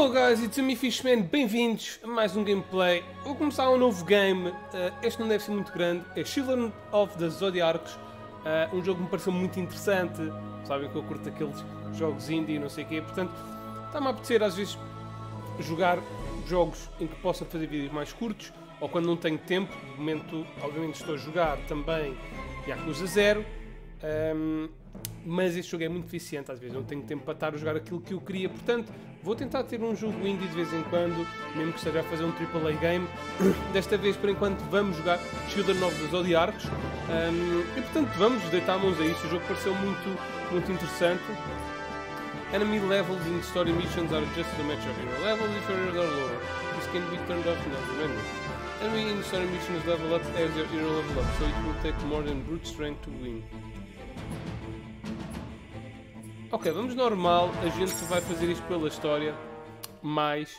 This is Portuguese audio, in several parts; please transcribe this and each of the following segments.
Hello guys, it's me Fishman, bem-vindos a mais um gameplay. Vou começar um novo game, este não deve ser muito grande, é Children of the Zodiarcs, um jogo que me pareceu muito interessante, sabem que eu curto aqueles jogos indie e não sei o quê, portanto está-me a apetecer às vezes jogar jogos em que possa fazer vídeos mais curtos, ou quando não tenho tempo, de momento obviamente estou a jogar também Yakuza 0, mas este jogo é muito viciante, às vezes não tenho tempo para estar a jogar aquilo que eu queria, portanto vou tentar ter um jogo indie de vez em quando, mesmo que esteja a fazer um AAA game. Desta vez, por enquanto, vamos jogar Children of the Zodiarcs e portanto vamos deitar mãos a isso. O jogo pareceu muito interessante. Enemy levels in story missions are just a match of hero levels if your heroes are lower. This can be turned off now, remember. Enemy in story missions level up as your hero level up, so it will take more than brute strength to win. Ok, vamos normal, a gente vai fazer isto pela história, mas...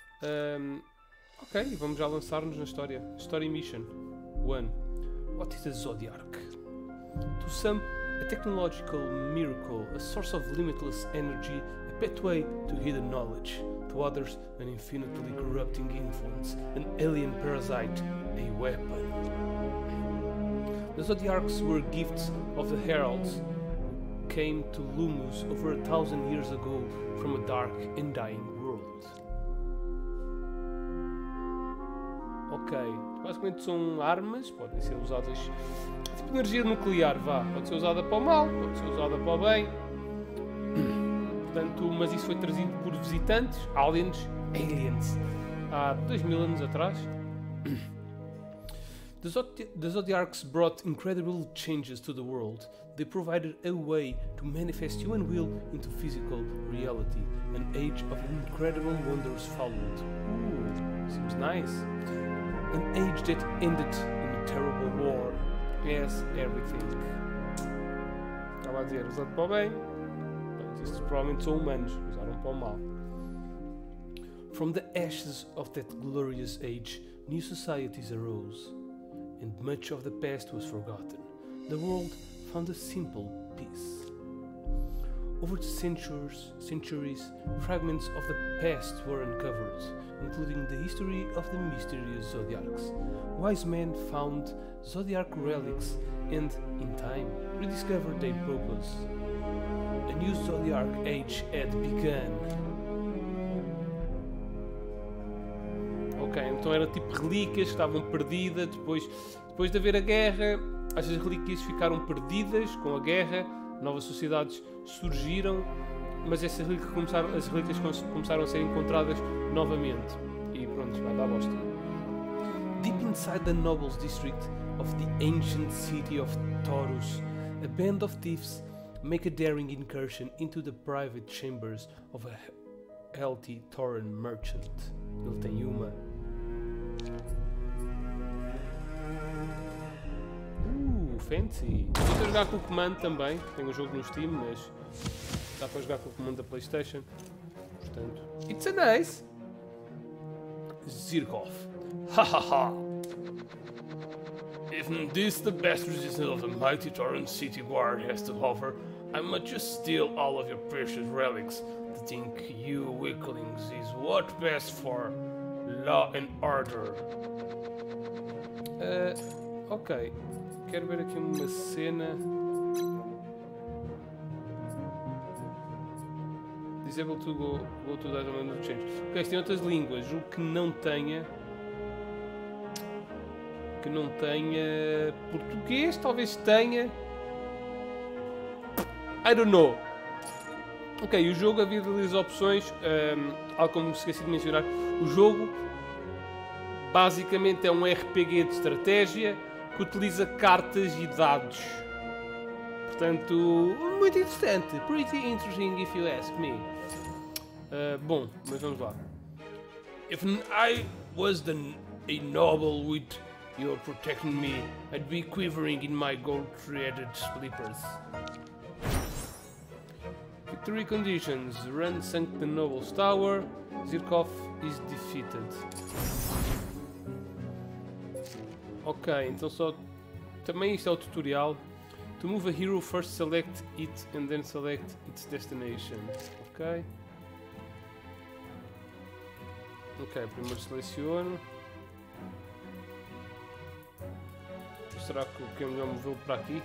ok, vamos já lançar-nos na história. Story Mission 1. What is a Zodiarc? To some, a technological miracle, a source of limitless energy, a pathway to hidden knowledge. To others, an infinitely corrupting influence, an alien parasite, a weapon. The Zodiarcs were gifts of the heralds, came to Lumus over 1,000 years ago from a dark and dying world. Ok, basicamente são armas, podem ser usadas tipo energia nuclear, vá, pode ser usada para o mal, pode ser usada para o bem. Portanto, mas isso foi trazido por visitantes, aliens, há 2000 anos atrás. The Zodiarcs brought incredible changes to the world. They provided a way to manifest human will into physical reality. An age of incredible wonders followed. Ooh, seems nice. An age that ended in a terrible war. Yes, everything. Estava a dizer, usado para o bem. Estes provavelmente são humanos, usaram para o mal. From the ashes of that glorious age, new societies arose. And much of the past was forgotten. The world found a simple peace. Over the centuries, fragments of the past were uncovered, including the history of the mysterious Zodiarcs. Wise men found Zodiac relics and, in time, rediscovered their purpose. A new Zodiac age had begun. Ok, então era tipo relíquias que estavam perdidas, depois de haver a guerra, as relíquias ficaram perdidas com a guerra, novas sociedades surgiram, mas as relíquias começaram a ser encontradas novamente. E pronto, vai dar bosta. Deep inside the nobles district of the ancient city of Taurus, a band of thieves make a daring incursion into the private chambers of a healthy Tauran merchant. Ele tem uma. Fancy. Estou a jogar com o comando também. Tenho um jogo no Steam, mas dá para jogar com o comando da PlayStation. Portanto, it's a nice. Zirkov. Hahaha. Isn't this the best resistance of the mighty Tauran City Guard has to offer? I might just steal all of your precious relics. To think you weaklings is what best for law and order. Ok. Quero ver aqui uma cena. Disable to go to that amount of change. Ok, se tem outras línguas, o que não tenha. Português, talvez tenha. I don't know. Ok, o jogo havia as opções, algo como me esqueci de mencionar. O jogo basicamente é um RPG de estratégia que utiliza cartas e dados. Portanto, muito interessante. Pretty interesting if you ask me. Bom, mas vamos lá. If I was a noble with you protecting me, I'd be quivering in my gold-threaded slippers. Victory conditions. Run sunk the noble's tower. Zirkov is defeated. Ok, então só... Também isto é o tutorial. To move a hero, first select it and then select its destination. Ok. Ok, primeiro seleciono. Será que é melhor movê-lo para aqui?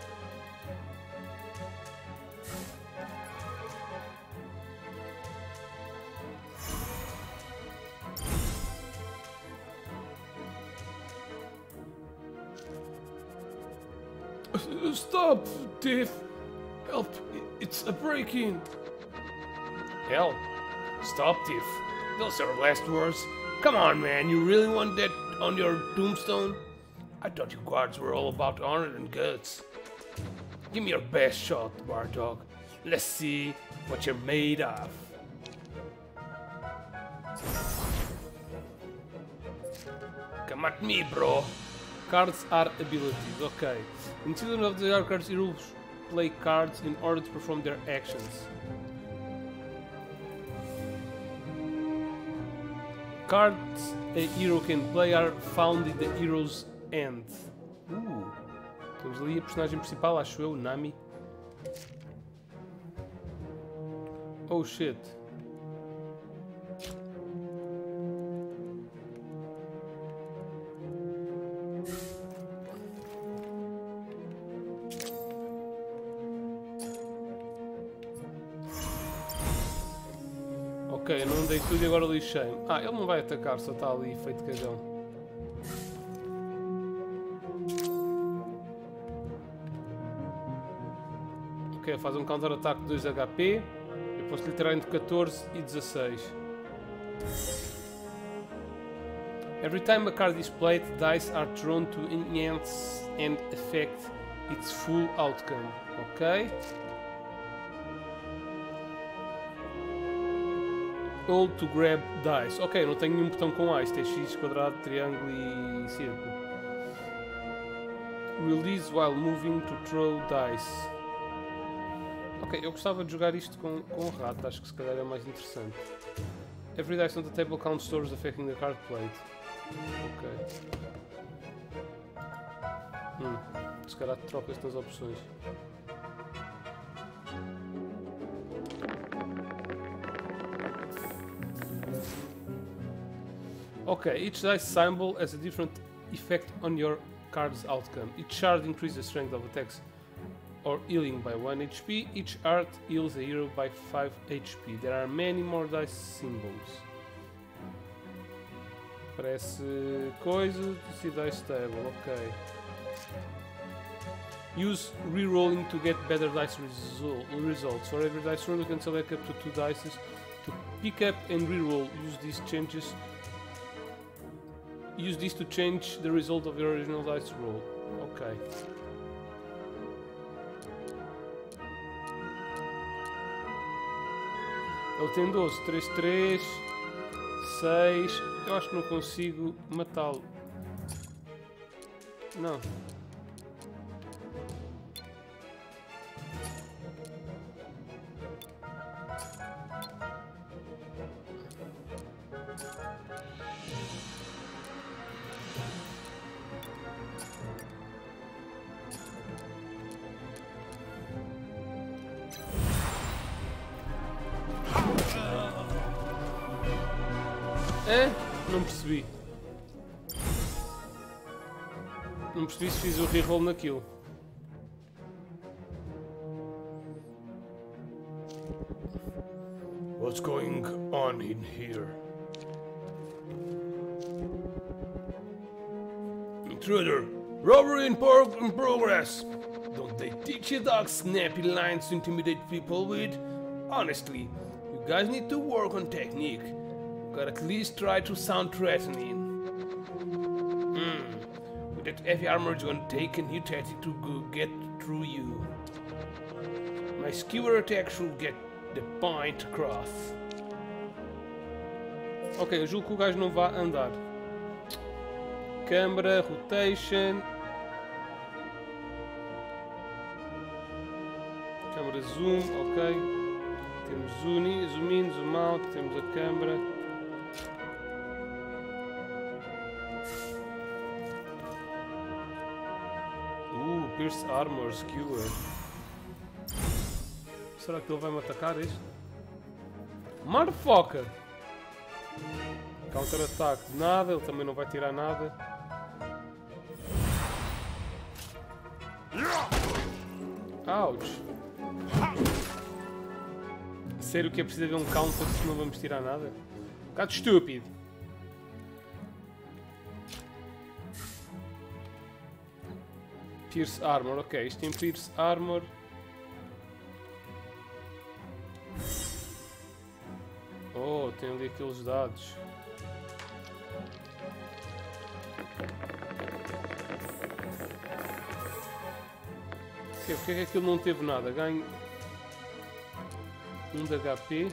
Stop, thief! Help! It's a break-in! Hell! Stop, thief! Those are last words. Come on, man! You really want that on your tombstone? I thought you guards were all about honor and guts. Give me your best shot, Bartok. Let's see what you're made of. Come at me, bro. Cards are abilities. Okay. In Children of the Dark Cards, heroes play cards in order to perform their actions. Cards a hero can play are found in the hero's hand. Temos ali a personagem principal, acho eu, Nami. Oh shit. Ok, não dei tudo e agora lixei-me. Ah, ele não vai atacar, só está ali feito cagão. Ok, faz um counter-ataque de 2 HP. Eu posso lhe tirar entre 14 e 16. Every time a card is played, dice are thrown to enhance and affect its full outcome. Ok. Hold to grab dice. Ok, não tenho nenhum botão com Ice. Tem X, quadrado, triângulo e círculo. Release while moving to throw dice. Ok, eu gostava de jogar isto com o rato. Acho que se calhar é mais interessante. Every dice on the table counts stores affecting the card played. Ok. Se calhar troca estas opções. Okay, each dice symbol has a different effect on your card's outcome. Each shard increases the strength of attacks or healing by 1 HP. Each art heals a hero by 5 HP. There are many more dice symbols. Parece coisa, see dice table, ok. Use re-rolling to get better dice results. For every dice roll you can select up to 2 dice to pick up and re-roll. Use this to change the result of your original dice roll. Ok. Ele tem 12, 3, 3, 6. Eu acho que não consigo matá-lo. Não. Não percebi. Não percebi se fiz o reroll naquilo. What's going on in here? Intruder! Robbery in progress! Don't they teach you dogs snappy lines to intimidate people with? Honestly, you guys need to work on technique. Gotta at least try to sound threatening. With that heavy armor it's gonna take a new tactic to get through you. My skewer attack should get the point across. Ok, eu julgo que o gajo não vai andar. Câmara, rotation. Câmara zoom, ok. Temos zoom in, zoom out, temos a câmara. Pierce Armor, Skewer. Será que ele vai me atacar isto? Motherfucker! Counter-ataque de nada, ele também não vai tirar nada. Ouch! Sério que é preciso haver um counter se não vamos tirar nada? Um bocado estúpido. Pierce Armor, ok, isto tem Pierce Armor. Oh, tem ali aqueles dados. Ok, porque é que aquilo não teve nada? Ganho 1 de HP.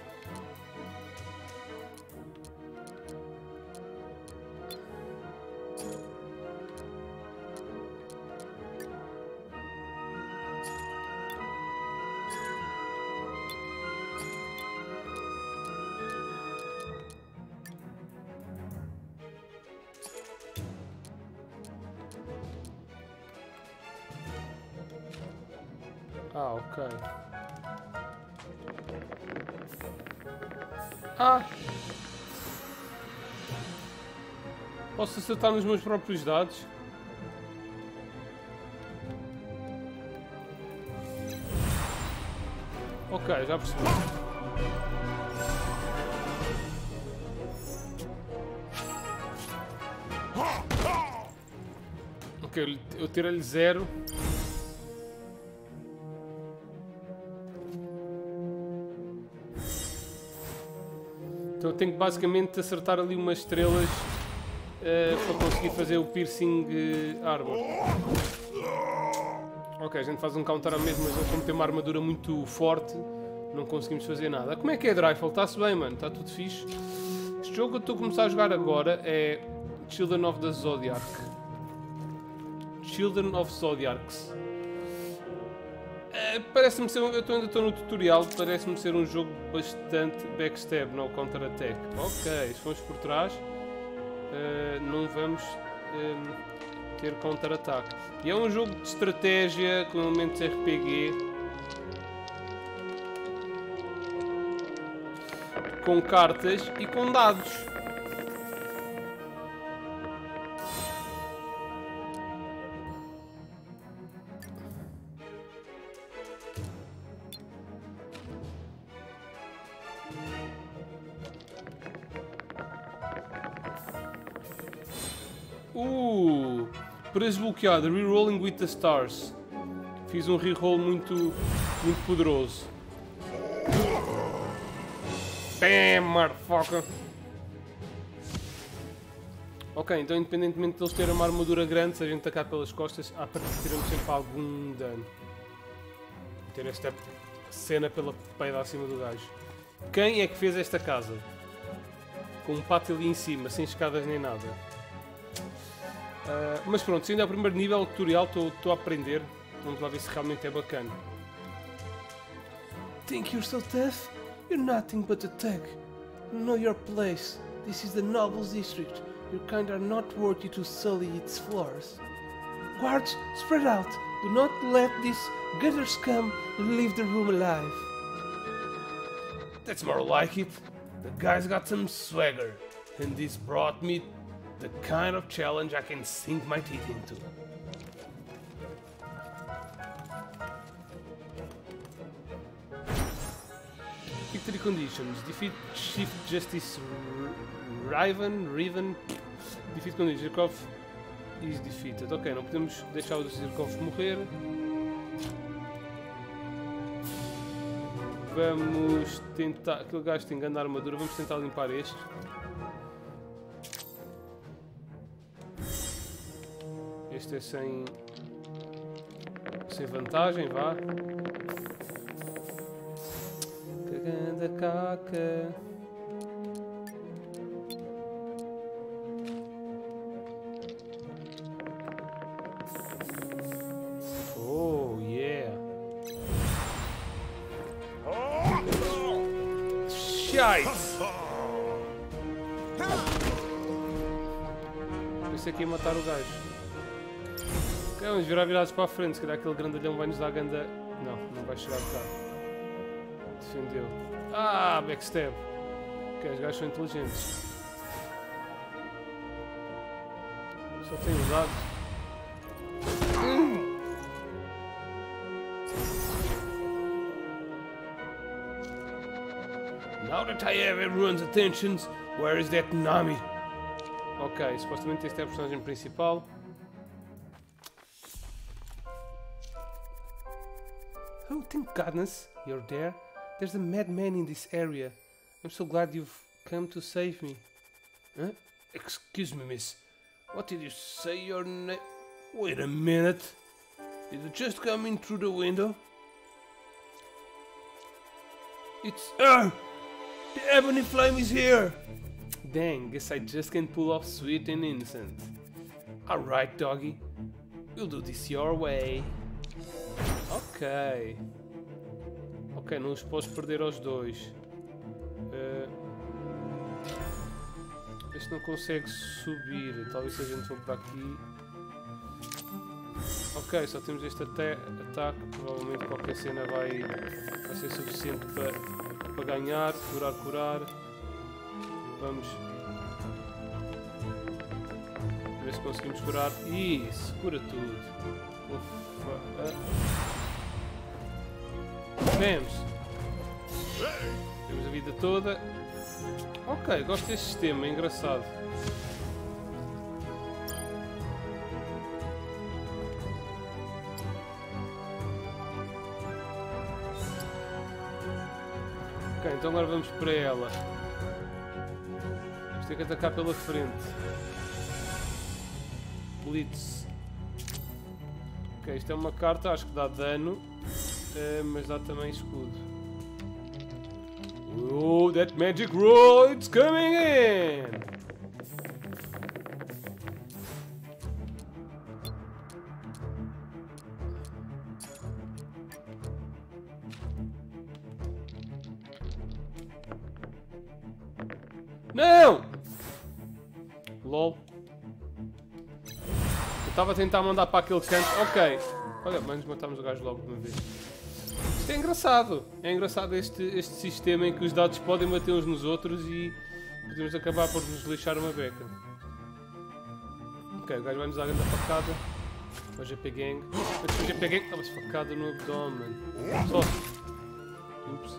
Ah, ok. Ah! Posso acertar nos meus próprios dados? Ok, já percebi. Ok, eu tirei-lhe 0. Então eu tenho que basicamente acertar ali umas estrelas para conseguir fazer o piercing armor. Ok, a gente faz um counter a mesmo, mas como tem uma armadura muito forte, não conseguimos fazer nada. Como é que é, Dryfall? Está-se bem, mano? Está tudo fixe? Este jogo que eu estou a começar a jogar agora é Children of the Zodiac. Children of Zodiacs. Parece-me ser, eu ainda estou no tutorial, parece-me ser um jogo bastante backstab, não counter-attack. Ok, se formos por trás, não vamos ter counter-attack. E é um jogo de estratégia com elementos RPG, com cartas e com dados. Para desbloquear, Rerolling with the Stars. Fiz um reroll muito poderoso. Bam, motherfucker! Ok, então independentemente de eles terem uma armadura grande, se a gente atacar pelas costas, à partida tiramos sempre algum dano. Ter esta cena pela peida acima do gajo. Quem é que fez esta casa? Com um pátio ali em cima, sem escadas nem nada. Mas pronto, se ainda é o primeiro nível do tutorial, estou a aprender. Vamos lá ver se realmente é bacana. Think you're so tough? You're nothing but a thug. Know your place. This is the Nobles District. Your kind are not worthy to sully its floors. Guards, spread out. Do not let this gutter scum leave the room alive. That's more like it. The guy's got some swagger, and this brought me the kind of challenge I can sink my teeth into. Victory conditions. Defeat Chief Justice Riven. Defeat conditions. Zirkov is defeated. Ok, não podemos deixar o Zirkov morrer. Vamos tentar... Aquele gajo tem grande armadura. Vamos tentar limpar este. Este é sem vantagem, vá. Caganda caca. Oh, yeah. Shite! Pensei que ia matar o gajo. Ok, vamos virar virados para a frente, se calhar aquele grandalhão vai nos dar a ganda... Não, não vai chegar cá. Defendeu. Ah, backstab. Ok, os gajos são inteligentes. Só tem um lado. Now that I have everyone's attentions, where is that Nami? Ok, supostamente este é a personagem principal. Oh, thank goodness you're there. There's a madman in this area. I'm so glad you've come to save me. Huh? Excuse me, miss. What did you say your name? Wait a minute. Did you just come in through the window? It's... The Ebony Flame is here! Dang, guess I just can't pull off sweet and innocent. Alright, doggy. We'll do this your way. Ok. Ok, não os posso perder aos dois. Este não consegue subir. Talvez se a gente for para aqui. Ok, só temos este ataque. Provavelmente qualquer cena vai ser suficiente para ganhar. Curar. Vamos ver se conseguimos curar. Isso, cura tudo. Ufa. Vemos. Temos a vida toda. Ok, gosto deste sistema, é engraçado. Ok, então agora vamos para ela. Vamos ter que atacar pela frente. Blitz. Ok, isto é uma carta, acho que dá dano, mas dá também escudo. Oh, that magic roll, it's coming in! Não! LOL. Eu estava a tentar mandar para aquele canto. Ok. Olha, mas matámos o gajo logo de uma vez. Isto é engraçado. É engraçado este sistema em que os dados podem bater uns nos outros e podemos acabar por nos lixar uma beca. Ok, o gajo vai nos dar a grande facada. O GP Gang. O GP Gang estava facada no abdômen. Só. Ups.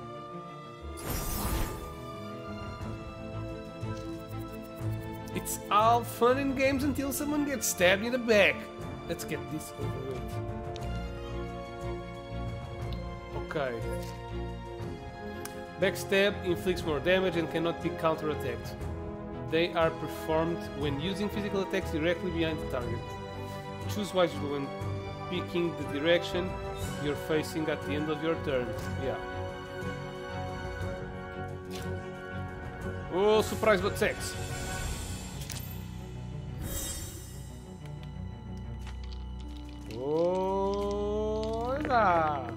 It's all fun and games until someone gets stabbed in the back. Let's get this over with. Okay. Backstab inflicts more damage and cannot be counterattacked. They are performed when using physical attacks directly behind the target. Choose wisely when picking the direction you're facing at the end of your turn. Yeah. Oh, surprise attacks! Olá!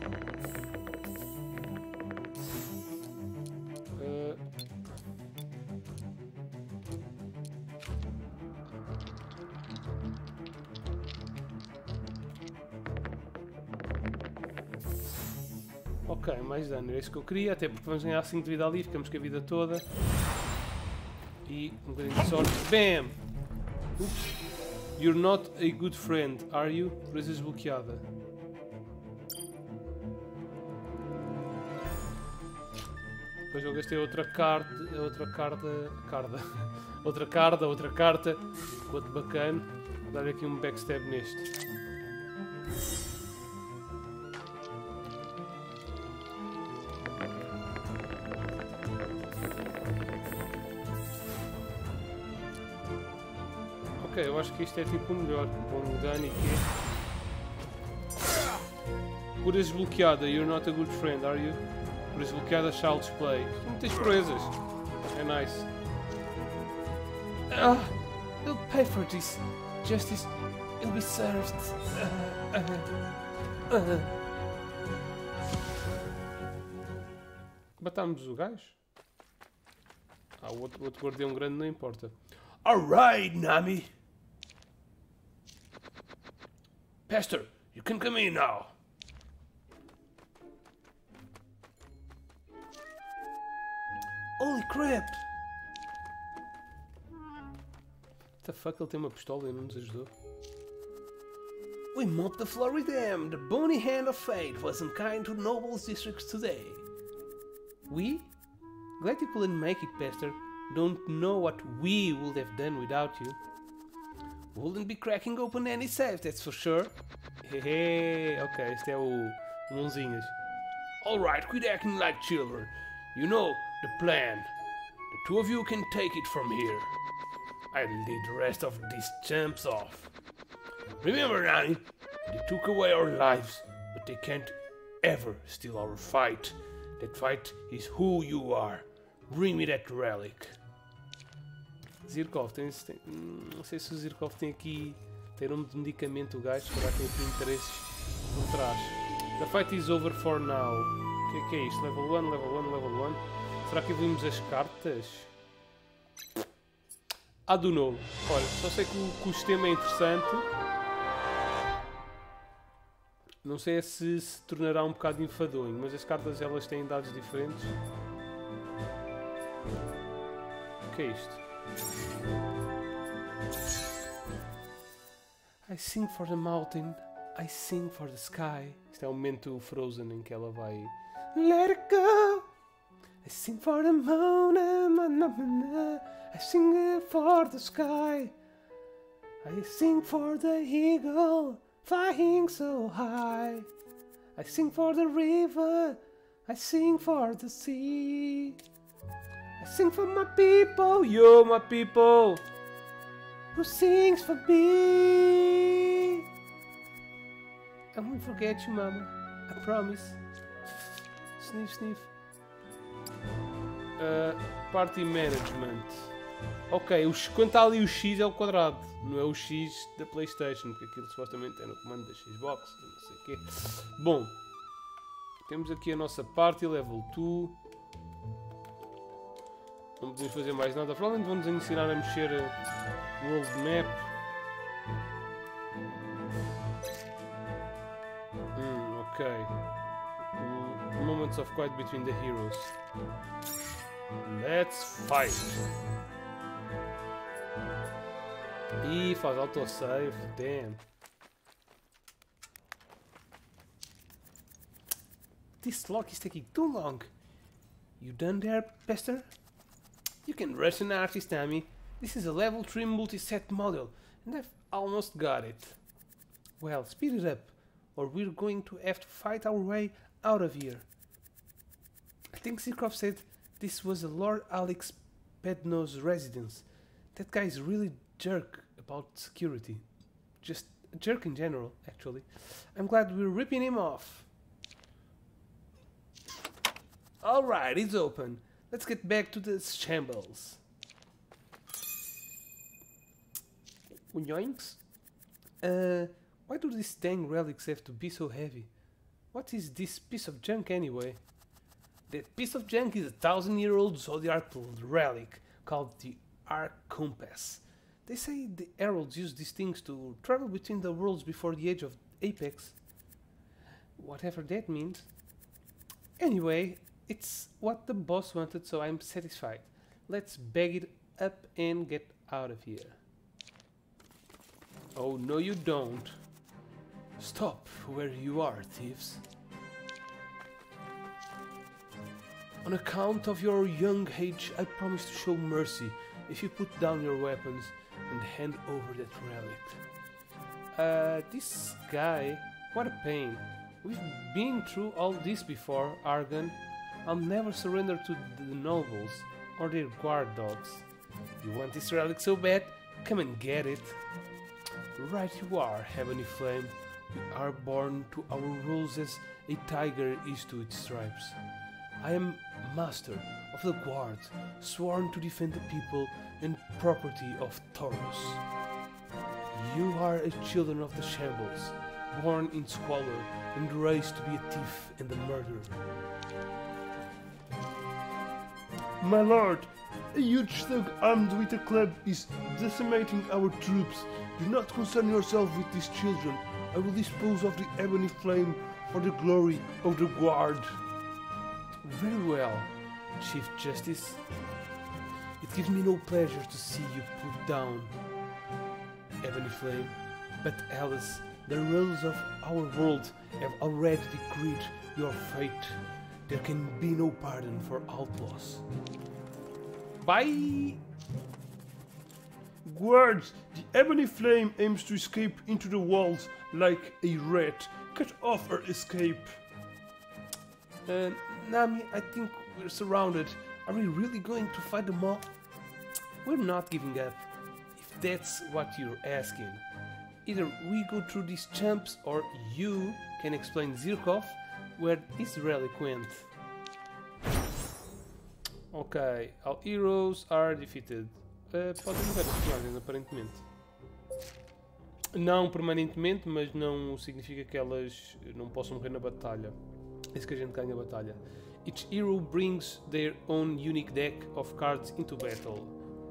Ok, mais dano, é isso que eu queria, até porque vamos ganhar 5 de vida ali, ficamos com a vida toda. E um bocadinho de sorte. BAM! Ups! You're not a good friend, are you? Presa desbloqueada. Depois eu gastei outra carta. Outra carta. Quanto bacana. Vou dar aqui um backstab neste. Ok, eu acho que isto é tipo o melhor. Bom dano e quê? Cura desbloqueada, you're not a good friend, are you? Cura desbloqueada, child's play. Tem muitas proezas. É nice. You'll pay for this. Justice will be served. Matámos o gajo? Ah, o outro guardião grande não importa. Alright, Nami! Pastor, you can come in now. Holy crap! What the fuck, ele tem uma pistola e não nos ajudou? We mopped the floor with them. The bony hand of fate was unkind to Noble's districts today. We? Glad you couldn't make it, Pester. Don't know what we would have done without you. Wouldn't be cracking open any safe, that's for sure. Hehe, ok, este é o Mãozinhas. Alright, quit acting like children. You know the plan. The two of you can take it from here. I'll lead the rest of these champs off. Remember, Nani, they took away our lives, but they can't ever steal our fight. That fight is who you are. Bring me that relic. Zirkov, não sei se o Zirkov tem aqui. Tem nome de medicamento, o gajo. Será que tem aqui interesses por trás? The fight is over for now. O que é isto? Level 1, level 1, level 1. Será que evoluímos as cartas? I don't know. Olha, só sei que o sistema é interessante. Não sei se se tornará um bocado enfadonho, mas as cartas elas têm dados diferentes. O que é isto? I sing for the mountain, I sing for the sky. Isto é o momento Frozen em que ela vai... Let it go. I sing for the moon and I sing for the sky. I sing for the eagle flying so high. I sing for the river, I sing for the sea. I sing for my people, Yo, my people! who sings for me. I won't forget you, Mama. I promise. Sniff, sniff. Party Management. Ok, quando está ali o X é o quadrado, não é o X da PlayStation, porque aquilo supostamente é no comando da Xbox, não sei o quê. Bom, temos aqui a nossa party, level 2. Não podemos fazer mais nada, provavelmente vão-nos ensinar a mexer no World Map. Ok. Moments of quiet between the heroes. Let's fight! Ih, faz autosave, damn. This lock is taking too long. You done there, Pester? You can rush an artist, Tammy. This is a level 3 multi-set model, and I've almost got it. Well, speed it up, or we're going to have to fight our way out of here. I think Zirkov said this was a Lord Alex Bedno's residence. That guy is really jerk about security. Just a jerk in general, actually. I'm glad we're ripping him off. Alright, it's open. Let's get back to the shambles. Yoinks? Why do these dang relics have to be so heavy? What is this piece of junk anyway? That piece of junk is a 1,000-year-old zodiacal relic called the Arc Compass. They say the heralds used these things to travel between the worlds before the age of Apex. Whatever that means. Anyway, it's what the boss wanted, so I'm satisfied. Let's bag it up and get out of here. Oh, no you don't. Stop where you are, thieves. On account of your young age, I promise to show mercy if you put down your weapons and hand over that relic. This guy, what a pain. We've been through all this before, Argon. I'll never surrender to the nobles or their guard dogs. You want this relic so bad? Come and get it. Right you are, Heavenly Flame. We are born to our rules as a tiger is to its stripes. I am master of the guard, sworn to defend the people and property of Taurus. You are a children of the shambles, born in squalor and raised to be a thief and a murderer. My lord, a huge thug armed with a club is decimating our troops. Do not concern yourself with these children. I will dispose of the Ebony Flame for the glory of the guard. Very well, Chief Justice. It gives me no pleasure to see you put down Ebony Flame. But Alice, the rules of our world have already decreed your fate. There can be no pardon for outlaws. Bye! Guards, the Ebony Flame aims to escape into the walls like a rat. Cut off her escape. Nami, I think we're surrounded. Are we really going to fight them all? We're not giving up, if that's what you're asking. Either we go through these champs or you can explain Zirkov where his relic went. Ok, all heroes are defeated. Podem morrer as personagens, aparentemente. Não permanentemente, mas não significa que elas não possam morrer na batalha. É isso que a gente ganha a batalha. Each hero brings their own unique deck of cards into battle.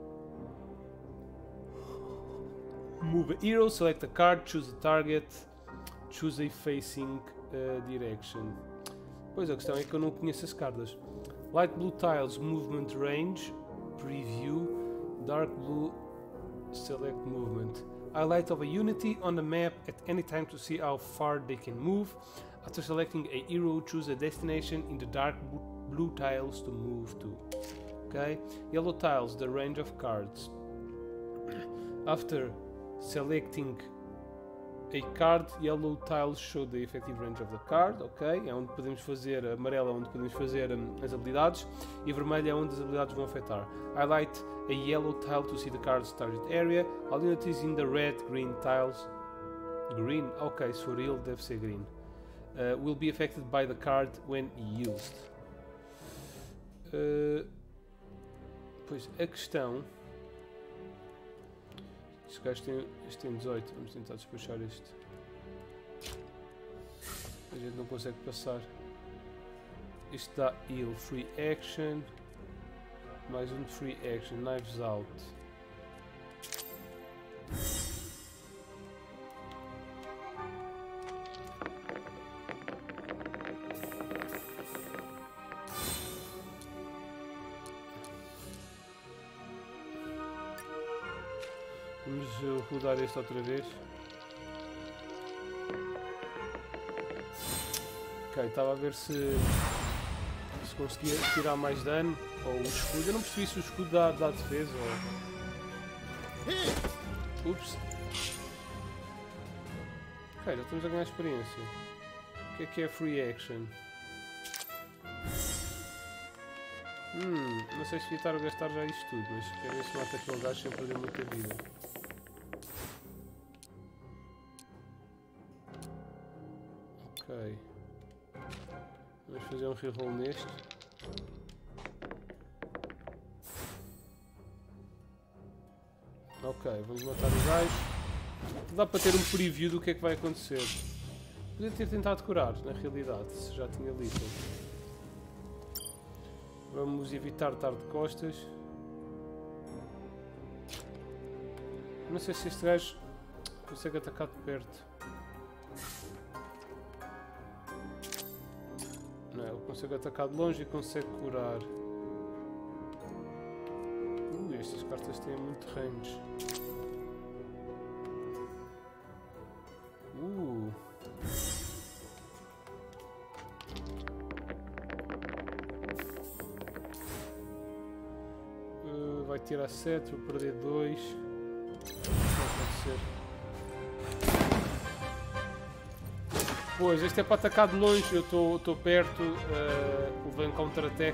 Move a hero, select a card, choose a target, choose a facing direction. Pois a questão é que eu não conheço as cartas. Light blue tiles, movement range, preview, dark blue, select movement. Highlight of a unity on the map at any time to see how far they can move. After selecting a hero, choose a destination in the dark blue tiles to move to. Okay? Yellow tiles, the range of cards. After selecting a card, yellow tiles show the effective range of the card, ok? É onde podemos fazer, amarelo é onde podemos fazer as habilidades e vermelho é onde as habilidades vão afetar. Highlight a yellow tile to see the card's target area. All units in the red, green tiles. Green? Ok, se for ele deve ser green. Will be affected by the card when used. Pois a questão. Este tem 18, vamos tentar despachar isto. A gente não consegue passar. Isto dá heal, free action. Mais um de free action, knives out. Vamos rodar este outra vez. Ok, estava a ver se conseguia tirar mais dano ou o escudo. Eu não percebi se o escudo dá defesa ou... Ups. Ok, já estamos a ganhar experiência. O que é free action? Não sei se devia estar a gastar já isto tudo, mas quero ver se mata aquele gajo sem perder muita vida. Ok. Vamos fazer um reroll neste. Ok, vamos matar o gajo. Dá para ter um preview do que é que vai acontecer. Podia ter tentado curar, na realidade, se já tinha lido. Vamos evitar estar de costas. Não sei se este gajo consegue atacar de perto. Não, ele consegue atacar de longe e consegue curar. Estas cartas têm muito range. Vai tirar 7, vou perder 2. Não pode ser. Pois, este é para atacar de longe, eu estou perto, levei um counter-attack.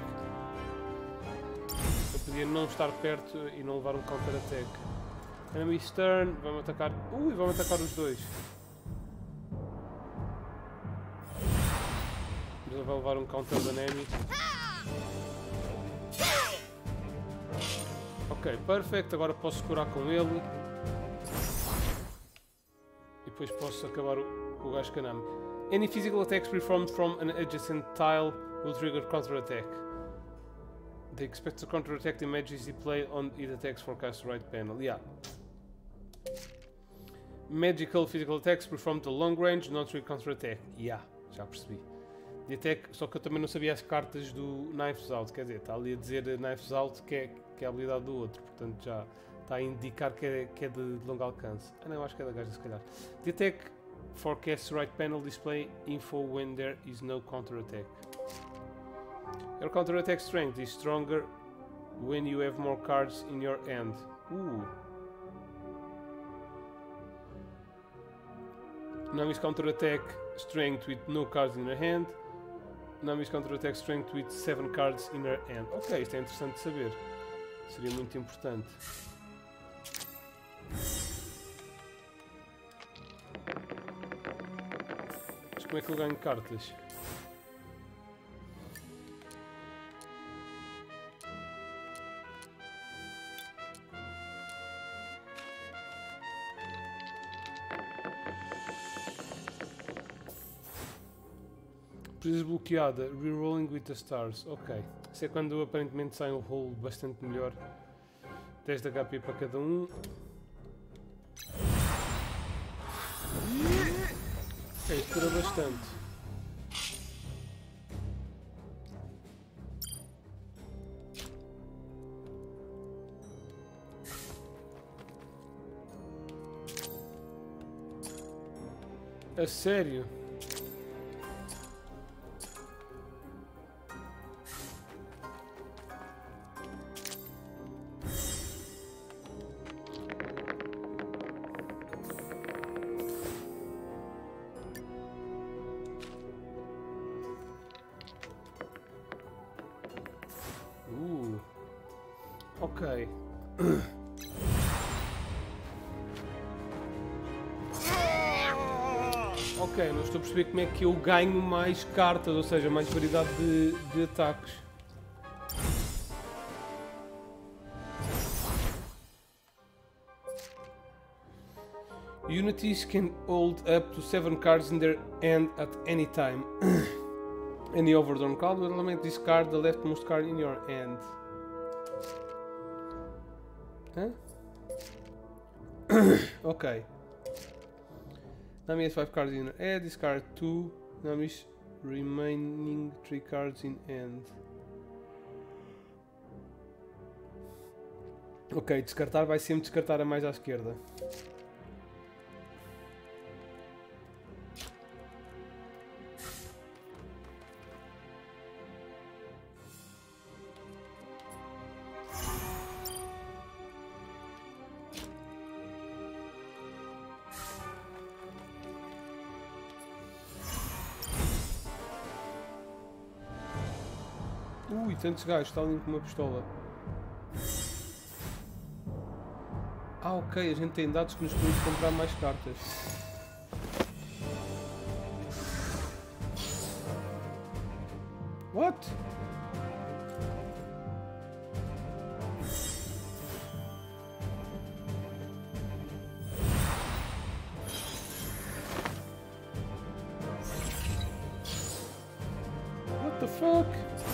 Eu podia não estar perto e não levar um counter-attack. Enemy's turn, vai-me atacar. Vai-me atacar os dois. Mas ele vai levar um counter do enemy. Ok, perfect, agora posso curar com ele. E depois posso acabar o gajo Kanami. Any physical attacks performed from an adjacent tile will trigger counter-attack. The expected counter-attack damage is displayed on it attacks forecast right panel. Yeah. Magical physical attacks performed to long range, not trigger counter-attack. Yeah, já percebi. The attack, só que eu também não sabia as cartas do Knives Out, quer dizer, está ali a dizer Knives Out que é a habilidade do outro, portanto Está a indicar que é de longo alcance. Ah não, acho que é da gaja se calhar. The attack forecasts right panel display info when there is no counter-attack. Your counter-attack strength is stronger when you have more cards in your hand. Nami's counter-attack strength with no cards in her hand. Nami's counter-attack strength with 7 cards in her hand. Ok, isto é interessante de saber. Seria muito importante. Mas como é que eu ganho cartas? Desbloqueada, rerolling with the stars. Ok, isso é quando aparentemente sai um roll bastante melhor. 10 de HP para cada um. Ok, isto cura bastante. A sério? Ok. Ok, não estou a perceber como é que eu ganho mais cartas, ou seja, mais variedade de ataques. Unities can hold up to 7 cards in their hand at any time. Any overdrawn card will automatically discard the leftmost card in your hand. Huh? Ok. Nami has 5 cards in her hand, discard 2. Nami's remaining 3 cards in hand. Ok, descartar vai sempre descartar a mais à esquerda. Ui, tantos gajos, está ali com uma pistola. Ah, ok, a gente tem dados que nos permitem comprar mais cartas. What? What the fuck?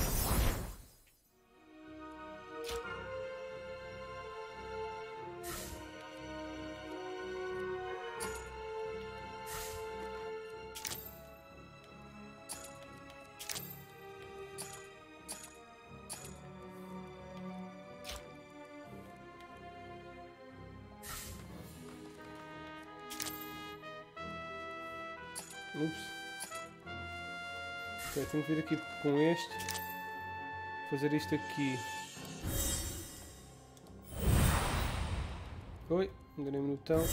Ups. Ok, tenho que vir aqui com este. Fazer isto aqui. Oi, enganei-me no botão.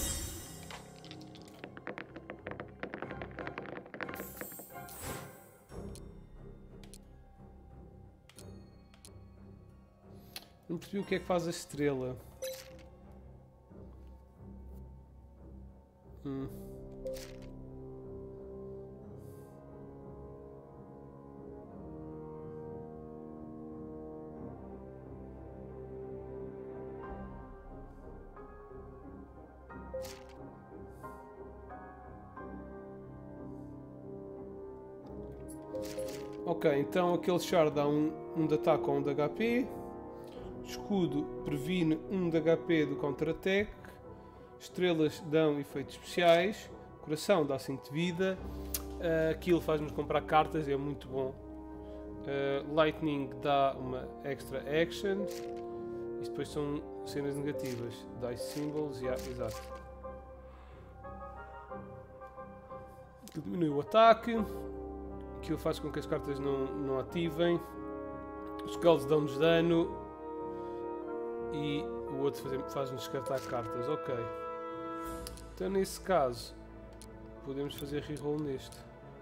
Não percebi o que é que faz a estrela. Ok, então aquele char dá um de ataque ou um de HP. Escudo previne 1 de HP do contra-ataque. Estrelas dão efeitos especiais. Coração dá 5 de vida. Aquilo faz-nos comprar cartas, é muito bom. Lightning dá uma extra action. Isto depois são cenas negativas. Dice symbols, yeah, exato. Aquilo diminui o ataque. Aquilo faz com que as cartas não ativem. Os skulls dão-nos dano. E o outro faz-nos descartar cartas. Ok. Então nesse caso, podemos fazer reroll neste.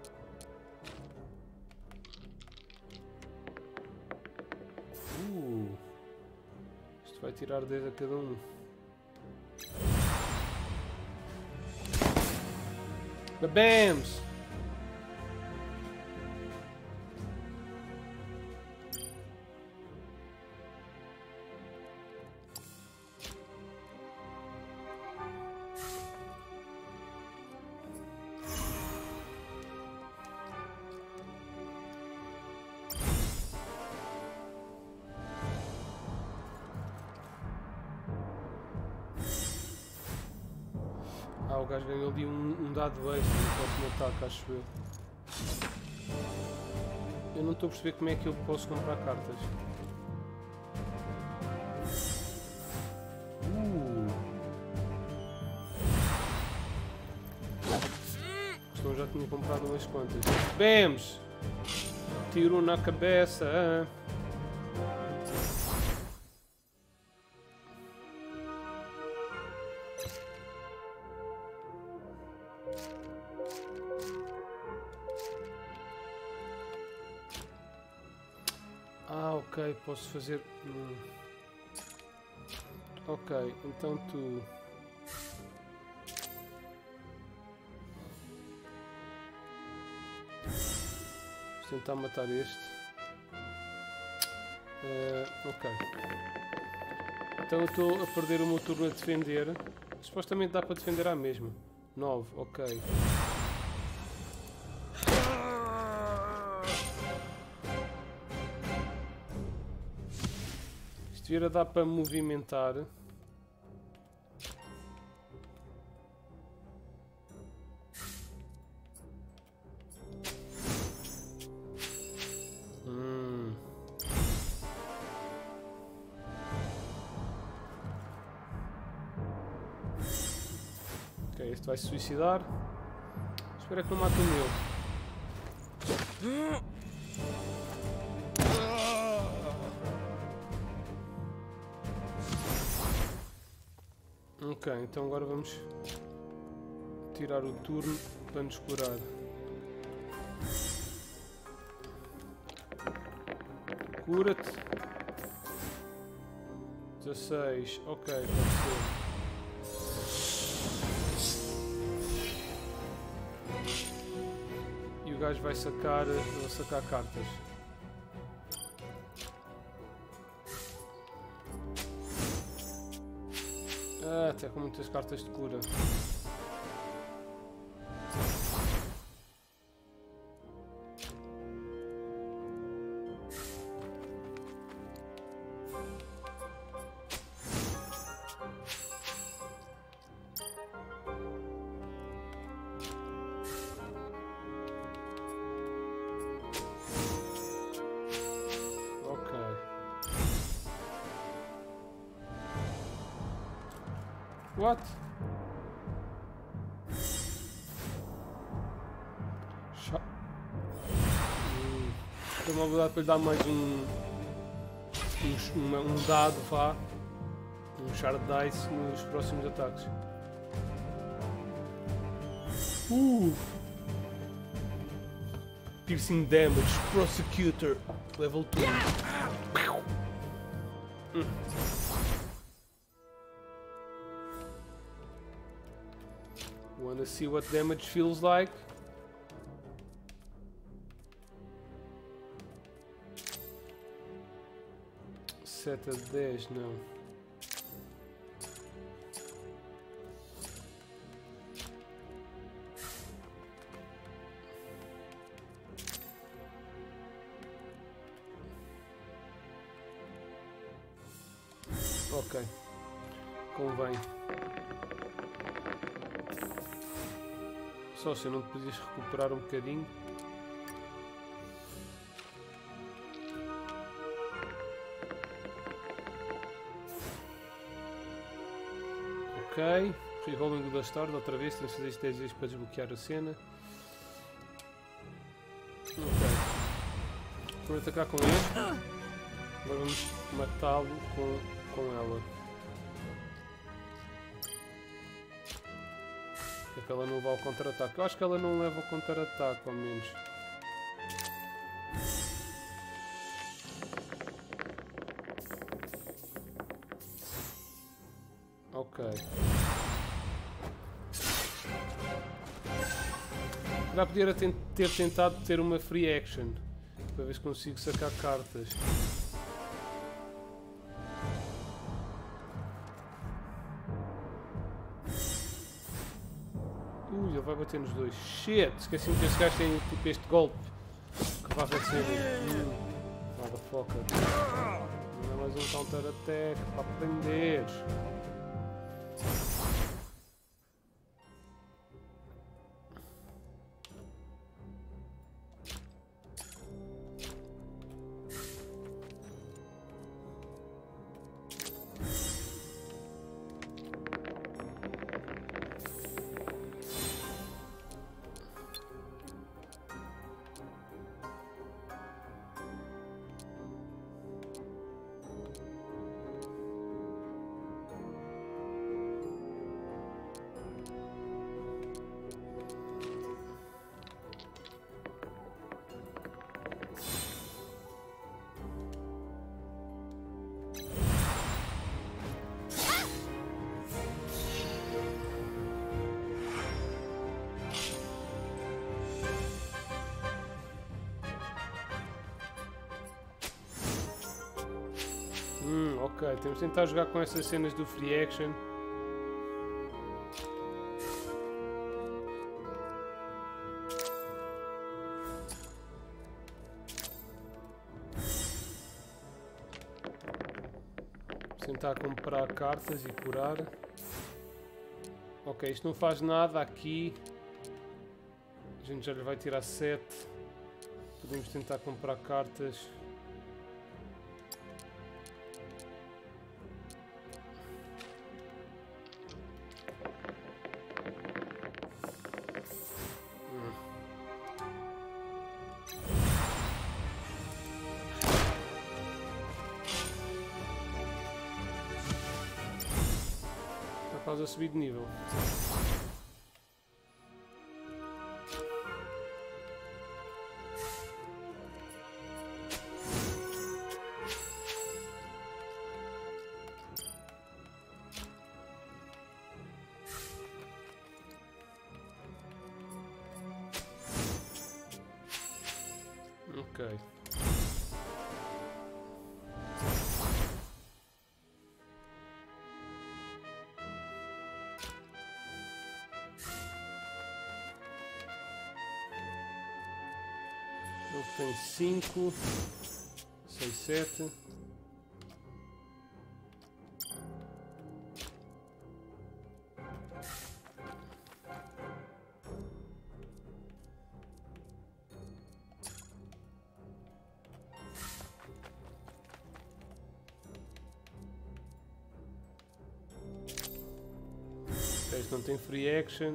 Isto vai tirar 10 a cada um. Babams! O gajo ganhou ali um dado extra no próximo ataque, acho eu. Eu não estou a perceber como é que eu posso comprar cartas. Senão já tinha comprado umas quantas. Bams! Tiro na cabeça. Ok, posso fazer... Ok, então tu... Vou tentar matar este. Ok. Então eu estou a perder o meu turno a defender. Supostamente dá para defender à mesma. 9, ok. Devia dar para movimentar. Ok, este vai se suicidar. Espero que não mate o meu. Ok, então agora vamos tirar o turno para nos curar. Cura-te. 16, ok, pode ser. E o gajo vai sacar, eu vou sacar cartas. Até com muitas cartas de cura. What? Tem uma habilidade para lhe dar mais um dado, vá. Um shard dice nos próximos ataques. Piercing damage, prosecutor, level 2. Wanna see what damage feels like? Sete a 10, não. Ok. Convém. Só se eu não te podias recuperar um bocadinho. Ok. Rerolling da Stord outra vez. Temos que fazer isto 10 vezes para desbloquear a cena. Ok. Vamos atacar com este. Agora vamos matá-lo com ela. É que ela não vai ao contra-ataque. Eu acho que ela não leva ao contra-ataque, ao menos. Ok. Já podia ter tentado ter uma free action. Para ver se consigo sacar cartas. Ele vai bater nos dois. Shit! Esqueci-me que esse gajo tem tipo este golpe. Que vai receber. Motherfucker. Não é mais um counter-attack para aprender. Ok, temos de tentar jogar com essas cenas do free action. Tentar comprar cartas e curar. Ok, isto não faz nada aqui. A gente já lhe vai tirar 7. Podemos tentar comprar cartas. A subir de nível. Ok. Ele tem 5, 6, 7. Este não tem free action.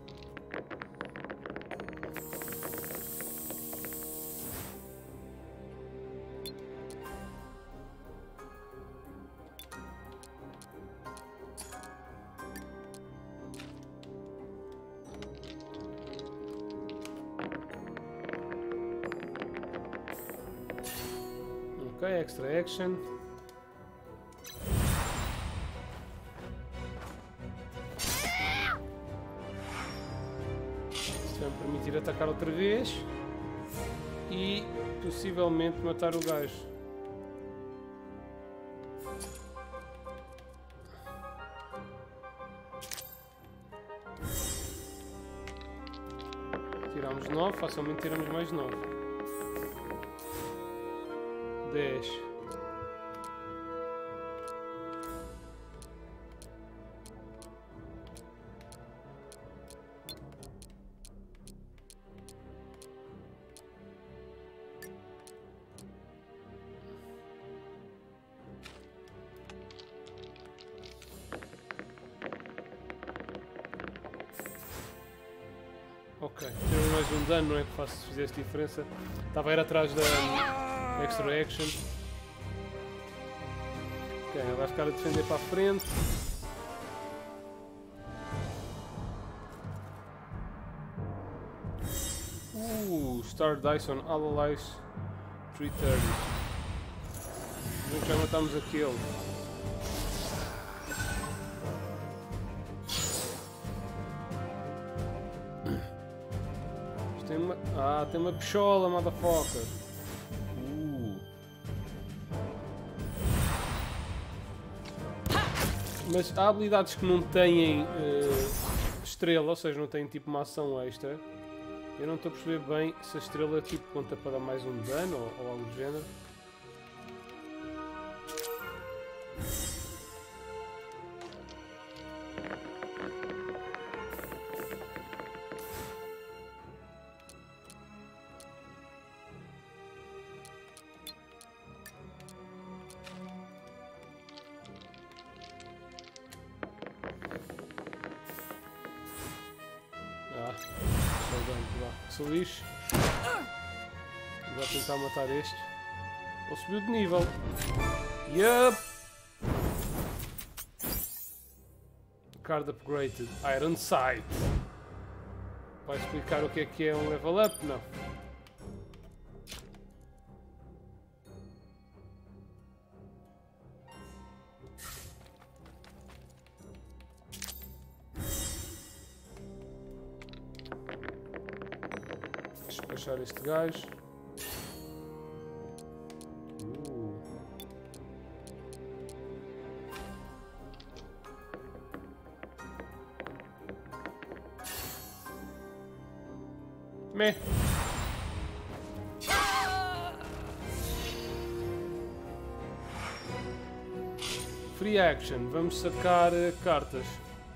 Ok, extra action. Isto vai me permitir atacar outra vez e possivelmente matar o gajo. Tiramos 9, facilmente tiramos mais 9. 10. Ok, temos mais um dano, não é que faço se fizesse diferença. Estava a ir atrás da Extra Action. Ok, ele vai ficar a defender para a frente. Star Dice on all allies 330. Já matamos aquele. Tem uma... Ah, tem uma pichola, motherfucker. Mas há habilidades que não têm estrela, ou seja, não têm tipo uma ação extra. Eu não estou a perceber bem se a estrela tipo conta para dar mais um dano ou algo do género. Sou lixo. Vou tentar matar este. Ele subiu de nível. Yup! Card upgraded. Iron Sight. Vai explicar o que é um level up? Não. Despachar este gajo. Meh. Free action. Vamos sacar cartas.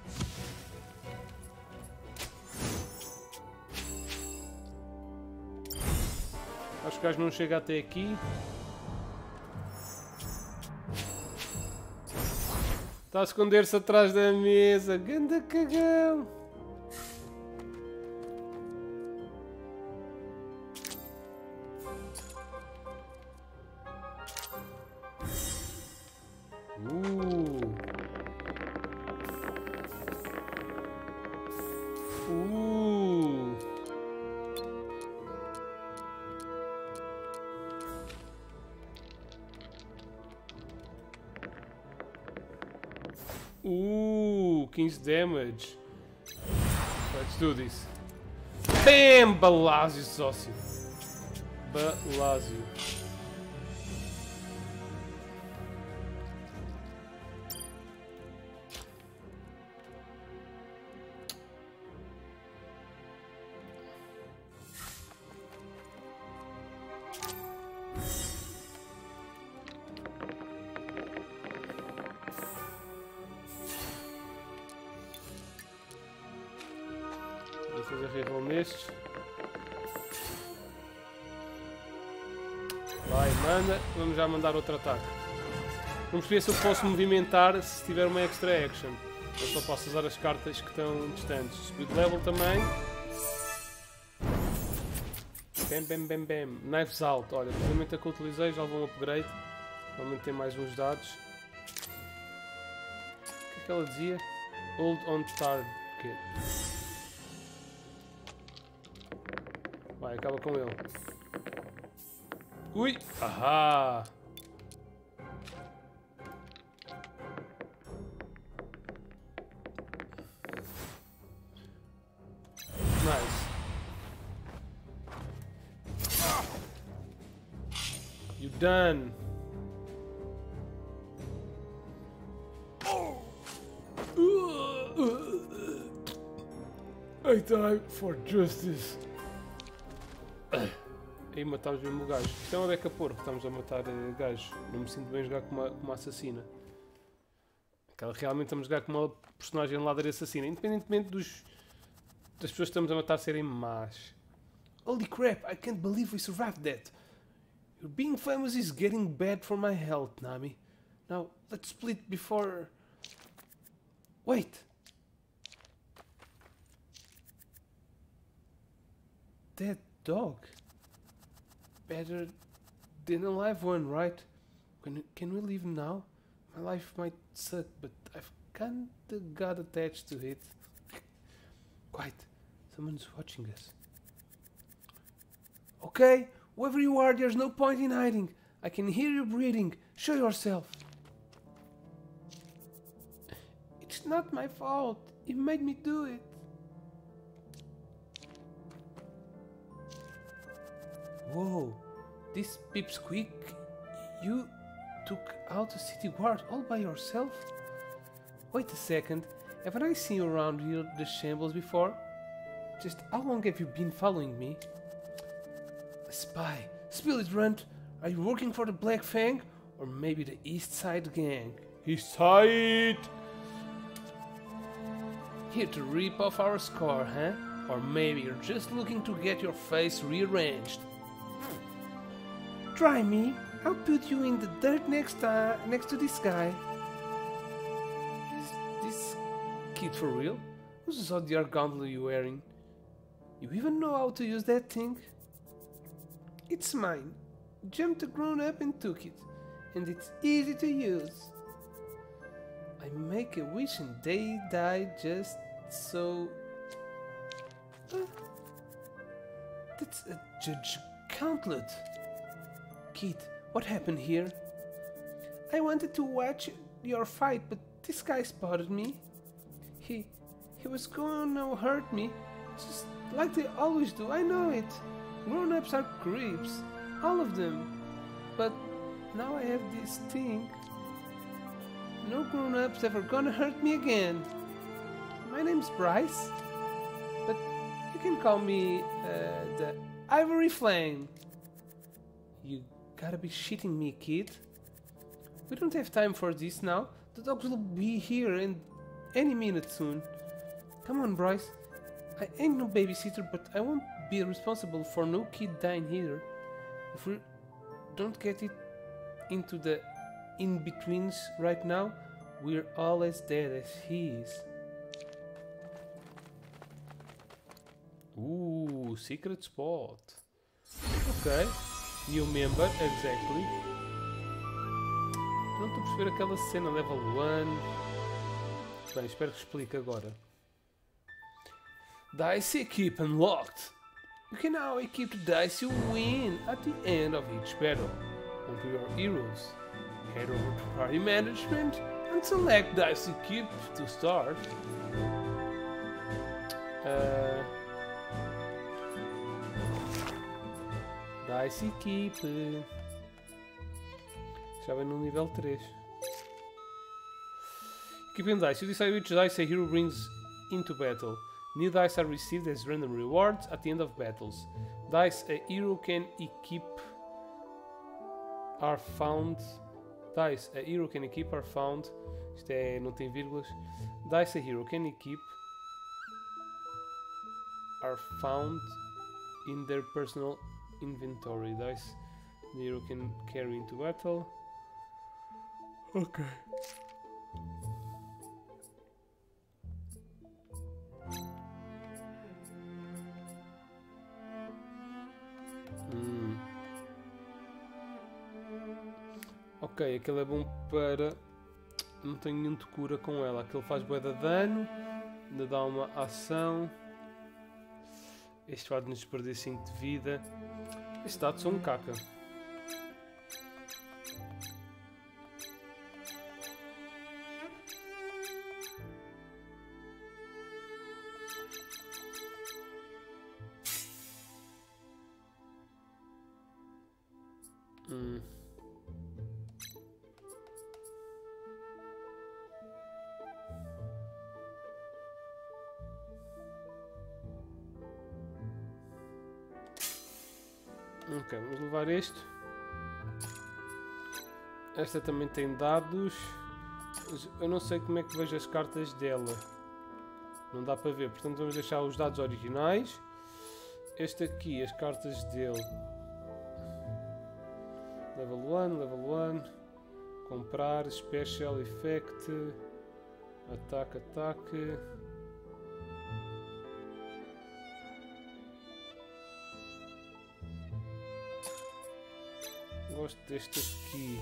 Acho que o gajo não chega até aqui. Está a esconder-se atrás da mesa. Ganda cagão. Ooh, 15 damage. Let's do this. Bam! Balásio, sócio. Balásio. Vou fazer reroll nestes. Vai, manda. Vamos já mandar outro ataque. Vamos ver se eu posso movimentar se tiver uma extra action. Eu só posso usar as cartas que estão distantes. Speed level também. Bam, bam, bam, bam. Knives out. Olha, provavelmente a que eu utilizei já levou um upgrade. Provavelmente tem mais uns dados. O que é que ela dizia? Hold on target. Vai, acaba com ele. Ui! Ahá! Nice. You done. I die for justice. Aí matámos mesmo o gajo. Isto é uma beca porco, estamos a matar gajos. Não me sinto bem jogar com uma assassina. Aquela, realmente estamos a jogar com uma personagem ladra assassina, independentemente das pessoas que estamos a matar serem más. Holy crap, I can't believe we survived that. Your being famous is getting bad for my health, Nami. Now, let's split before... Wait! dead dog. Better than a live one, right? Can we leave now? My life might suck, but I've kinda got attached to it. Quiet. Someone's watching us. Okay, whoever you are, there's no point in hiding. I can hear you breathing. Show yourself. It's not my fault. You made me do it. Whoa, this pipsqueak, you took out a city guard all by yourself? Wait a second, haven't I seen you around here the shambles before? Just how long have you been following me? A spy. Spill it, Runt. Are you working for the Black Fang? Or maybe the East Side Gang? East Side! Here to rip off our score, huh? Or maybe you're just looking to get your face rearranged. Try me. I'll put you in the dirt next to this guy. Is this kid for real? Whose Zodiac gauntlet are you wearing? You even know how to use that thing? It's mine. Jumped a grown-up and took it. And it's easy to use. I make a wish and they die just so... that's a Judge Gauntlet. Kid, what happened here? I wanted to watch your fight, but this guy spotted me. He was gonna hurt me, just like they always do, I know it. Grown-ups are creeps, all of them. But now I have this thing. No grown-ups ever gonna hurt me again. My name's Bryce, but you can call me the Ivory Flame. You gotta be shitting me, kid. We don't have time for this now. The dogs will be here in any minute soon. Come on, Bryce. I ain't no babysitter, but I won't be responsible for no kid dying here. If we don't get it into the in-betweens right now, we're all as dead as he is. Ooh, secret spot. Ok. New member, exactly. Não estou a perceber aquela cena level 1. Bem, espero que explique agora. Dice equip unlocked. You can now equip the dice you win at the end of each battle. Onto your heroes. Head over to party management and select dice equip to start. Dice equip. Já vem no nível 3. Equipping dice. You decide which dice a hero brings into battle. New dice are received as random rewards at the end of battles. Dice a hero can equip are found. Dice a hero can equip are found. Isto é, não tem vírgulas. Dice a hero can equip are found in their personal inventory. Dice the hero can carry into battle. Okay. Ok, aquele é bom para... Não tenho nenhum de cura com ela. Aquele faz bué de dano. Ainda dá uma ação. Este faz-nos perder 5 de vida. Este dado são um caca. Ok, vamos levar este. Esta também tem dados. Eu não sei como é que vejo as cartas dela. Não dá para ver, portanto vamos deixar os dados originais. Este aqui, as cartas dele. Level 1, level 1. Comprar, Special Effect. Ataque, ataque. gosto deste aqui.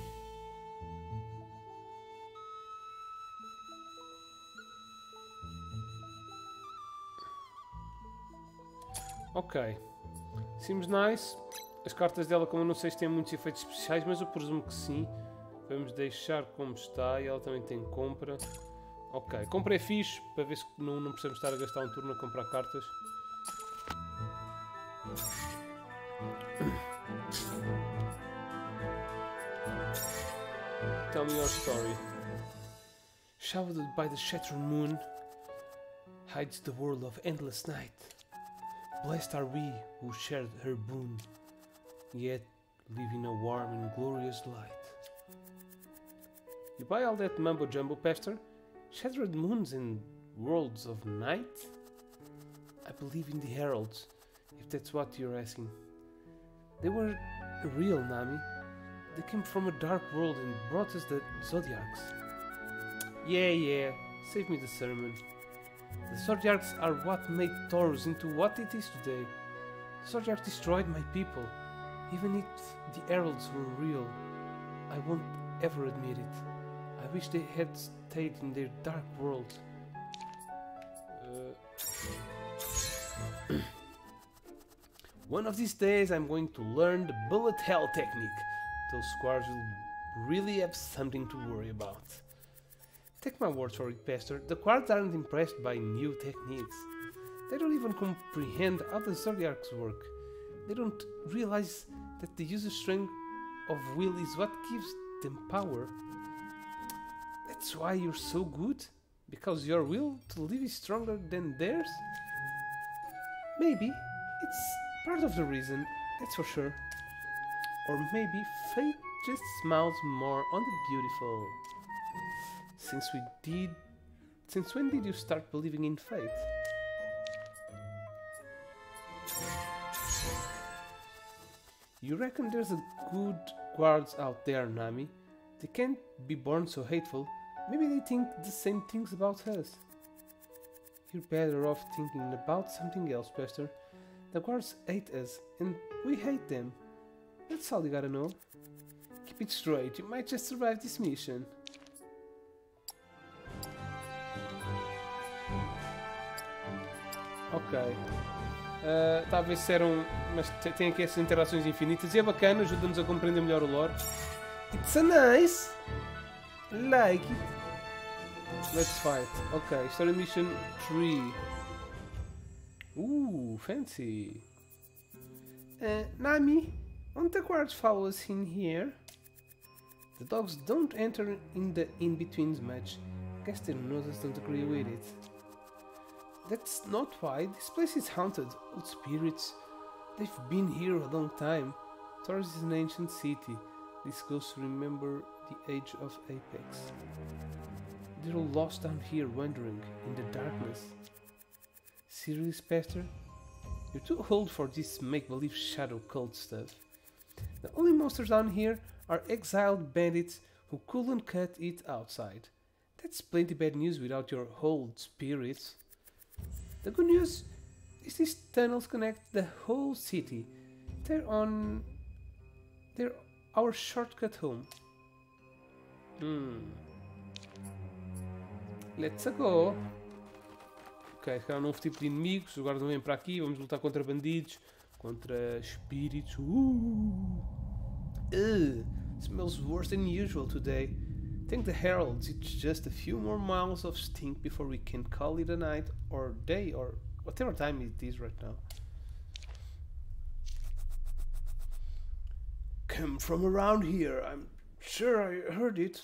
Ok. Seems nice. As cartas dela, como eu não sei se têm muitos efeitos especiais, mas eu presumo que sim. Vamos deixar como está e ela também tem compra. Ok, compra é fixe, para ver se não precisamos estar a gastar um turno a comprar cartas. Tell me your story. Shrouded by the shattered moon, hides the world of endless night. Blessed are we who shared her boon, yet live in a warm and glorious light. You buy all that mumbo jumbo, Pastor? Shattered moons and worlds of night? I believe in the heralds, if that's what you're asking. They were real, Nami. They came from a dark world and brought us the Zodiacs. Yeah, save me the sermon. The Zodiacs are what made Taurus into what it is today. The Zodiacs destroyed my people. Even if the heralds were real, I won't ever admit it. I wish they had stayed in their dark world. One of these days I'm going to learn the bullet hell technique. Those squads will really have something to worry about. Take my word for it, Pastor, the Quartz aren't impressed by new techniques. They don't even comprehend how the Zodiacs work. They don't realize that the user strength of will is what gives them power. That's why you're so good? Because your will to live is stronger than theirs? Maybe. It's part of the reason, that's for sure. Or maybe fate just smiles more on the beautiful. Since when did you start believing in fate? You reckon there's a good guards out there, Nami? They can't be born so hateful. Maybe they think the same things about us. You're better off thinking about something else, Pastor. The guards hate us, and we hate them. That's all you gotta know. Keep it straight, you might just survive this mission. Ok. Está a ver se eram... Mas tem aqui essas interações infinitas e é bacana, ajuda-nos a compreender melhor o lore. It's a nice! Like it! Let's fight. Ok, Story Mission 3. Fancy! Nami, won't the guards follow us in here? The dogs don't enter in the in-betweens much. Guess their noses don't agree with it. That's not why. This place is haunted. Old spirits. They've been here a long time. Taurus is an ancient city. These ghosts remember the age of Apex. They're all lost down here wandering in the darkness. Serious, Pastor? You're too old for this make-believe shadow cult stuff. The only monsters down here are exiled bandits who couldn't cut it outside. That's plenty bad news without your old spirits. The good news is these tunnels connect the whole city. They're our shortcut home. Let's go. Ok, cá um novo tipo de inimigos. Agora não vem para aqui. Vamos lutar contra bandidos, contra espíritos. Smells worse than usual today. Thank the heralds, it's just a few more miles of stink before we can call it a night or day or whatever time it is right now. Come from around here, I'm sure I heard it.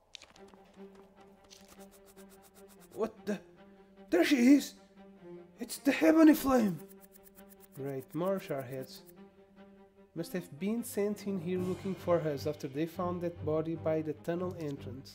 What the? There she is! It's the Ebony Flame! Great, more Sharheads. Must have been sent in here looking for us after they found that body by the tunnel entrance.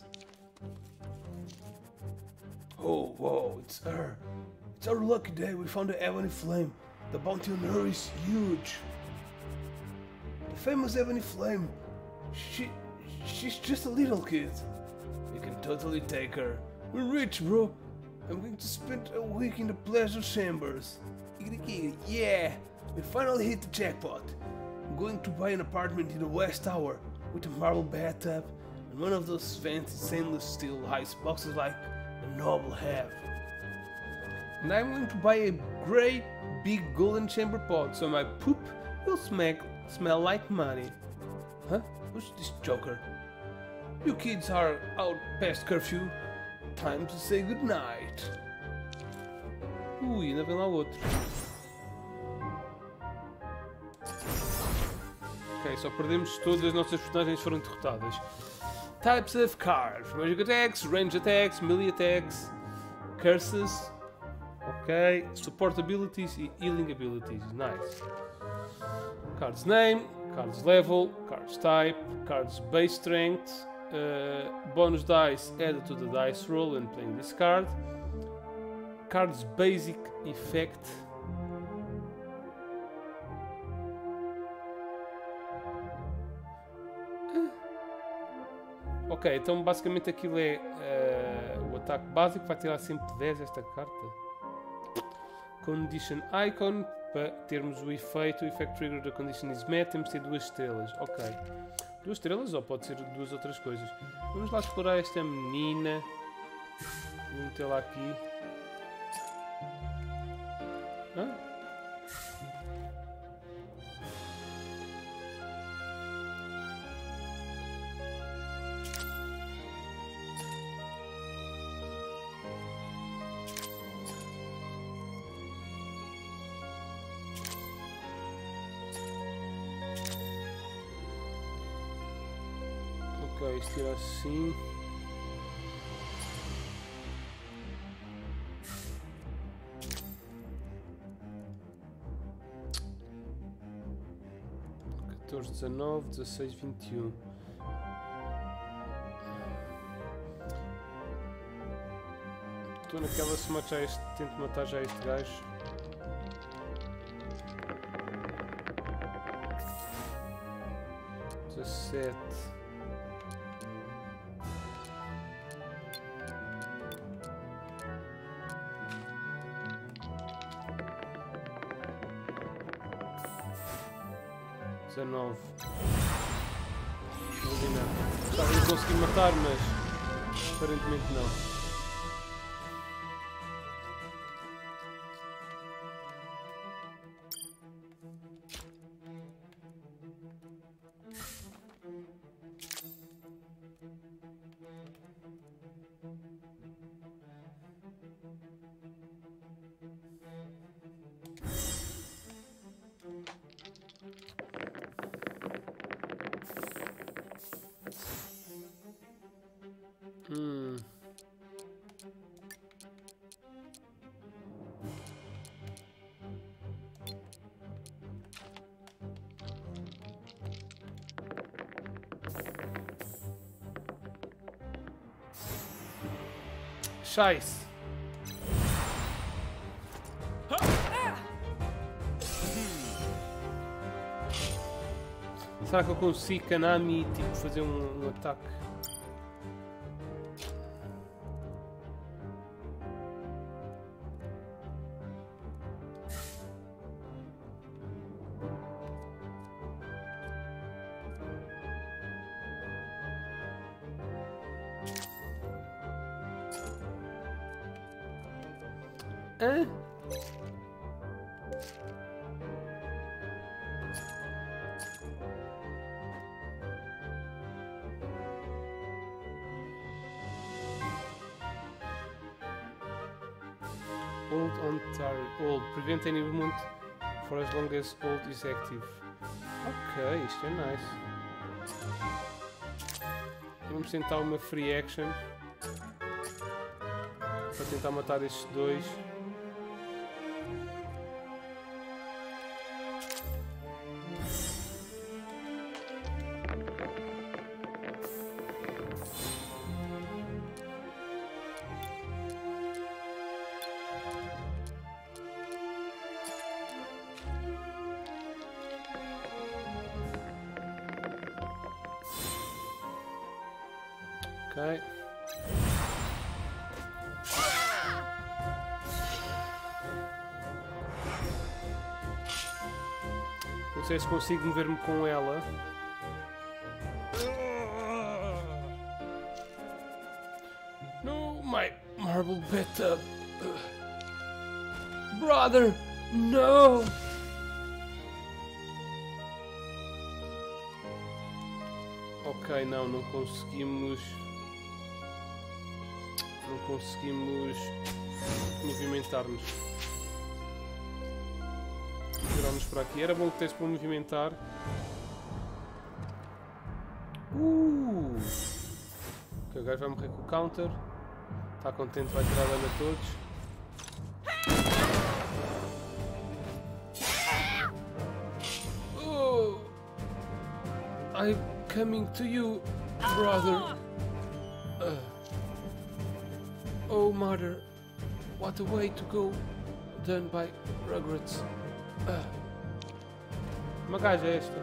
Oh, whoa, it's her. It's our lucky day we found the Ebony Flame. The bounty on her is huge. The famous Ebony Flame. She's just a little kid. You can totally take her. We're rich, bro. I'm going to spend a week in the pleasure chambers. Yeah, we finally hit the jackpot. going to buy an apartment in the West Tower with a marble bathtub and one of those fancy stainless steel ice boxes like a noble have. And I'm going to buy a great big golden chamber pot so my poop will smell like money. Huh? Who's this joker? You kids are out past curfew. Time to say goodnight. Ui, ainda vem lá outro. Ok, só perdemos todas as nossas personagens foram derrotadas. Types of cards: magic attacks, range attacks, melee attacks, curses. Ok, support abilities e healing abilities. Nice. Cards name, cards level, cards type, cards base strength, bonus dice added to the dice roll when playing this card. Cards basic effect. Ok, então basicamente aquilo é o ataque básico, vai tirar sempre 10 esta carta. Condition icon, para termos o efeito trigger da condition is met, temos de ter 2 estrelas. Ok. 2 estrelas ou pode ser 2 outras coisas. Vamos lá explorar esta menina. Vou metê-la aqui. Hã? Ok, isto tira assim. (14, 19, 16, 21). Estou naquela se matar já este, tento matar já este gajo. (17). (19). Estava a conseguir matar, mas aparentemente não. Scheiße. Será que eu consigo Kanami tipo fazer um ataque? Hã? Hold on target. Hold. Prevent any movement for as long as hold is active. Ok, isto é nice. Vamos tentar uma free action para tentar matar estes dois. Ok. sei se consigo mover-me com ela. No, my marble bathtub. Brother, no! Ok, não conseguimos. Não conseguimos movimentar-nos. Viramos para aqui. Era bom que desse para movimentar. Ok, o gajo vai morrer com o counter. Está contente, vai tirar dano a todos. Oh, I'm coming to you, brother. Oh, mother, what a way to go, done by Rugrats. Uma gaja é esta.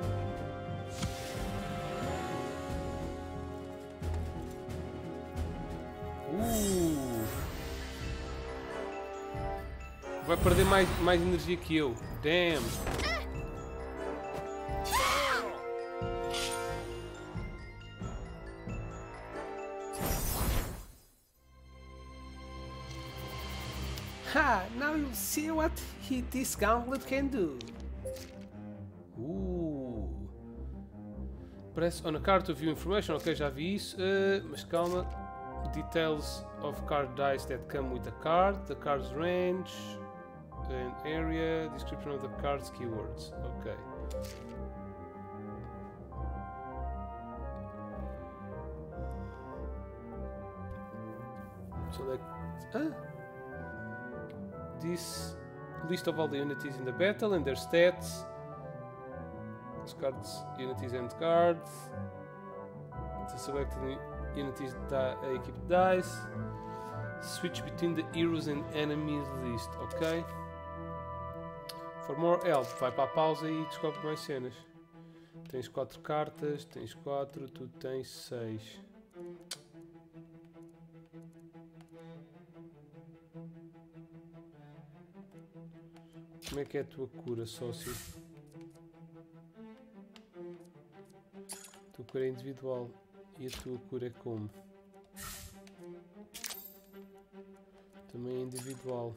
Vai perder mais energia que eu. Damn. Ha! Now you'll see what this gauntlet can do. Press on a card to view information. Ok, já vi isso. Mas calma. Details of card dice that come with the card. The card's range. And area. Description of the card's keywords. Ok. Select. This list of all the unities in the battle and their stats. Cards, unities and cards. To select the unities equipped dice. Switch between the heroes and enemies list, ok? For more help, vai para a pausa e descobre mais cenas. Tens 4 cartas, tens 4, tu tens 6. Como é que é a tua cura, sócio? A tua cura é individual. E a tua cura é como? Também é individual.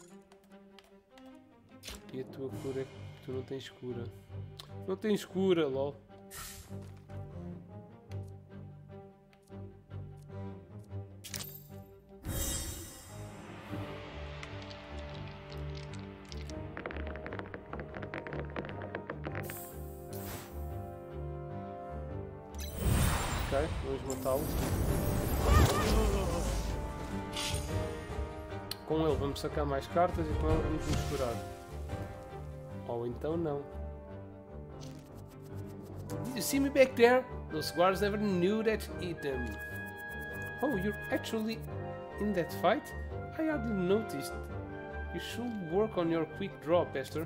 E a tua cura é... Tu não tens cura. Não tens cura, lol. Ok, vamos matá-lo. Com ele vamos sacar mais cartas e com ele vamos nos curar. Ou então não. Did you see me back there? Those guards never knew that to eat them. Oh, you're actually in that fight? I hardly noticed. You should work on your quick draw, Pester.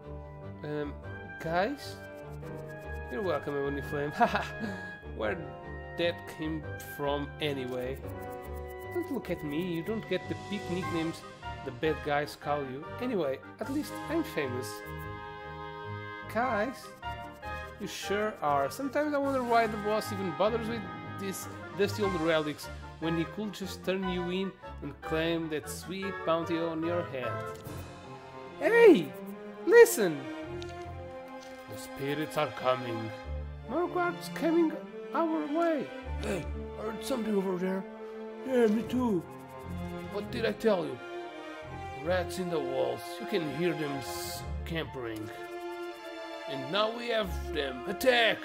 Guys? You're welcome, Ebony Flame. Haha! Where that came from anyway? Don't look at me, you don't get the big nicknames the bad guys call you. Anyway, at least I'm famous. Guys? You sure are. Sometimes I wonder why the boss even bothers with these dusty old relics when he could just turn you in and claim that sweet bounty on your head. Hey! Listen! The spirits are coming. More guards coming our way. Hey, I heard something over there. Yeah, me too. What did I tell you? Rats in the walls. You can hear them scampering. And now we have them. Attack!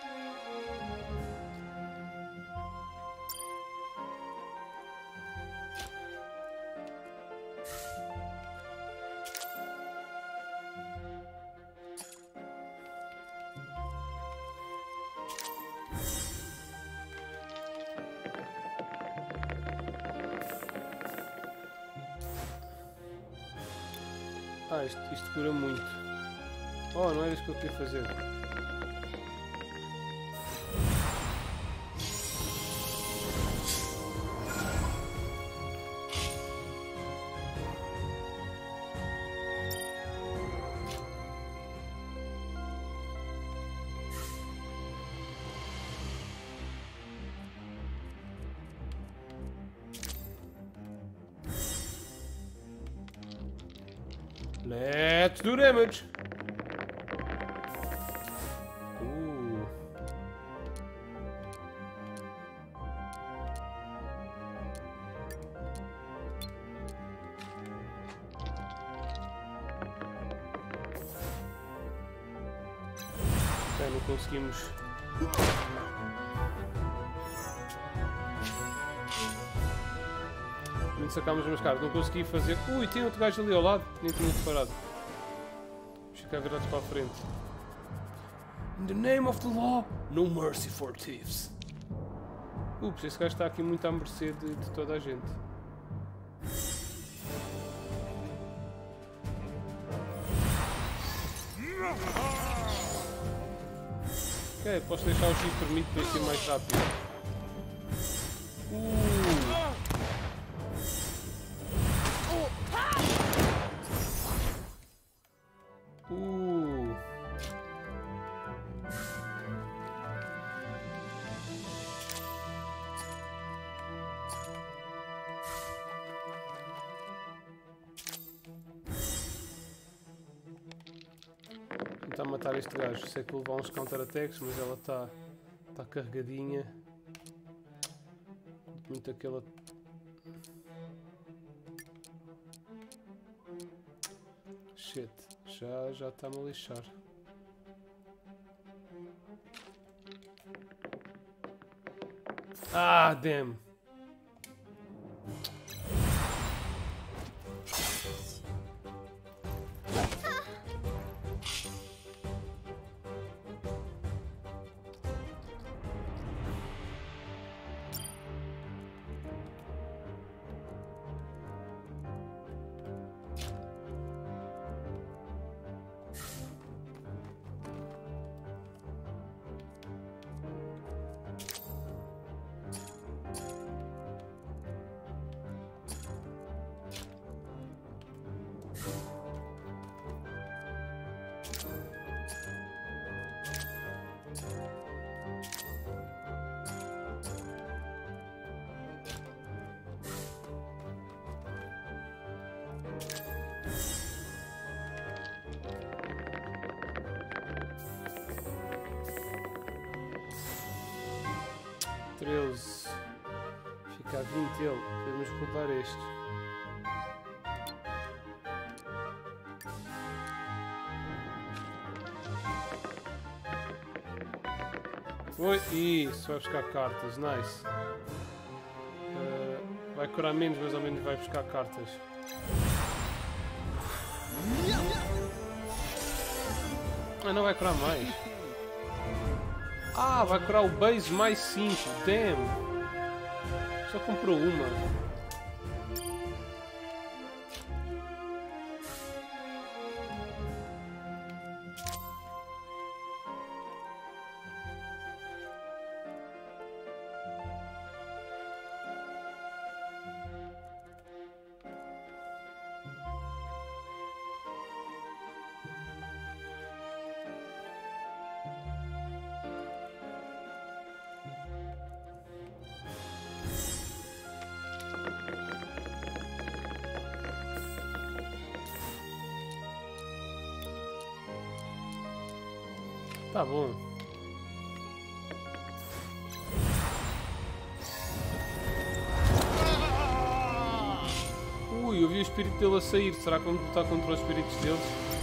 Ah, isto cura muito. Oh, não era isso que eu queria fazer. Let's do damage! Ok, não conseguimos. Nem sacámos as mascaras, não consegui fazer. Ui, tem outro gajo ali ao lado, nem tinha reparado. Vamos ficar virados para a frente. In the name of the law, no mercy for thieves. Ups, esse gajo está aqui muito à mercê de toda a gente. Ok, posso deixar o X permite para ser mais rápido. Tentar matar este gajo. Sei que vou levar uns counter-attacks, mas ela está carregadinha. Muito aquela. Shit, já está-me a lixar. Ah, damn! Fica a 20 ele, podemos rodar este. Foi isso, vai buscar cartas, nice. Vai curar menos, mas ao menos vai buscar cartas. Ah, não vai curar mais. Ah, vai curar o base mais 5, damn! Só comprou uma. Tá bom. Ui, eu vi o espírito dele a sair. Será que vamos lutar contra os espíritos deles?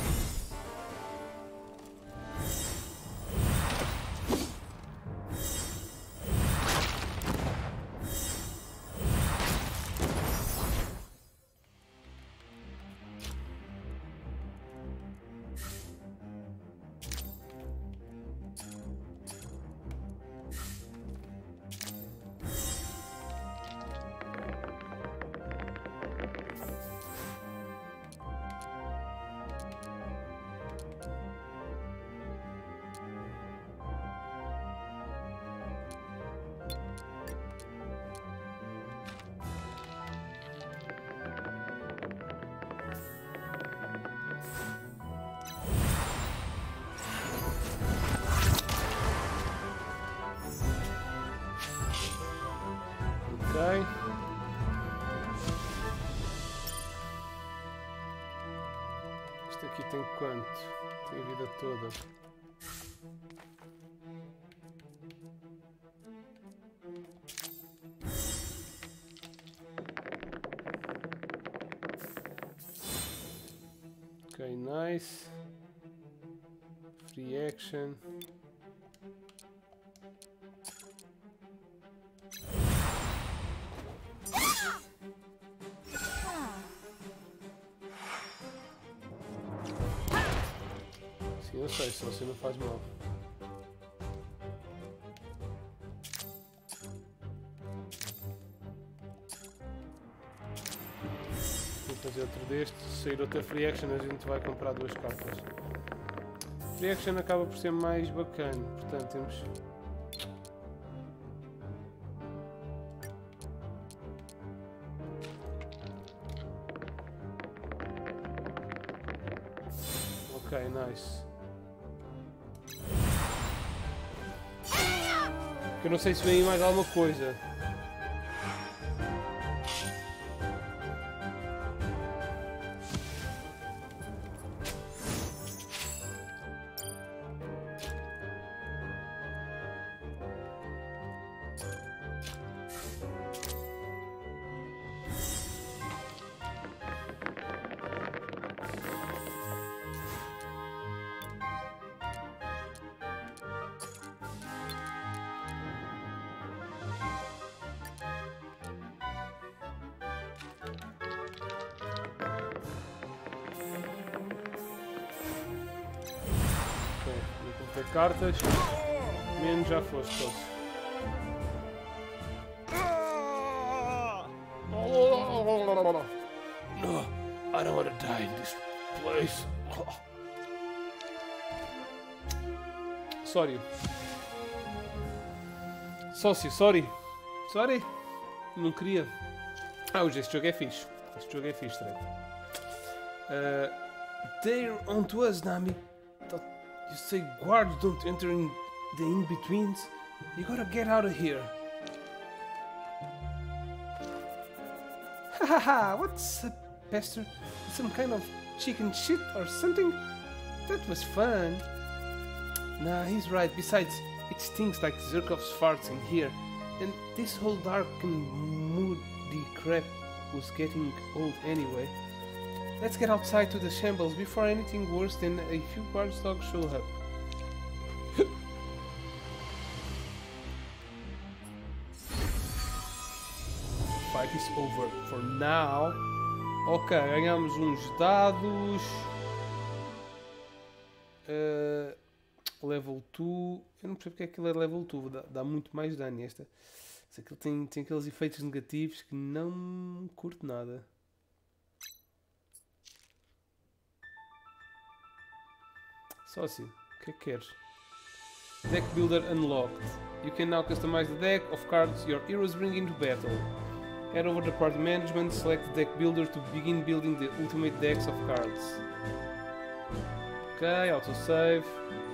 Ok. aqui tem quanto? Tem a vida toda. Ok, nice. Free action. Sim, eu sei, só assim não faz mal. Vou fazer outro destes. Se sair outra free action, a gente vai comprar 2 cartas. Free action acaba por ser mais bacana, portanto temos. Ok, nice. Eu não sei se vem mais alguma coisa. Cartas, menos já foste todos. No, I don't want to die in this place. Sorry. Sócio, sorry. Sorry. Não queria. Este jogo é fixe. Este jogo é fixe, Trevor. They're onto us, Nami. You say guards don't enter in the in-betweens? You gotta get out of here. Hahaha, what's up, Pester? Some kind of chicken shit or something? That was fun. Nah, he's right. Besides, it stinks like Zirkov's farts in here. And this whole dark and moody crap was getting old anyway. Let's get outside to the shambles before anything worse than a few guards dogs show up. Fight is over for now. Ok, ganhamos uns dados. Level 2. Eu não percebo porque é que aquilo é level 2. Dá muito mais dano esta. Se aquilo tem aqueles efeitos negativos que não curto nada. Só assim, o que é que queres? Deck Builder Unlocked. You can now customize the deck of cards your heroes bring into battle. Head over to Party Management, select the Deck Builder to begin building the ultimate decks of cards. Ok, autosave.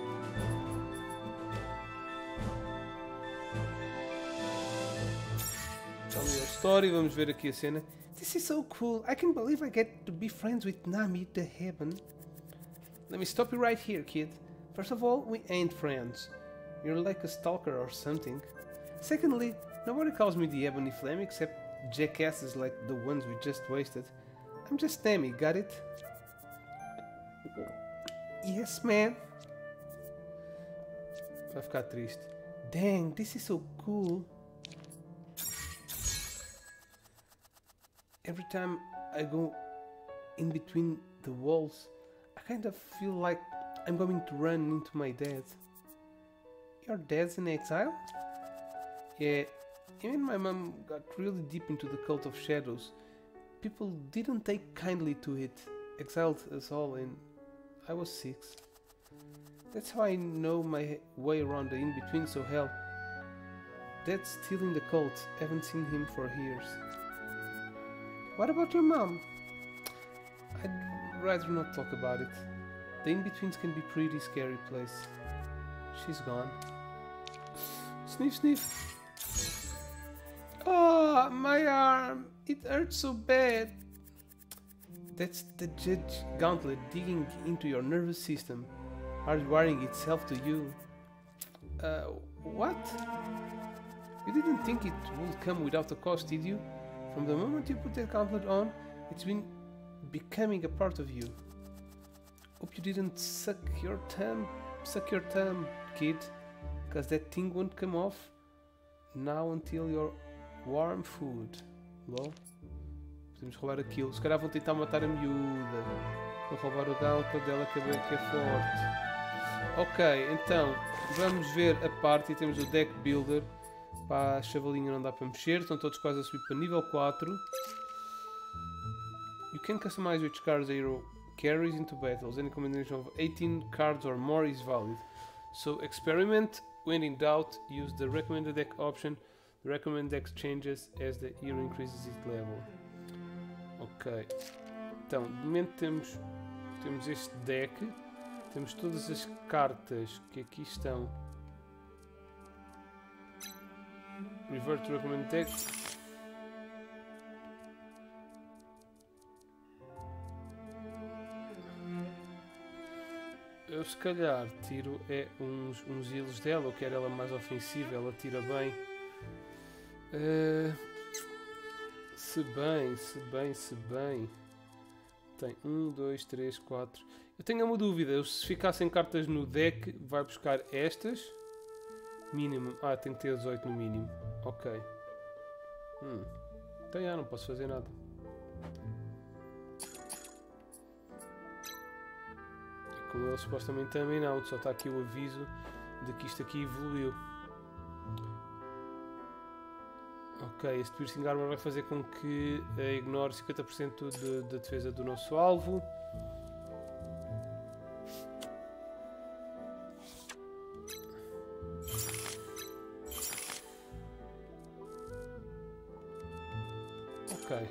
Tell me your story, vamos ver aqui a cena. This is so cool. I can't believe I get to be friends with Nami the Heaven. Let me stop you right here, kid. First of all, we ain't friends. You're like a stalker or something. Secondly, nobody calls me the Ebony Flame except jackasses like the ones we just wasted. I'm just Nami, got it? Yes, man. Vai ficar triste. Dang, this is so cool. Every time I go in between the walls, I kind of feel like I'm going to run into my dad. Your dad's in exile? Yeah, even my mom got really deep into the cult of shadows. People didn't take kindly to it, exiled us all, and I was 6. That's how I know my way around the in-between, so hell, Dad's still in the cult, haven't seen him for years. What about your mom? I'd rather not talk about it. The in-betweens can be pretty scary place. She's gone. Sniff, sniff. Oh, my arm! It hurts so bad. That's the Judge Gauntlet digging into your nervous system, hardwiring itself to you. What? You didn't think it would come without a cost, did you? From the moment you put that gauntlet on, it's been becoming a part of you. Hope you didn't suck your thumb, kid, because that thing won't come off now until you're warm food. Lol. Podemos roubar aquilo. Se calhar vão tentar matar a miúda. Vou roubar o gauntlet dela que é forte. Ok, então vamos ver a parte e temos o deck builder. Pá, a chavalinha não dá para mexer, estão todos quase a subir para nível 4. You can customize which cards a hero carries into battles. Any combination of 18 cards or more is valid. So experiment. When in doubt, use the recommended deck option. The recommended deck changes as the hero increases its level. Ok. Então, de momento temos este deck. Temos todas as cartas que aqui estão. Revert to recommended deck. Eu se calhar tiro uns heals dela, eu quero ela mais ofensiva, ela tira bem. Se bem. Tem 1, 2, 3, 4. Eu tenho uma dúvida, eu, se ficassem cartas no deck, vai buscar estas. Mínimo. Ah, tem que ter 18 no mínimo. Ok. Então já não posso fazer nada. E com ele supostamente também não, só está aqui o aviso de que isto aqui evoluiu. Ok, este Piercing Armor vai fazer com que ignore 50% da defesa do nosso alvo. Ok.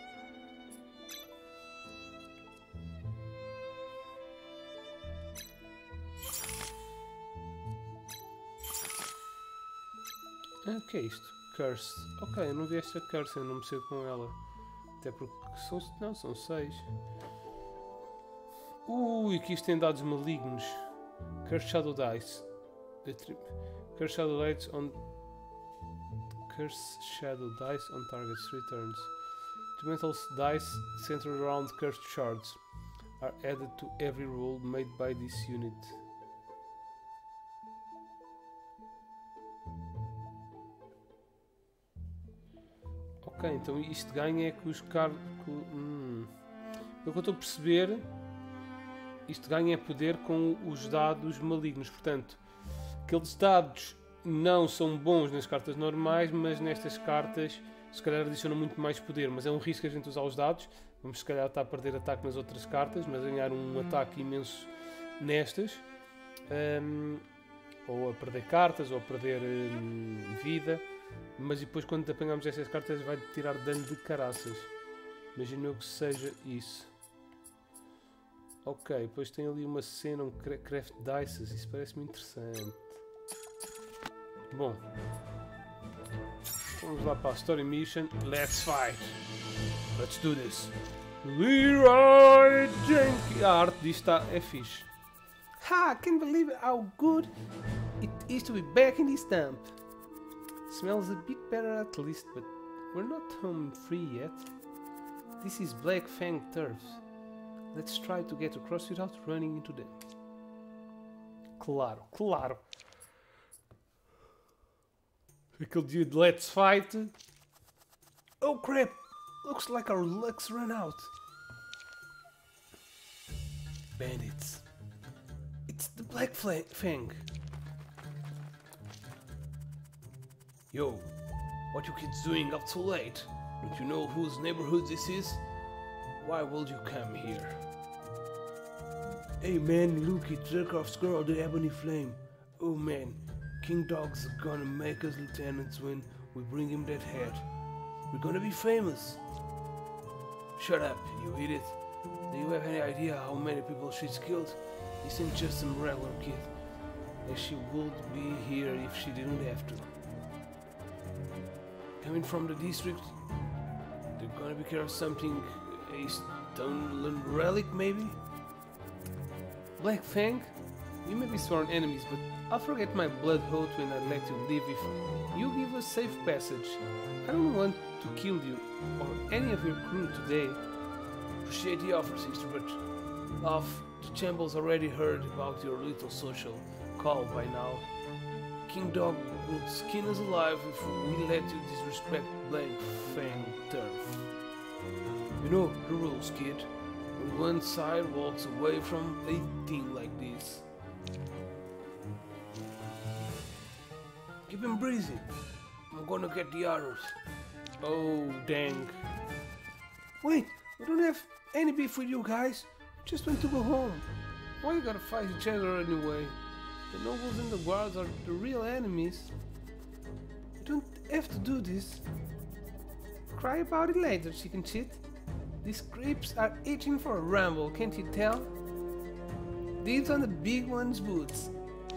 O que é isto? Curse. Ok, eu não vi esta Curse, eu não me sei com ela. Até porque são 6. Ui, que isto tem dados malignos. Curse Shadow Dice. Curse Shadow Dice on target's returns. Elemental dice centered around cursed shards are added to every roll made by this unit. Ok, então isto ganha é que os cards... Pelo que eu estou a perceber, isto ganha poder com os dados malignos. Portanto, aqueles dados não são bons nas cartas normais, mas nestas cartas se calhar adicionam muito mais poder. Mas é um risco a gente usar os dados. Vamos se calhar estar a perder ataque nas outras cartas, mas ganhar um ataque imenso nestas. Ou a perder cartas, ou a perder vida. Mas depois quando apanhamos essas cartas vai tirar dano de caraças. Imagino eu que seja isso. Ok, depois tem ali uma cena, um craft dices. Isso parece-me interessante. Bom. Vamos lá para a Story Mission. Let's fight! Let's do this! Leroy Jenkins! A arte disto é fixe. Ha! Can't believe how good it is to be back in this dump. Smells a bit better at least, but we're not home free yet. This is Black Fang turf. Let's try to get across without running into them. Claro, claro. Aquele dia de Let's Fight. Oh crap! Looks like our luck's run out. Bandits. It's the Black Fang. Yo, what you kids doing up so late? Don't you know whose neighborhood this is? Why would you come here? Hey man, look, it's Zerkov's girl, the Ebony Flame. Oh man, King Dog's gonna make us lieutenants when we bring him that hat. We're gonna be famous. Shut up, you idiot. Do you have any idea how many people she's killed? This ain't just some regular kid. And she would be here if she didn't have to. Coming from the district, they're gonna be care of something stolen relic, maybe? Black Fang? We may be sworn enemies, but I'll forget my blood oath when I let you live if you give us safe passage. I don't want to kill you or any of your crew today. Appreciate the offer, sister, but the Chamber's already heard about your little social call by now. King Dog will skin us alive if we let you disrespect Black Fang turf. You know the rules, kid. When one side walks away from a thing like this, keep him breezy. I'm gonna get the others. Oh, dang. Wait, we don't have any beef with you guys. Just want to go home. Why you gotta fight each other anyway? The nobles and the guards are the real enemies. You don't have to do this. Cry about it later, chicken shit. These creeps are itching for a rumble, can't you tell? Dibs on the big one's boots.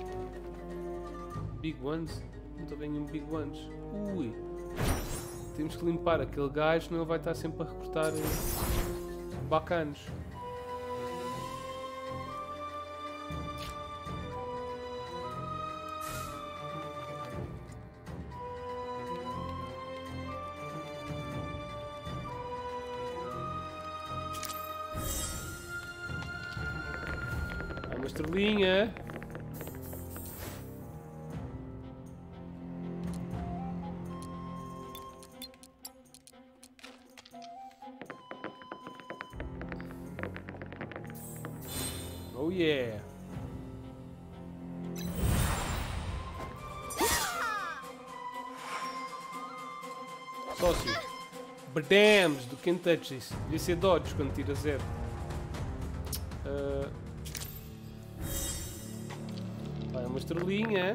Big ones? Não estou bem em big ones. Ui. Temos que limpar aquele gajo, senão ele vai estar sempre a recrutar bacanos. Uma estrelinha. Oh yeah. Sócio. Badams do Can't Touch This. Devia ser dodge quando tira zero. Vai uma estrelinha.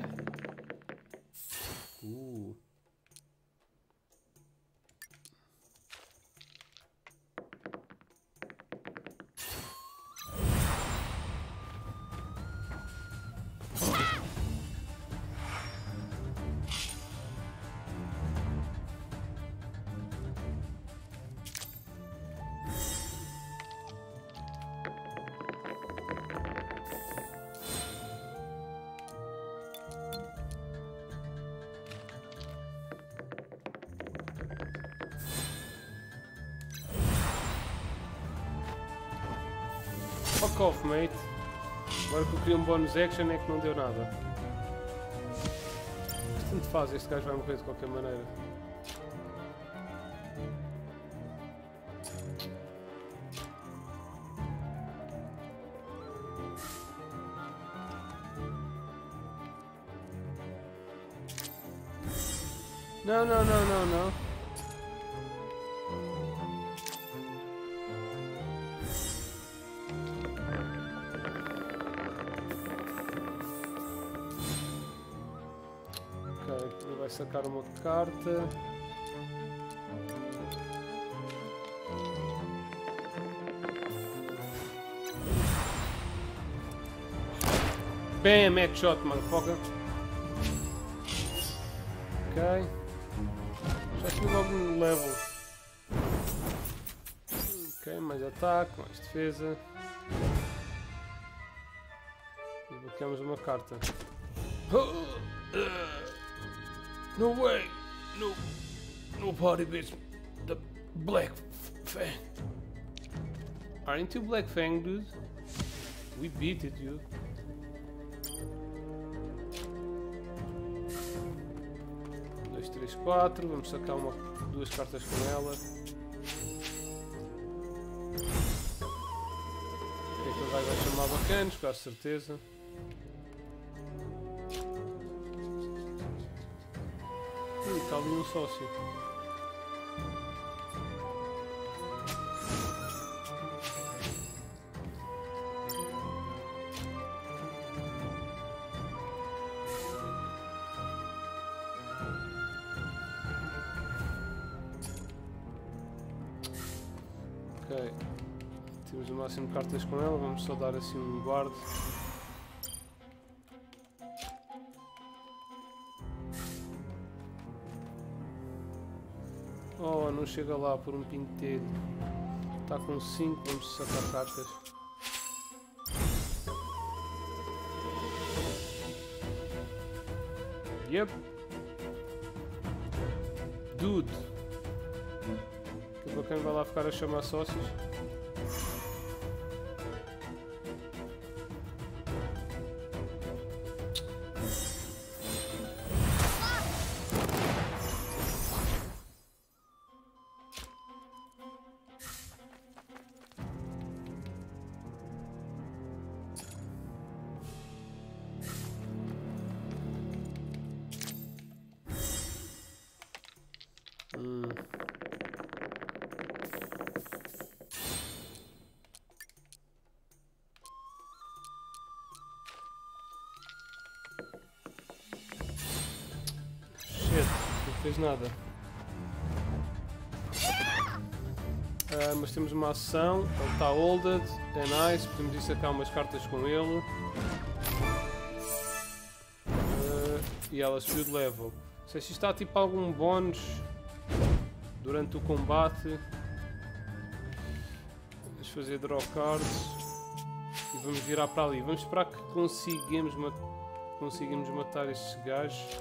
Fuck off, mate. Agora que eu queria um bonus action é que não deu nada. Mas tanto faz, este gajo vai morrer de qualquer maneira. Não, não, não, não, não. Vai sacar uma carta. Bam, headshot, motherfucker. Ok. Já tive algum level. Ok, mais ataque, mais defesa. E bloqueamos uma carta. No way! No party bitch. The Black Fang. Aren't you Black Fang, dude? We beat it, dude. Dois, três, quatro. Vamos sacar duas cartas com ela. O que é que ele vai chamar bacanos, com certeza. Está ali um sócio. Ok. Temos o máximo de cartas com ela. Vamos só dar assim um guarde. Oh, não chega lá por um pintelho. Está com 5, vamos sacar cartas. Yep. Dude. Que bacana, vai lá ficar a chamar sócios. Não fez nada. Mas temos uma ação, ele está holded, é nice, podemos ir sacar umas cartas com ele. E ela subiu de level. Não sei se está tipo algum bónus durante o combate. Vamos fazer draw cards e vamos virar para ali. Vamos esperar que consigamos matar estes gajos.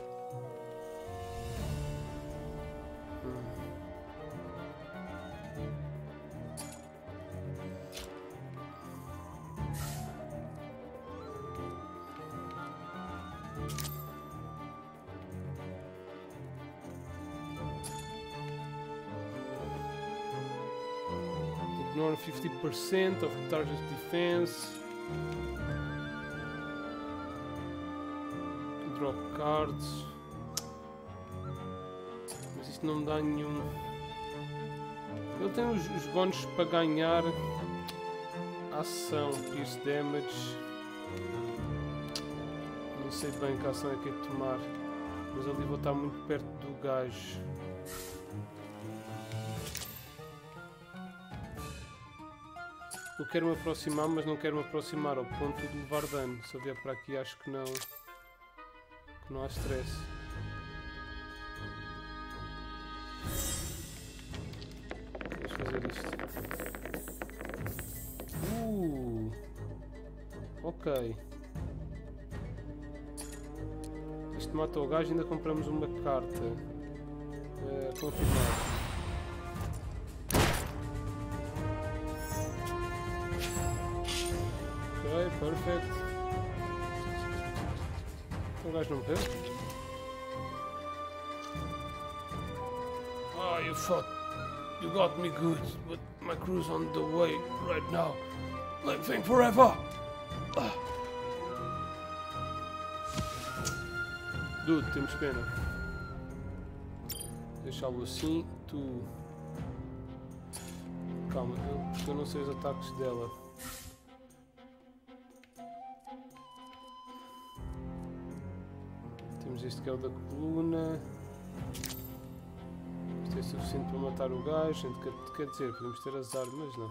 Ignore 50% of target defense. Drop cards. Mas isto não me dá nenhum. Ele tem os bónus para ganhar ação, pierce damage. Não sei bem que ação é que é de tomar. Mas ali vou estar muito perto do gajo. Eu quero me aproximar, mas não quero me aproximar ao ponto de levar dano. Se eu vier para aqui, acho que não há stress. Vamos fazer isto. Ok. Isto mata o gajo e ainda compramos uma carta. Confirmar. Perfect. O gajo não morreu? Oh, you thought you got me good, but my crew's on the way right now. Living forever! Dude, temos pena. Deixá-lo assim, tu... Calma, eu não sei os ataques dela. Temos este que é o da coluna. Isto é suficiente para matar o gajo. Quer dizer, podemos ter as armas, não?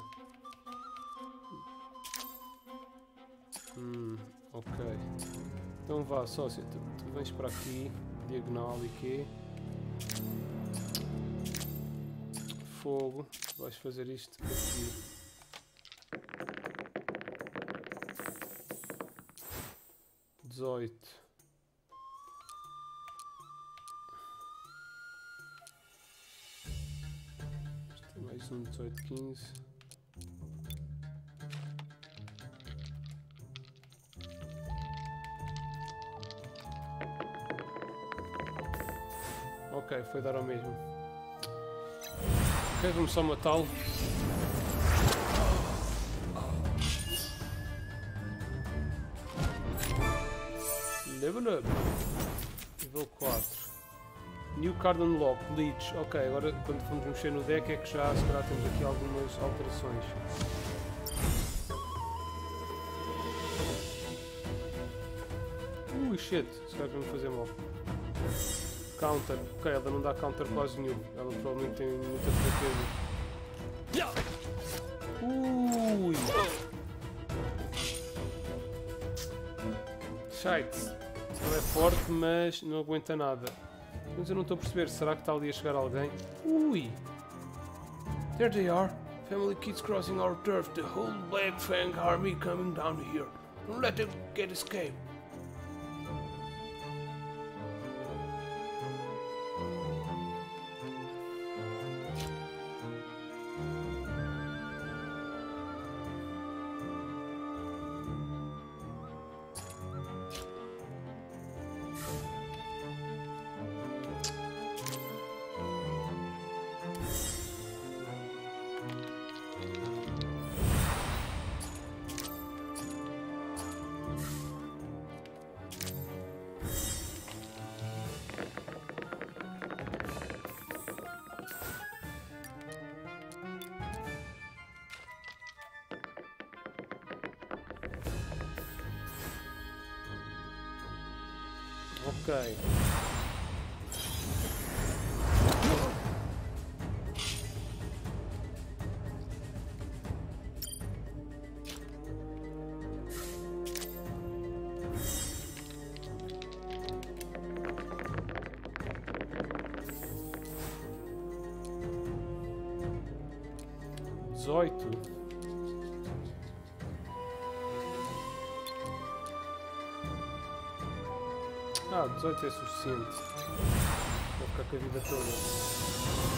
Ok. Então vá, sócio, tu vens para aqui, diagonal e quê? Fogo. Vais fazer isto aqui. Dezoito. Mais um 18, 15. Ok, foi dar ao mesmo. Ok, vamos só matá-lo. Level up. Nível 4. New card unlock, Leech. Ok, agora quando formos mexer no deck é que já se calhar temos aqui algumas alterações. Shit, se calhar vai-me fazer mal. Counter, ok, ela não dá counter quase nenhum. Ela provavelmente tem muita fraqueza. Ui! Shite. Ela é forte, mas não aguenta nada. Mas eu não estou a perceber, será que está ali a chegar alguém? Ui! There they are. Family kids crossing our turf, the whole Black Fang army coming down here. Don't let them get escape. Ok. Ah, 18 é suficiente. Vou ficar com a vida toda.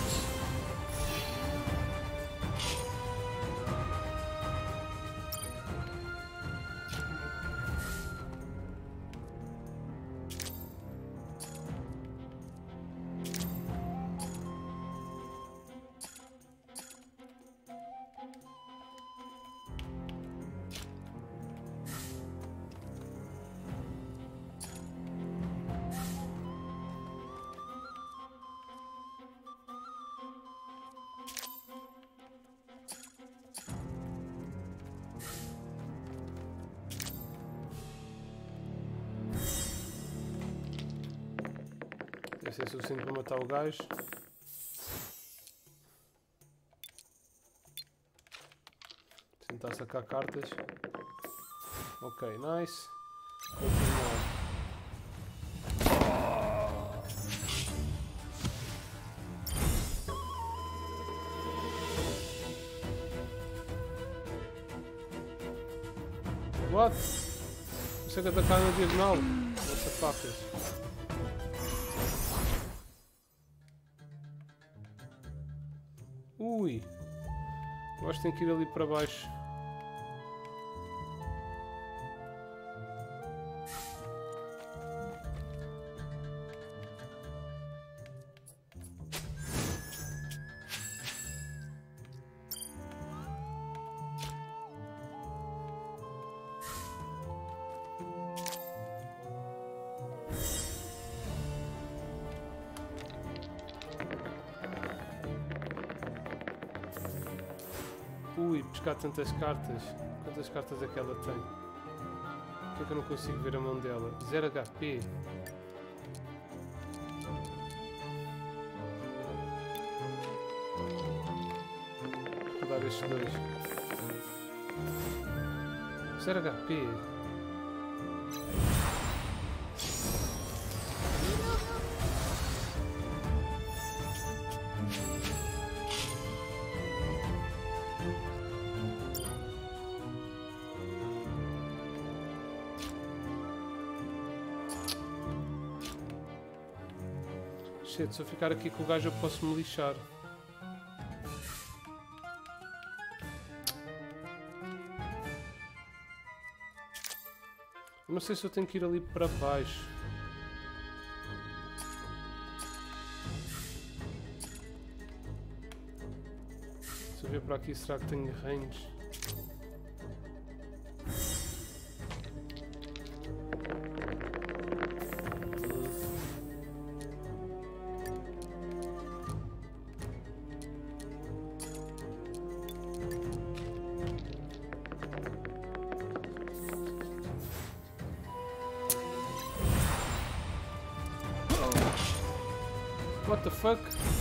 Deve ser suficiente para matar o gajo. Tentar sacar cartas. Ok, nice. Continuar. What? Consegue atacar na diagonal? What the fuck is? Ui, eu acho que tenho que ir ali para baixo. Ui, pescar tantas cartas. Quantas cartas é que ela tem? Por que é que eu não consigo ver a mão dela? 0 HP. Vou dar estes dois. 0 HP. Se eu ficar aqui com o gajo eu posso me lixar. Eu não sei se eu tenho que ir ali para baixo. Se eu ver para aqui, será que tenho range? What the fuck?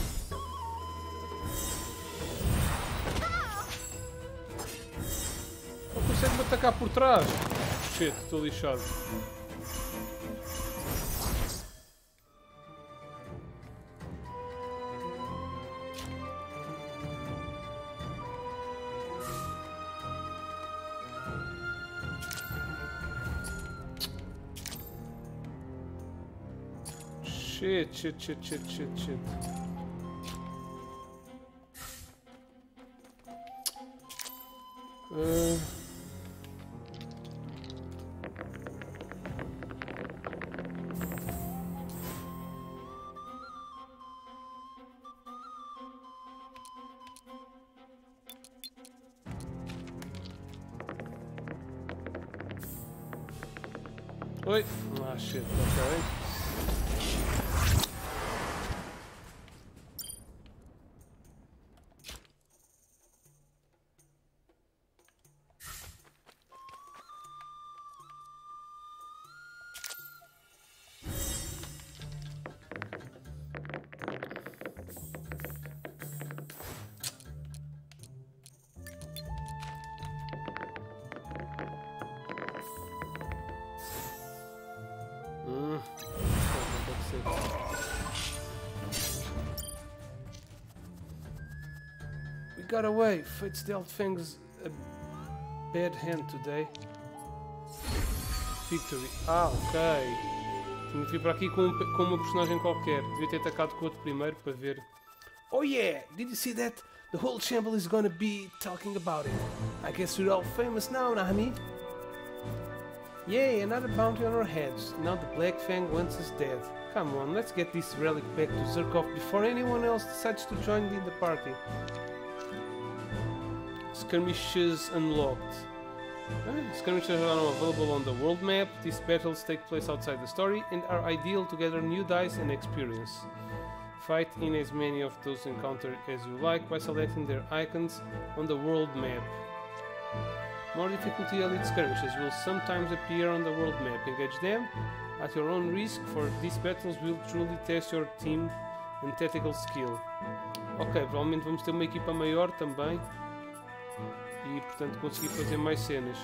Não consegue me atacar por trás. Shit, estou lixado. Shit. Oi! Ah, shit, ok. We got away. Fate's dealt Fang's a bad hand today. Victory. Ah, ok. Tinha que vir para aqui com uma personagem qualquer. Devia ter atacado com o outro primeiro para ver. Oh yeah, did you see that? The whole Shamble is gonna be talking about it. I guess we're all famous now, Nami. Yay, another bounty on our heads. Now the Black Fang wants us dead. Come on, let's get this relic back to Zerkov before anyone else decides to join in the party. Skirmishes unlocked. Skirmishes are now available on the world map. These battles take place outside the story and are ideal to gather new dice and experience. Fight in as many of those encounters as you like by selecting their icons on the world map. More difficulty elite skirmishes will sometimes appear on the world map. Engage them at your own risk, for these battles will truly test your team and tactical skill. Ok, provavelmente vamos ter uma equipa maior também e portanto conseguir fazer mais cenas.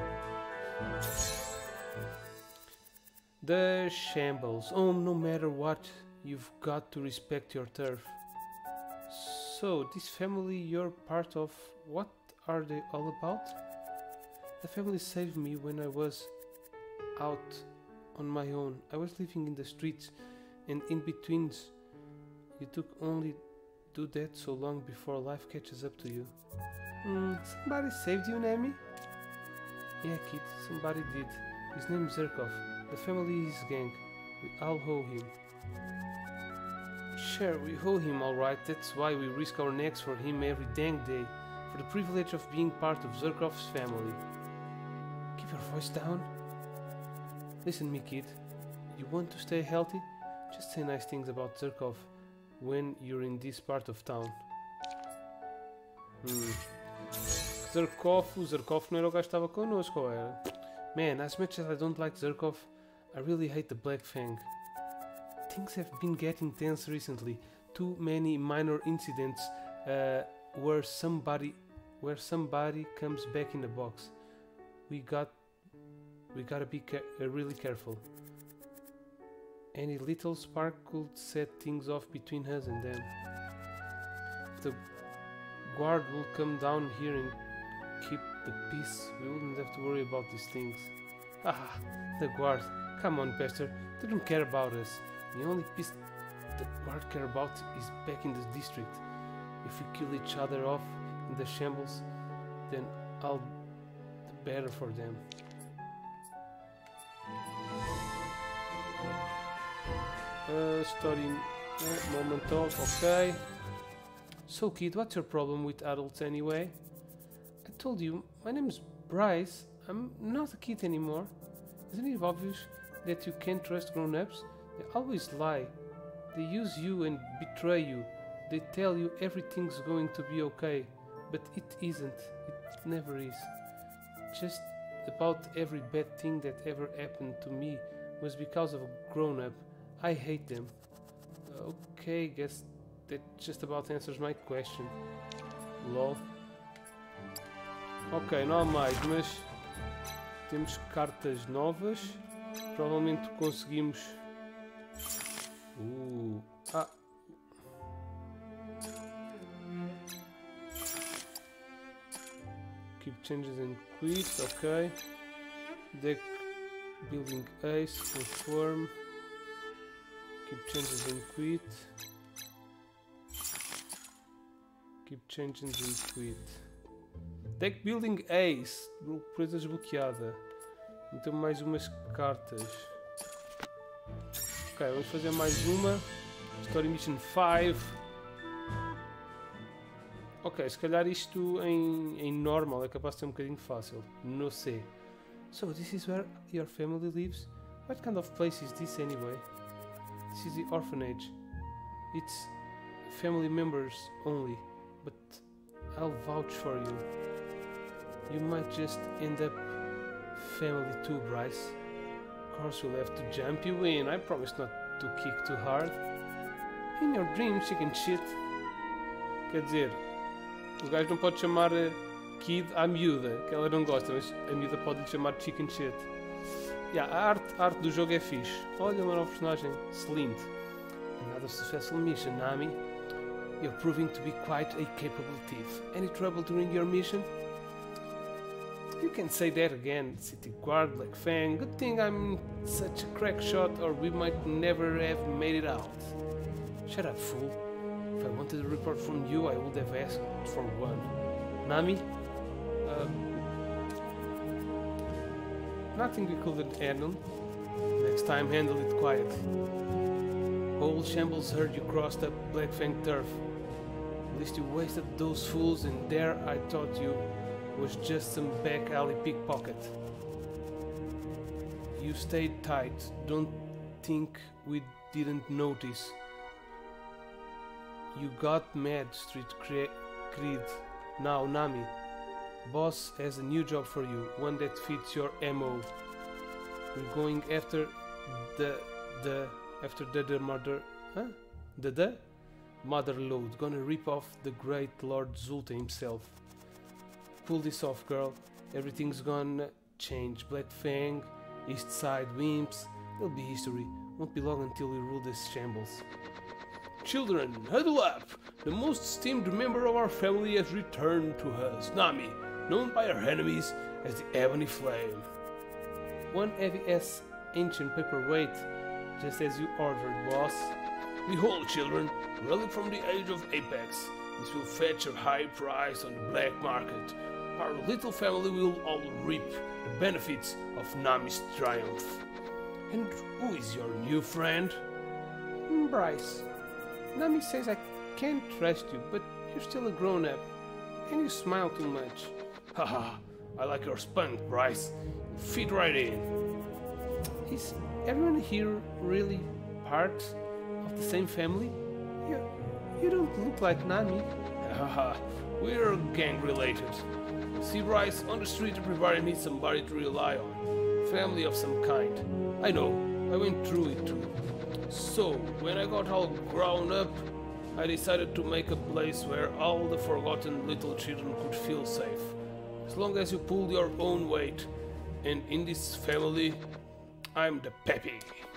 The Shambles. Oh, no matter what, you've got to respect your turf. So, this family you're part of, what are they all about? The family saved me when I was out on my own. I was living in the streets and in betweens. You took only do that so long before life catches up to you. Somebody saved you, Nami? Yeah, kid, somebody did. His name is Zerkov. The family is his gang. We all owe him. Sure, we owe him alright. That's why we risk our necks for him every dang day. For the privilege of being part of Zerkov's family. Keep your voice down. Listen me, kid. You want to stay healthy? Just say nice things about Zerkov when you're in this part of town. O Zerkov não era o gajo que estava connosco, ou era? Man, as much as I don't like Zerkov, I really hate the Black Fang. Things have been getting tense recently. Too many minor incidents where somebody comes back in the box. We gotta be really careful. Any little spark could set things off between us and them. If the guard will come down here and keep the peace, we wouldn't have to worry about these things. Ah, the guard. Come on, Pester. They don't care about us. The only peace the guard care about is back in the district. If we kill each other off in the shambles, then all the better for them. Story moment talk, okay. So kid, what's your problem with adults anyway? I told you, my name is Bryce. I'm not a kid anymore. Isn't it obvious that you can't trust grown-ups? They always lie. They use you and betray you. They tell you everything's going to be okay, but it isn't. It never is. Just about every bad thing that ever happened to me was because of a grown-up. I hate them. Okay, guess that just about answers my question. Lol. Ok, não há mais, mas temos cartas novas. Provavelmente conseguimos. Keep changes and quit, ok. Deck building ace, confirm. Keep changes and quit. Keep changes and quit. Deck Building Ace. Presa desbloqueada. Então mais umas cartas. Ok, vamos fazer mais uma. Story Mission 5. Ok, se calhar isto em normal é capaz de ser um bocadinho fácil. Não sei. So, this is where your family lives? What kind of place is this anyway? This is the orphanage. It's family members only, but I'll vouch for you. You might just end up family too, Bryce. Of course we'll have to jump you in. I promise not to kick too hard. In your dreams, chicken shit. Quer dizer, o gajo não pode chamar Kid à miúda, que ela não gosta, mas a miúda pode lhe chamar chicken shit. Yeah, a arte do jogo é fixe. Olha uma nova personagem, Slint. Another successful mission, Nami. You're proving to be quite a capable thief. Any trouble during your mission? You can say that again, City Guard, Black Fang. Good thing I'm such a crack shot or we might never have made it out. Shut up, fool. If I wanted a report from you, I would have asked for one. Nami? Nothing we couldn't handle. Next time, handle it quietly. Whole shambles heard you crossed up Black Fang turf. At least you wasted those fools, and there I thought you was just some back alley pickpocket. You stayed tight. Don't think we didn't notice. You got mad, Street Creed. Now, Nami, boss has a new job for you, one that fits your MO. We're going after the mother load. Gonna rip off the great Lord Zulta himself. Pull this off, girl. Everything's gonna change. Black Fang, East Side Wimps, it'll be history. Won't be long until we rule this shambles. Children, huddle up! The most esteemed member of our family has returned to us, Nami, known by our enemies as the Ebony Flame. One heavy-ass ancient paperweight, just as you ordered, boss. Behold, children, relic from the age of Apex. This will fetch a high price on the black market. Our little family will all reap the benefits of Nami's triumph. And who is your new friend? Bryce. Nami says I can't trust you, but you're still a grown-up, and you smile too much. Haha, I like your spunk, Bryce. You fit right in. Is everyone here really part of the same family? You don't look like Nami. Haha, we're gang-related. See, Bryce, on the street everybody needs somebody to rely on. Family of some kind. I know, I went through it too. So, when I got all grown up, I decided to make a place where all the forgotten little children could feel safe. As long as you pull your own weight. And in this family, I'm the Peppy.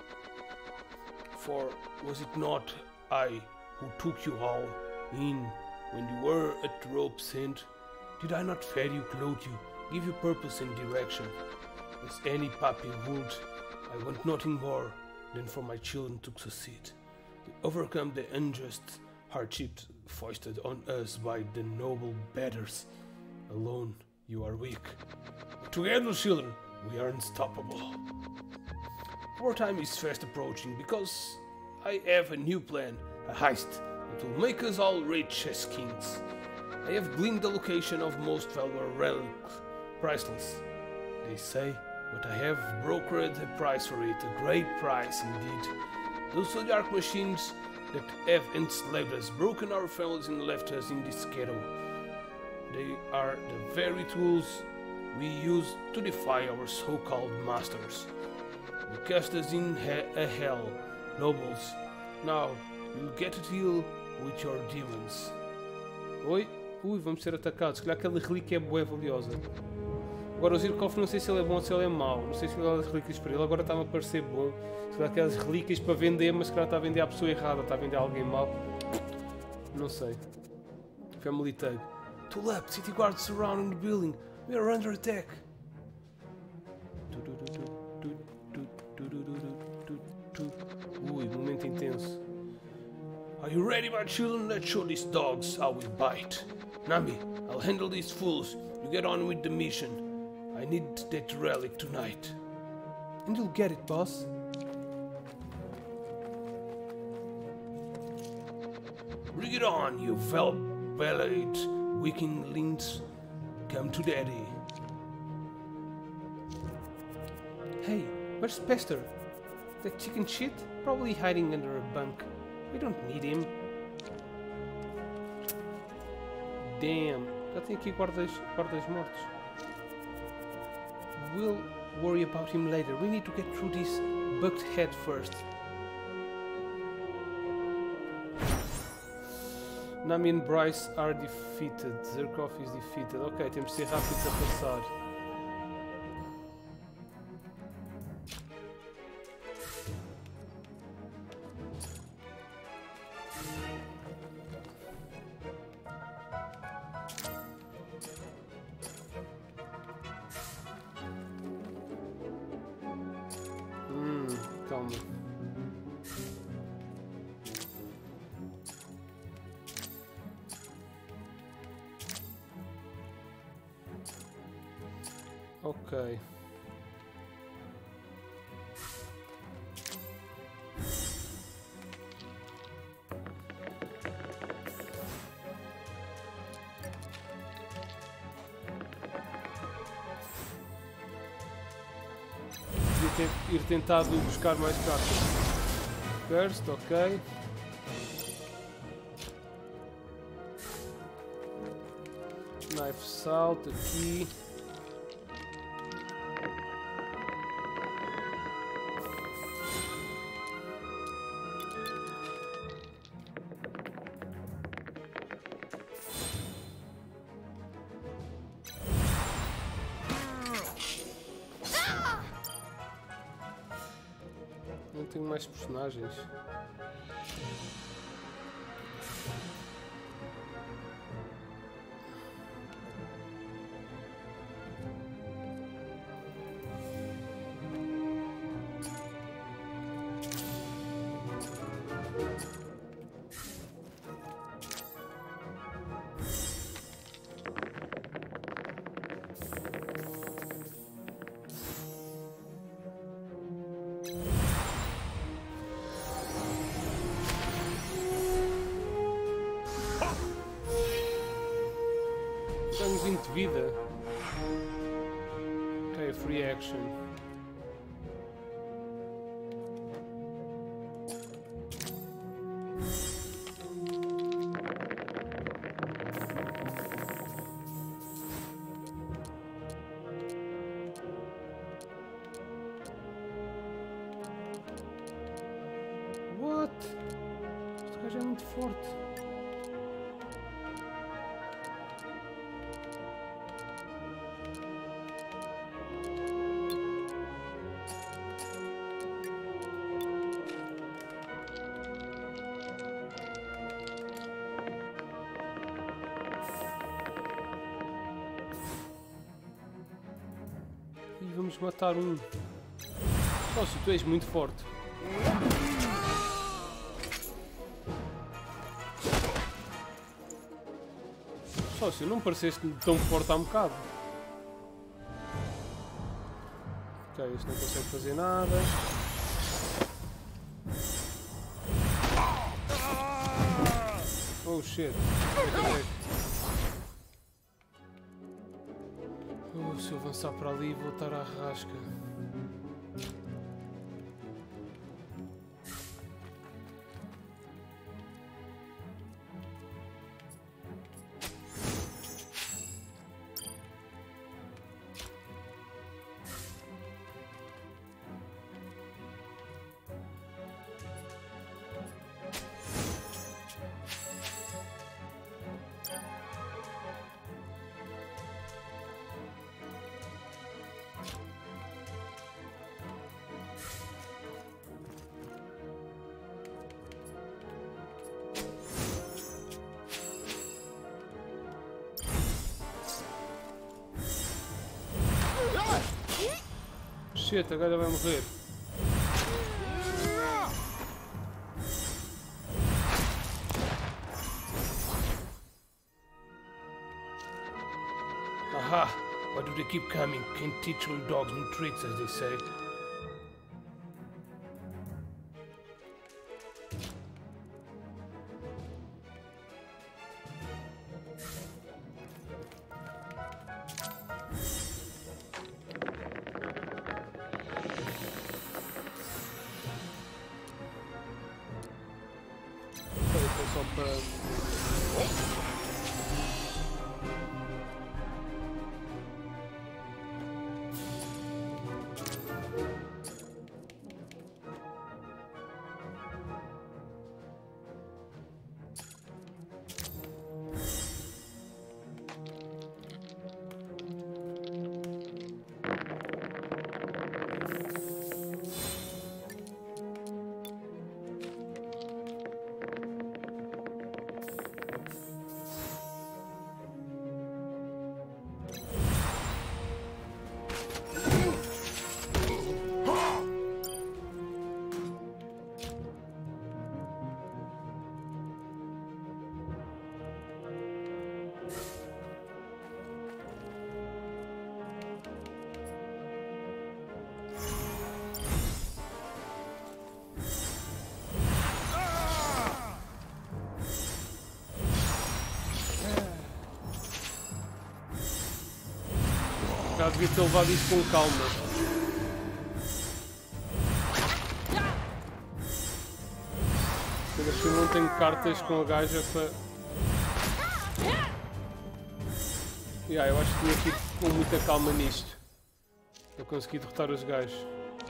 For was it not I who took you all in when you were at the rope's end? Did I not feed you, clothe you, give you purpose and direction? As any puppy would, I want nothing more than for my children to succeed, to overcome the unjust hardships foisted on us by the noble betters. Alone, you are weak. Together, children, we are unstoppable. Wartime is fast approaching because I have a new plan, a heist that will make us all rich as kings. I have gleaned the location of most valuable relics, priceless, they say, but I have brokered a price for it, a great price indeed. Those Zodiac machines that have enslaved us, broken our families and left us in this ghetto. They are the very tools we use to defy our so-called masters. They cast us in a hell, nobles. Now, you'll get to deal with your demons. Oi? Ui, vamos ser atacados. Se calhar aquela relíquia é bué valiosa. Agora o Zirkov não sei se ele é bom ou se ele é mau. Não sei se ele dá as relíquias para ele. Agora está-me a parecer bom. Se calhar aquelas relíquias para vender, mas se calhar está a vender à pessoa errada. Está a vender a alguém mau. Não sei. Family Tag. Tulip, city guards surrounding the building. We are under attack. Ui, momento intenso. Ready, my children? Let's show these dogs how we bite. Nami, I'll handle these fools. You get on with the mission. I need that relic tonight. And you'll get it, boss. Bring it on, you fell-bellied weaklings. Come to daddy. Hey, where's Pester? That chicken shit? Probably hiding under a bunk. We don't need him. Damn, já tem aqui guardas mortos. We'll worry about him later. We need to get through this bucked head first. Nami and Bryce are defeated. Zerkov is defeated. Ok, temos de ser rápidos a passar. Calma. Ok. Devia ir tentado buscar mais cartas. First, ok. Knife salt aqui. Não tenho mais personagens. Tenho 20 de vida. Ok, free action. What? Este gajo é muito forte. E vamos matar um. Nossa, tu és muito forte. Sócio, não pareceste tão forte há um bocado. Ok, este não consegue fazer nada. Oh shit. Se eu avançar para ali, vou estar à rasca. Shit, agora vai morrer. Ha! Why do they keep coming? Can't teach old dogs new tricks, as they say. Só para... Já devia ter levado isso com calma. Eu não tenho cartas com a gaja para... Eu acho que tinha que ir com muita calma nisto. Para conseguir derrotar os gajos.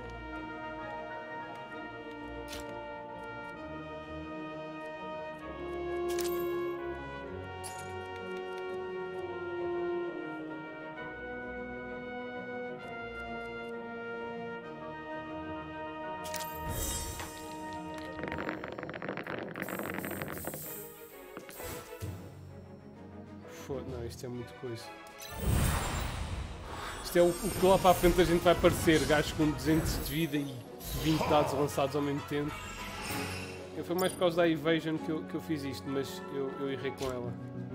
Não, isto é muita coisa. Isto é o que lá para a frente a gente vai aparecer. Gajos com 200 de vida e 20 dados lançados ao mesmo tempo. Foi mais por causa da Evasion que eu fiz isto, mas eu errei com ela.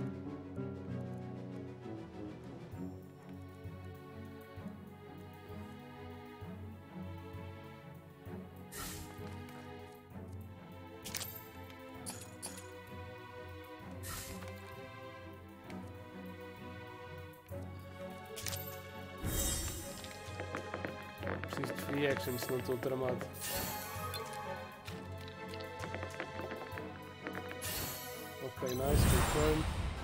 Preciso de free action, senão estou tramado. Ok, nice, confirm.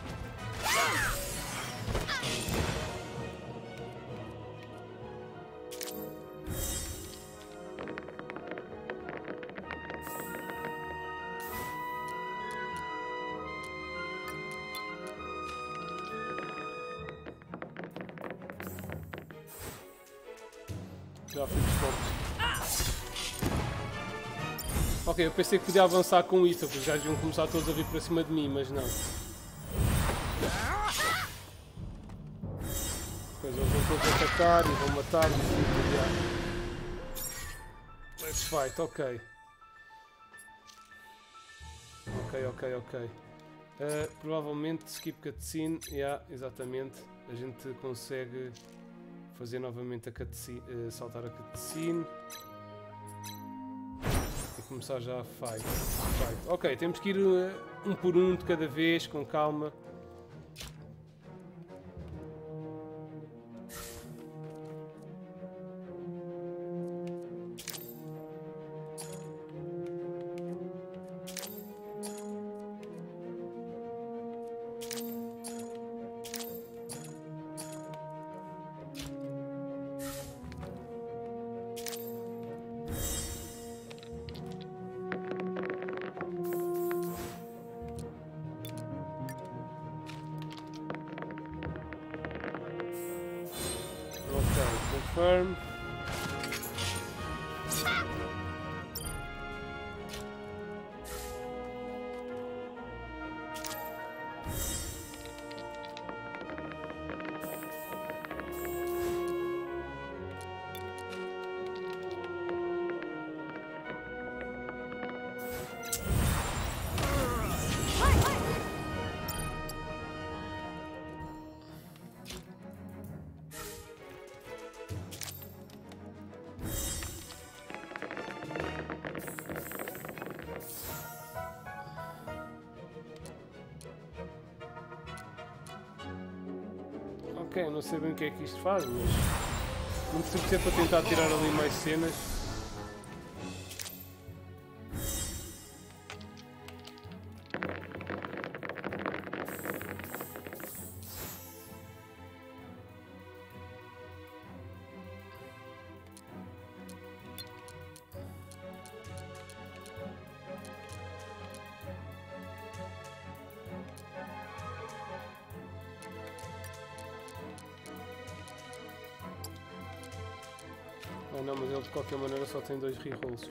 Já fui fortes. Ok, eu pensei que podia avançar com isso, porque os gajos iam começar todos a vir para cima de mim, mas não. Depois eles vão todos atacar e vão matar e let's fight, ok. Ok. Provavelmente skip cutscene, exatamente. A gente consegue fazer novamente a cutscene, saltar a cutscene e começar já a fight. Ok, temos que ir um por um de cada vez, com calma. Confirm. Ok, eu não sei bem o que é que isto faz, mas... Não percebo se é para tentar tirar ali mais cenas. Ah não, mas ele de qualquer maneira só tem 2 rerolls.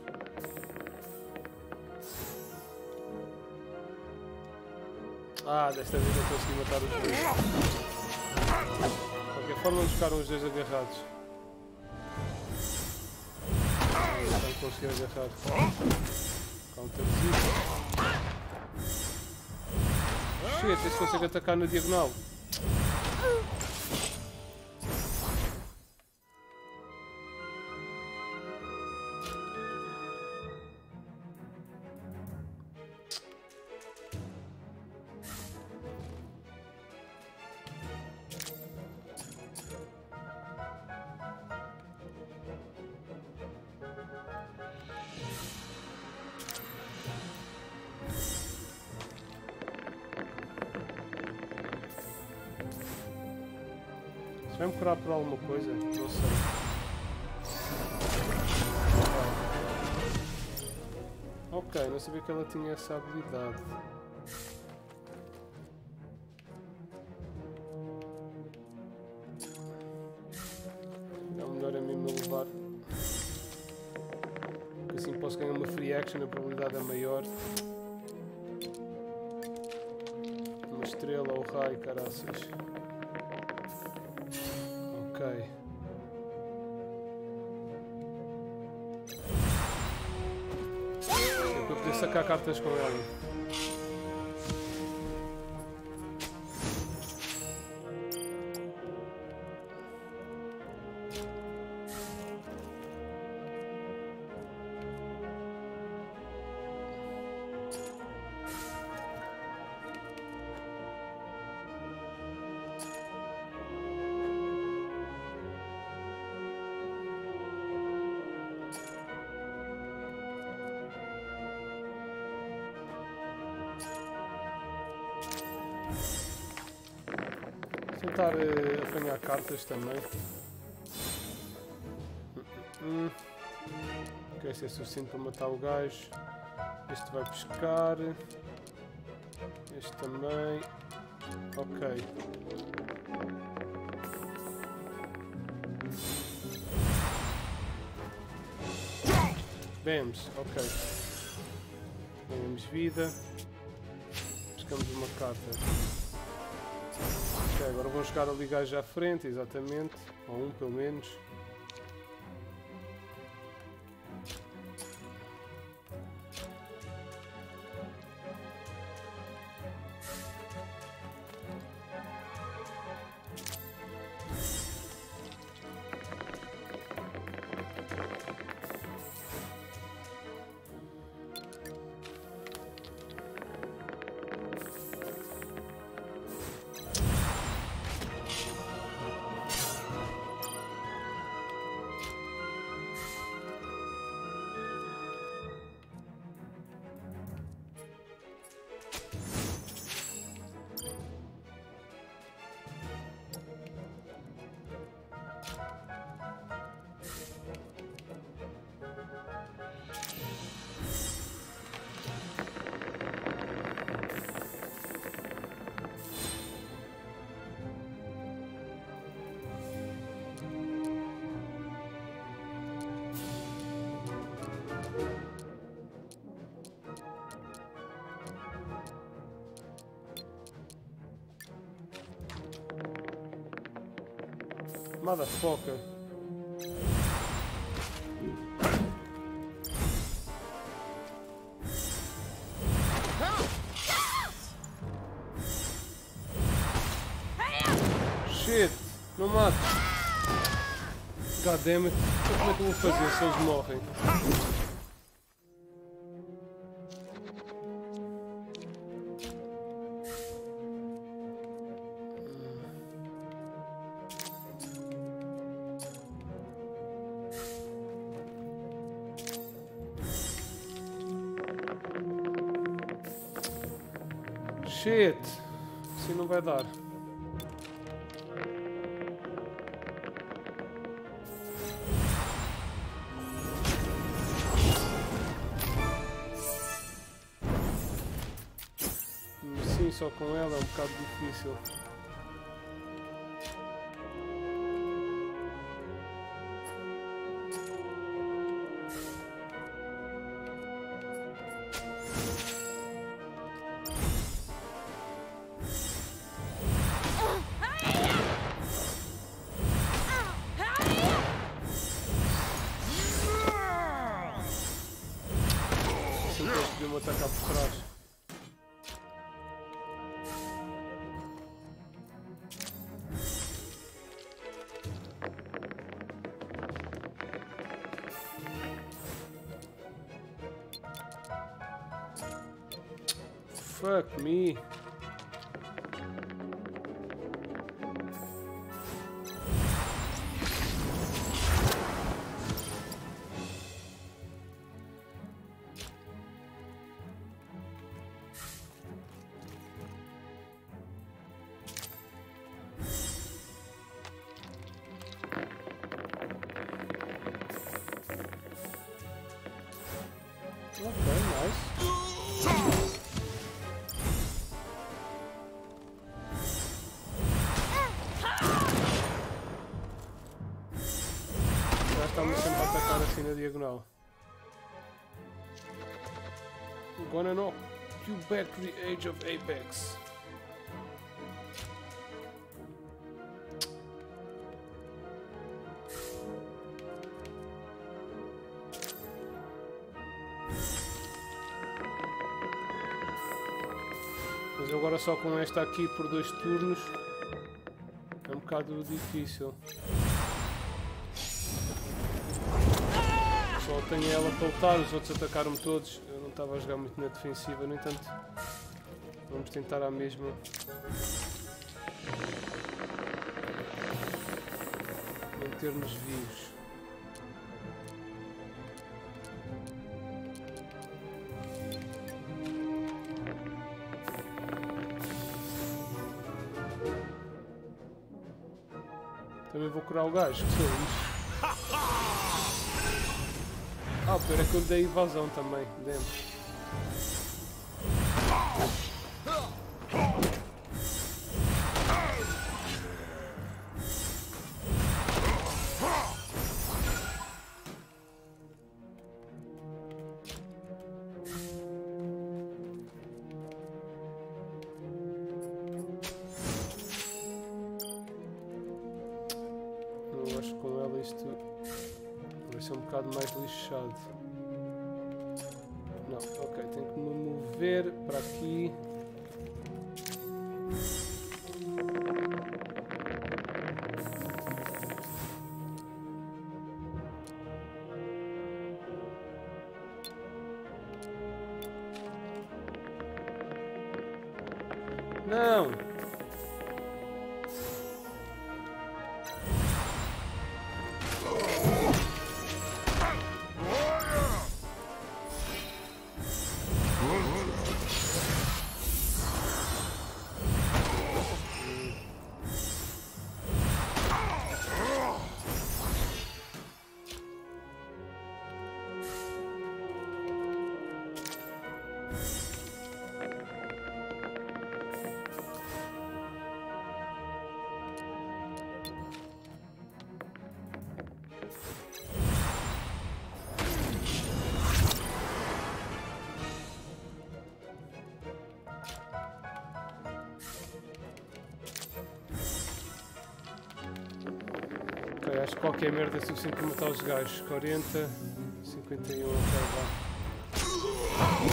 Ah, desta vez eu consegui matar os dois. De qualquer forma eles ficaram os dois agarrados. Não consegui agarrar. Counterzinho. Shit, esse consegue atacar na diagonal. Isso vai me curar por alguma coisa? Não sei. Ok, não sabia que ela tinha essa habilidade. Não, melhor é mesmo levar. Porque assim posso ganhar uma free action, a probabilidade é maior. Uma estrela ou raio, caraças. Ok. É para poder sacar cartas com ela. Tentar apanhar cartas também. Ok, se é suficiente para matar o gajo. Este vai pescar. Este também. Ok. Bams, ok. Ganhamos vida. Pescamos uma carta. Ok, agora vão chegar ali gajos à frente, exatamente. Ou um pelo menos. Motherfucker. Shit, não mato. God damn it. Como é que eu vou fazer se eles morrem? Shit! Assim não vai dar. Sim, só com ela é um bocado difícil. Podia-me atacar por trás. Fuck me. Okay, nice. Já estamos sempre a atacar assim na diagonal. I'm gonna knock you back to the age of Apex. Mas agora só com esta aqui por 2 turnos é um bocado difícil. Só tenho ela para lutar, os outros atacaram-me todos. Eu não estava a jogar muito na defensiva, no entanto vamos tentar à mesma. Manter-nos vivos. Também vou curar o gajo, que sou isso. Ah, o pior é que eu lhe dei evasão também, dentro. Eu acho que com ela isto vai ser um bocado mais lixado. Não, ok, tenho que me mover para aqui. Não! Ok, acho que qualquer merda é suficiente para matar os gajos. 40, 51, já vá.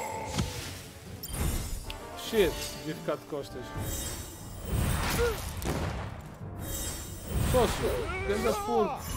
Shit, devia ficar de costas. Sócio, ganda porco.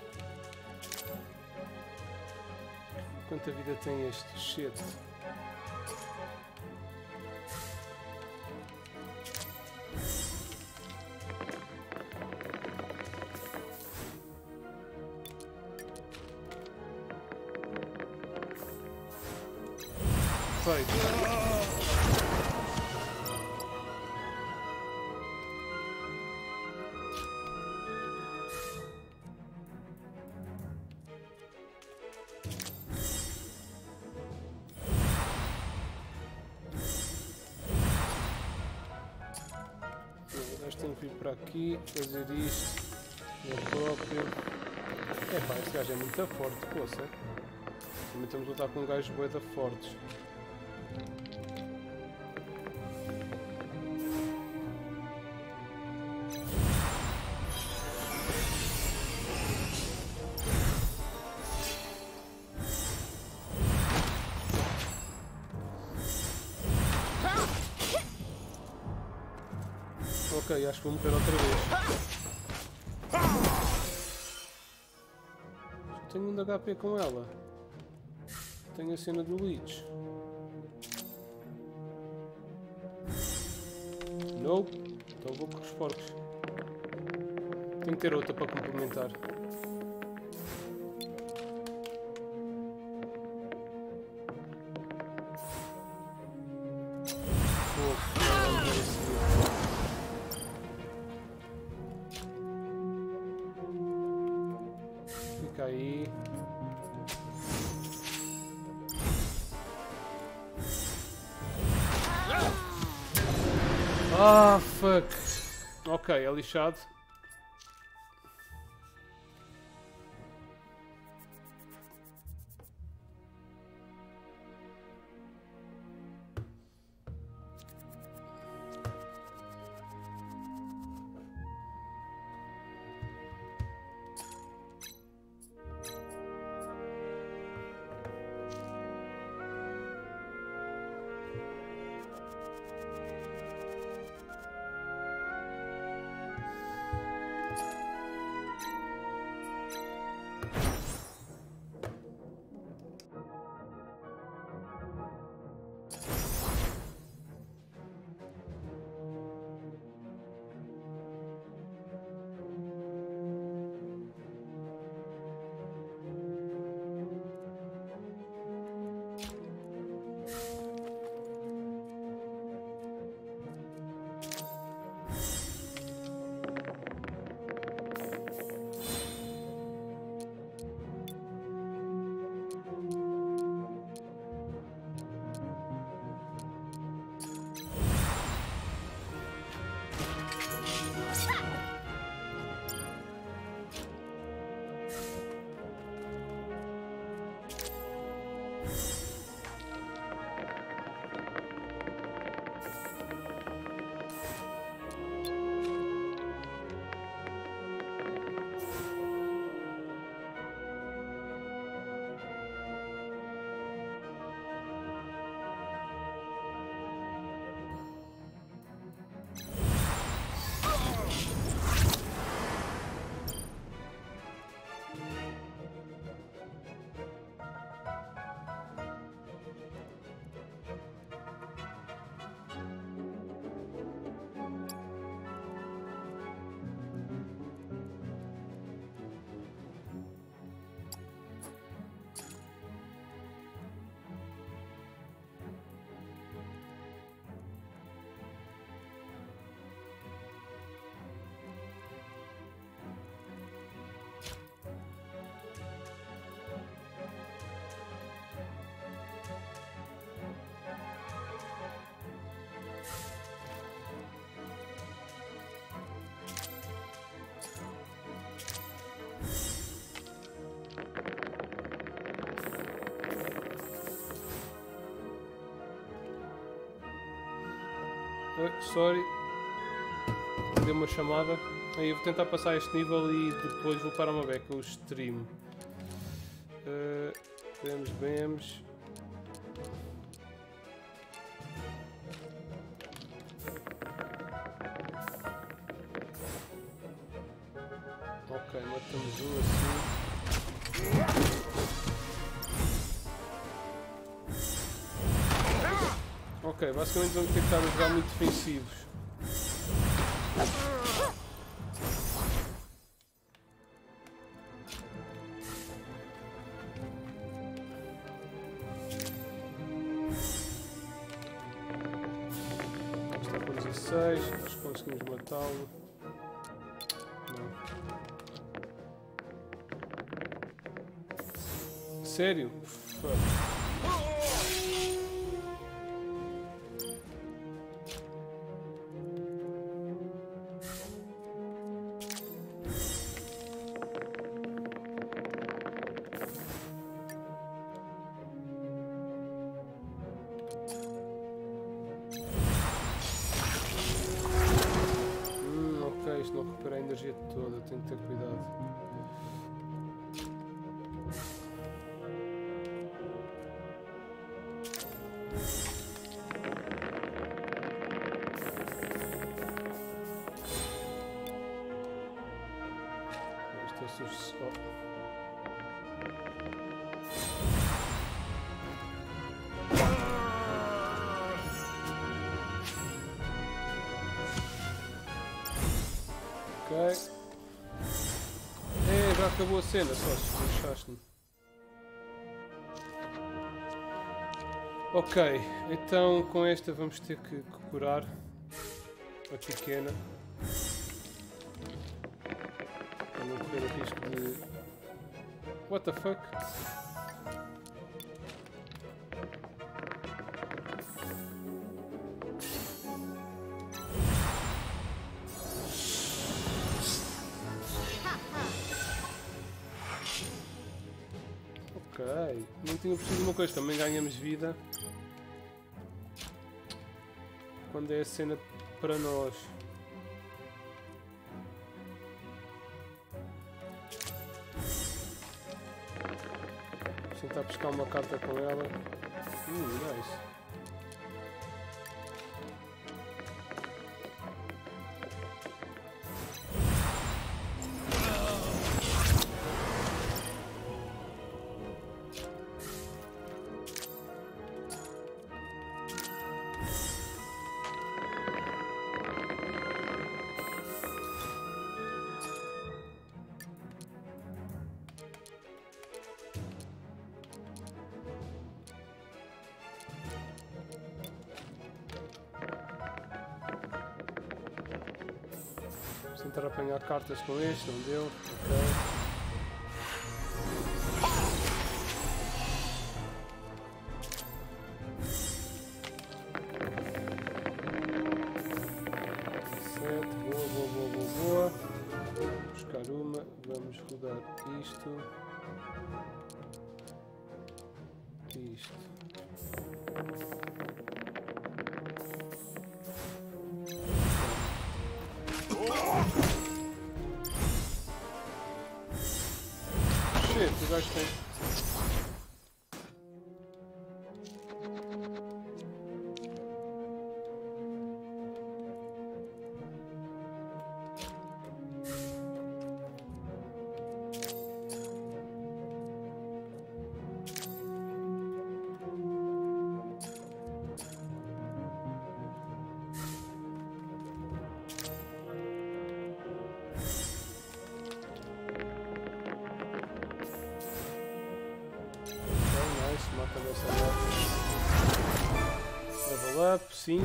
Quanta vida tem este? Shit. Perfeito. Tenho que vir para aqui, fazer isto, eu próprio. Epá, este gajo é muito forte, poça. Também temos a lutar com um gajo bué da fortes. Ok, acho que vou morrer outra vez. Só tenho um de HP com ela. Tenho a cena do Leech. Nope. Então vou com os porcos. Tenho que ter outra para complementar. Fica aí. Ah, fuck. Ok, é lixado. Sorry, deu uma chamada. Aí eu vou tentar passar este nível e depois vou para uma beca o stream. Vemos. Ok, matamos um assim. Ok, basicamente vamos ter que estar a jogar muito defensivos. 16, acho que conseguimos matá-lo. Não. Sério? Fuck. Ok, isto não recupera a energia toda, tenho que ter cuidado. Isto é suficiente. Ok. Já acabou a cena, só se deixaste-me. Ok, então com esta vamos ter que curar a pequena. Para não correr o risco de... What the fuck? Ok, não tinha percebido uma coisa, também ganhamos vida quando é a cena para nós. Vou tentar pescar uma carta com ela. Nice. Tentar apanhar cartas com este, não deu. Ok. Boa. Vou buscar uma, vamos rodar isto. O gajo tem. Mata dessa level up, sim.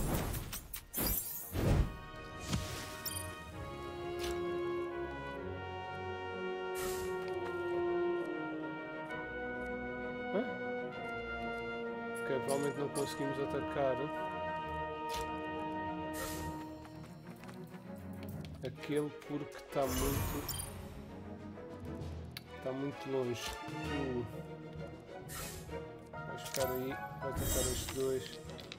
Ok, provavelmente não conseguimos atacar aquele porque está muito longe. Vai ficar aí, vai tentar estes dois.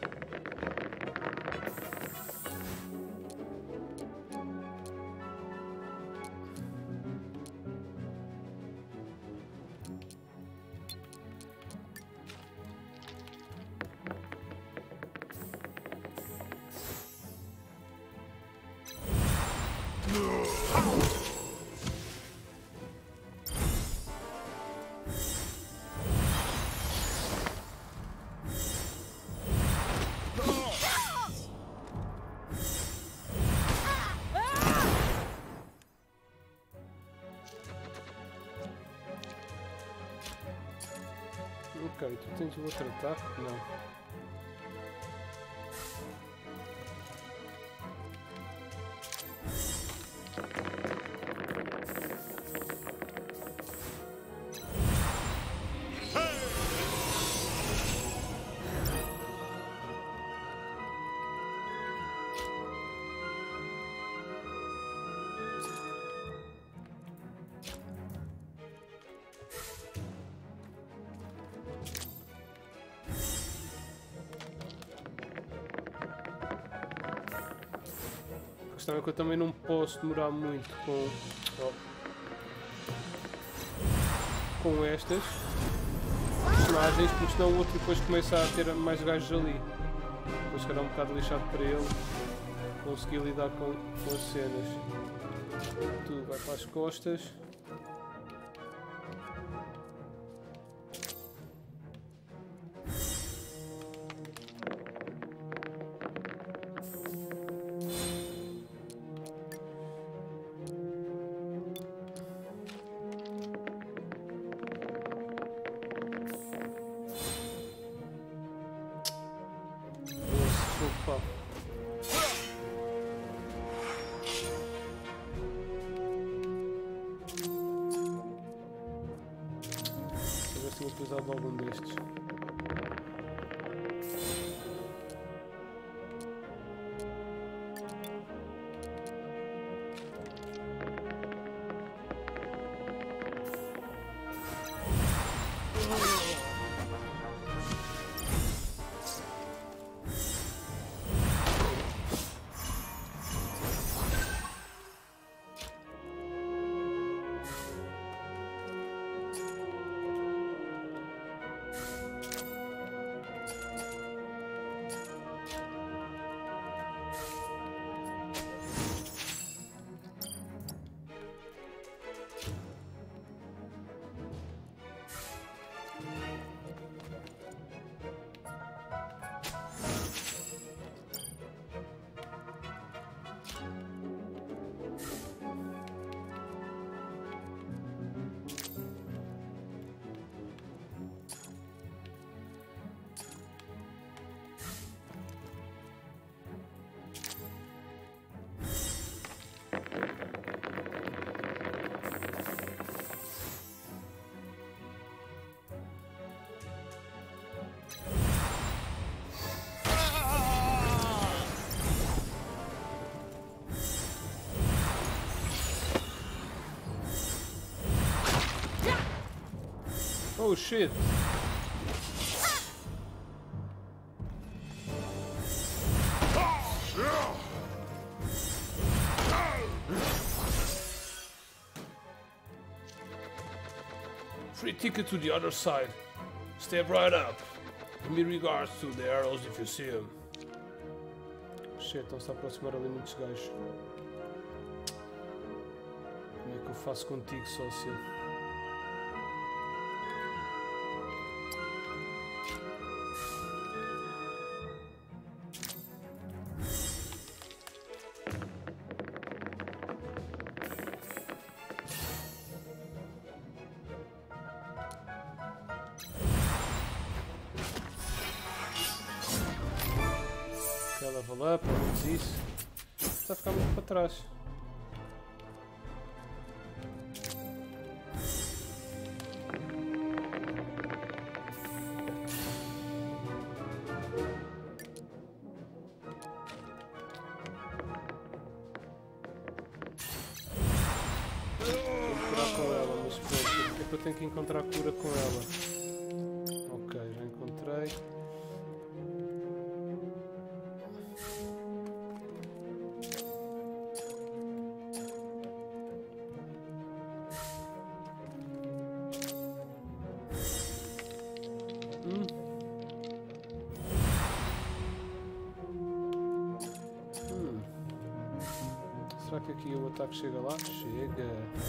Ok, tu tens outro ataque? Não. questão é que eu também não posso demorar muito com estas personagens, porque senão o outro depois começa a ter mais gajos ali. Depois será um bocado lixado para ele conseguir lidar com as cenas. Tudo vai para as costas. Opa. Deixa eu ver se eu vou precisar de algum destes. Oh shit! Free ticket to the other side. Step right up. Give me regards to the arrows if you see them. Shit, estão-se a aproximar ali muitos gajos. Como é que eu faço contigo, sócio? Level up, vamos isso. Está a ficar muito para trás. Encontrar com ela, mas pronto, porque é que eu tenho que encontrar cura com ela? Ok, já encontrei. Será que aqui o ataque chega lá? Chega!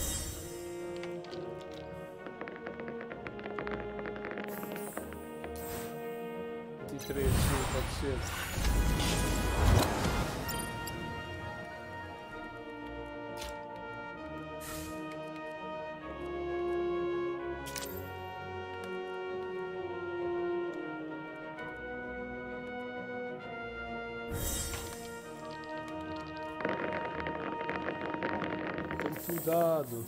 T3, sim, pode ser. Cuidado.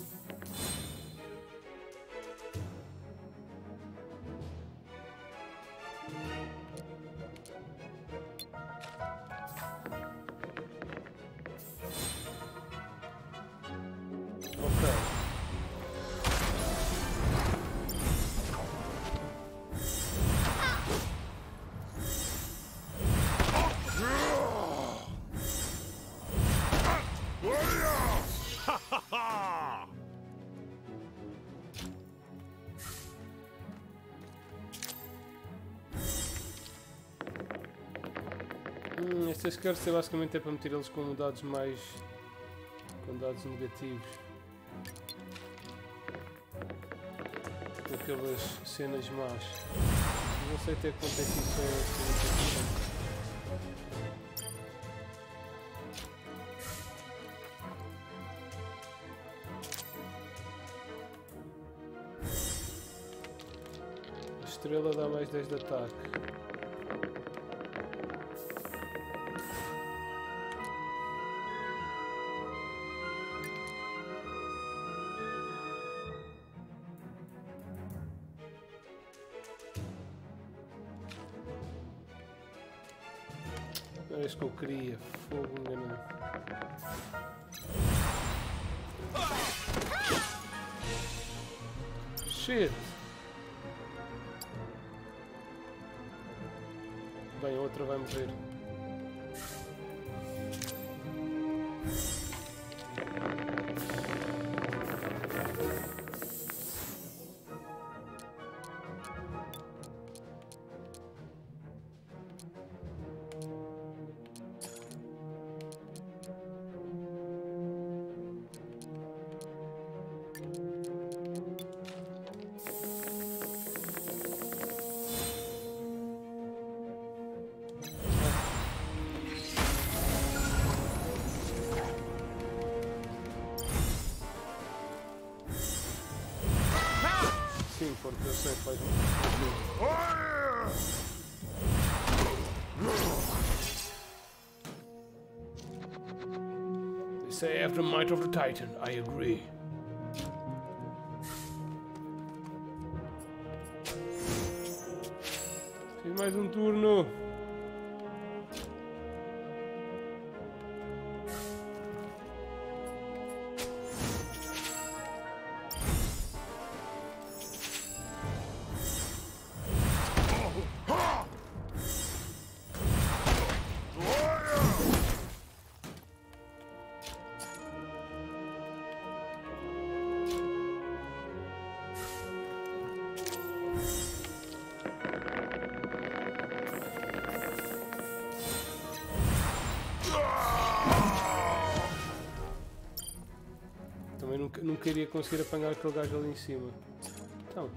Estas cartas basicamente é para meter eles com dados mais... com dados negativos. Com aquelas cenas más. Não sei até quanto é que isso é. A estrela dá mais 10 de ataque. Era isso que eu queria. Fogo enganado. Shit! Bem, a outra vai morrer. Sim, porque eu sei que faz They say after Might of the Titan, I agree. Fiz mais um turno. Nunca iria conseguir apanhar aquele gajo ali em cima. Então.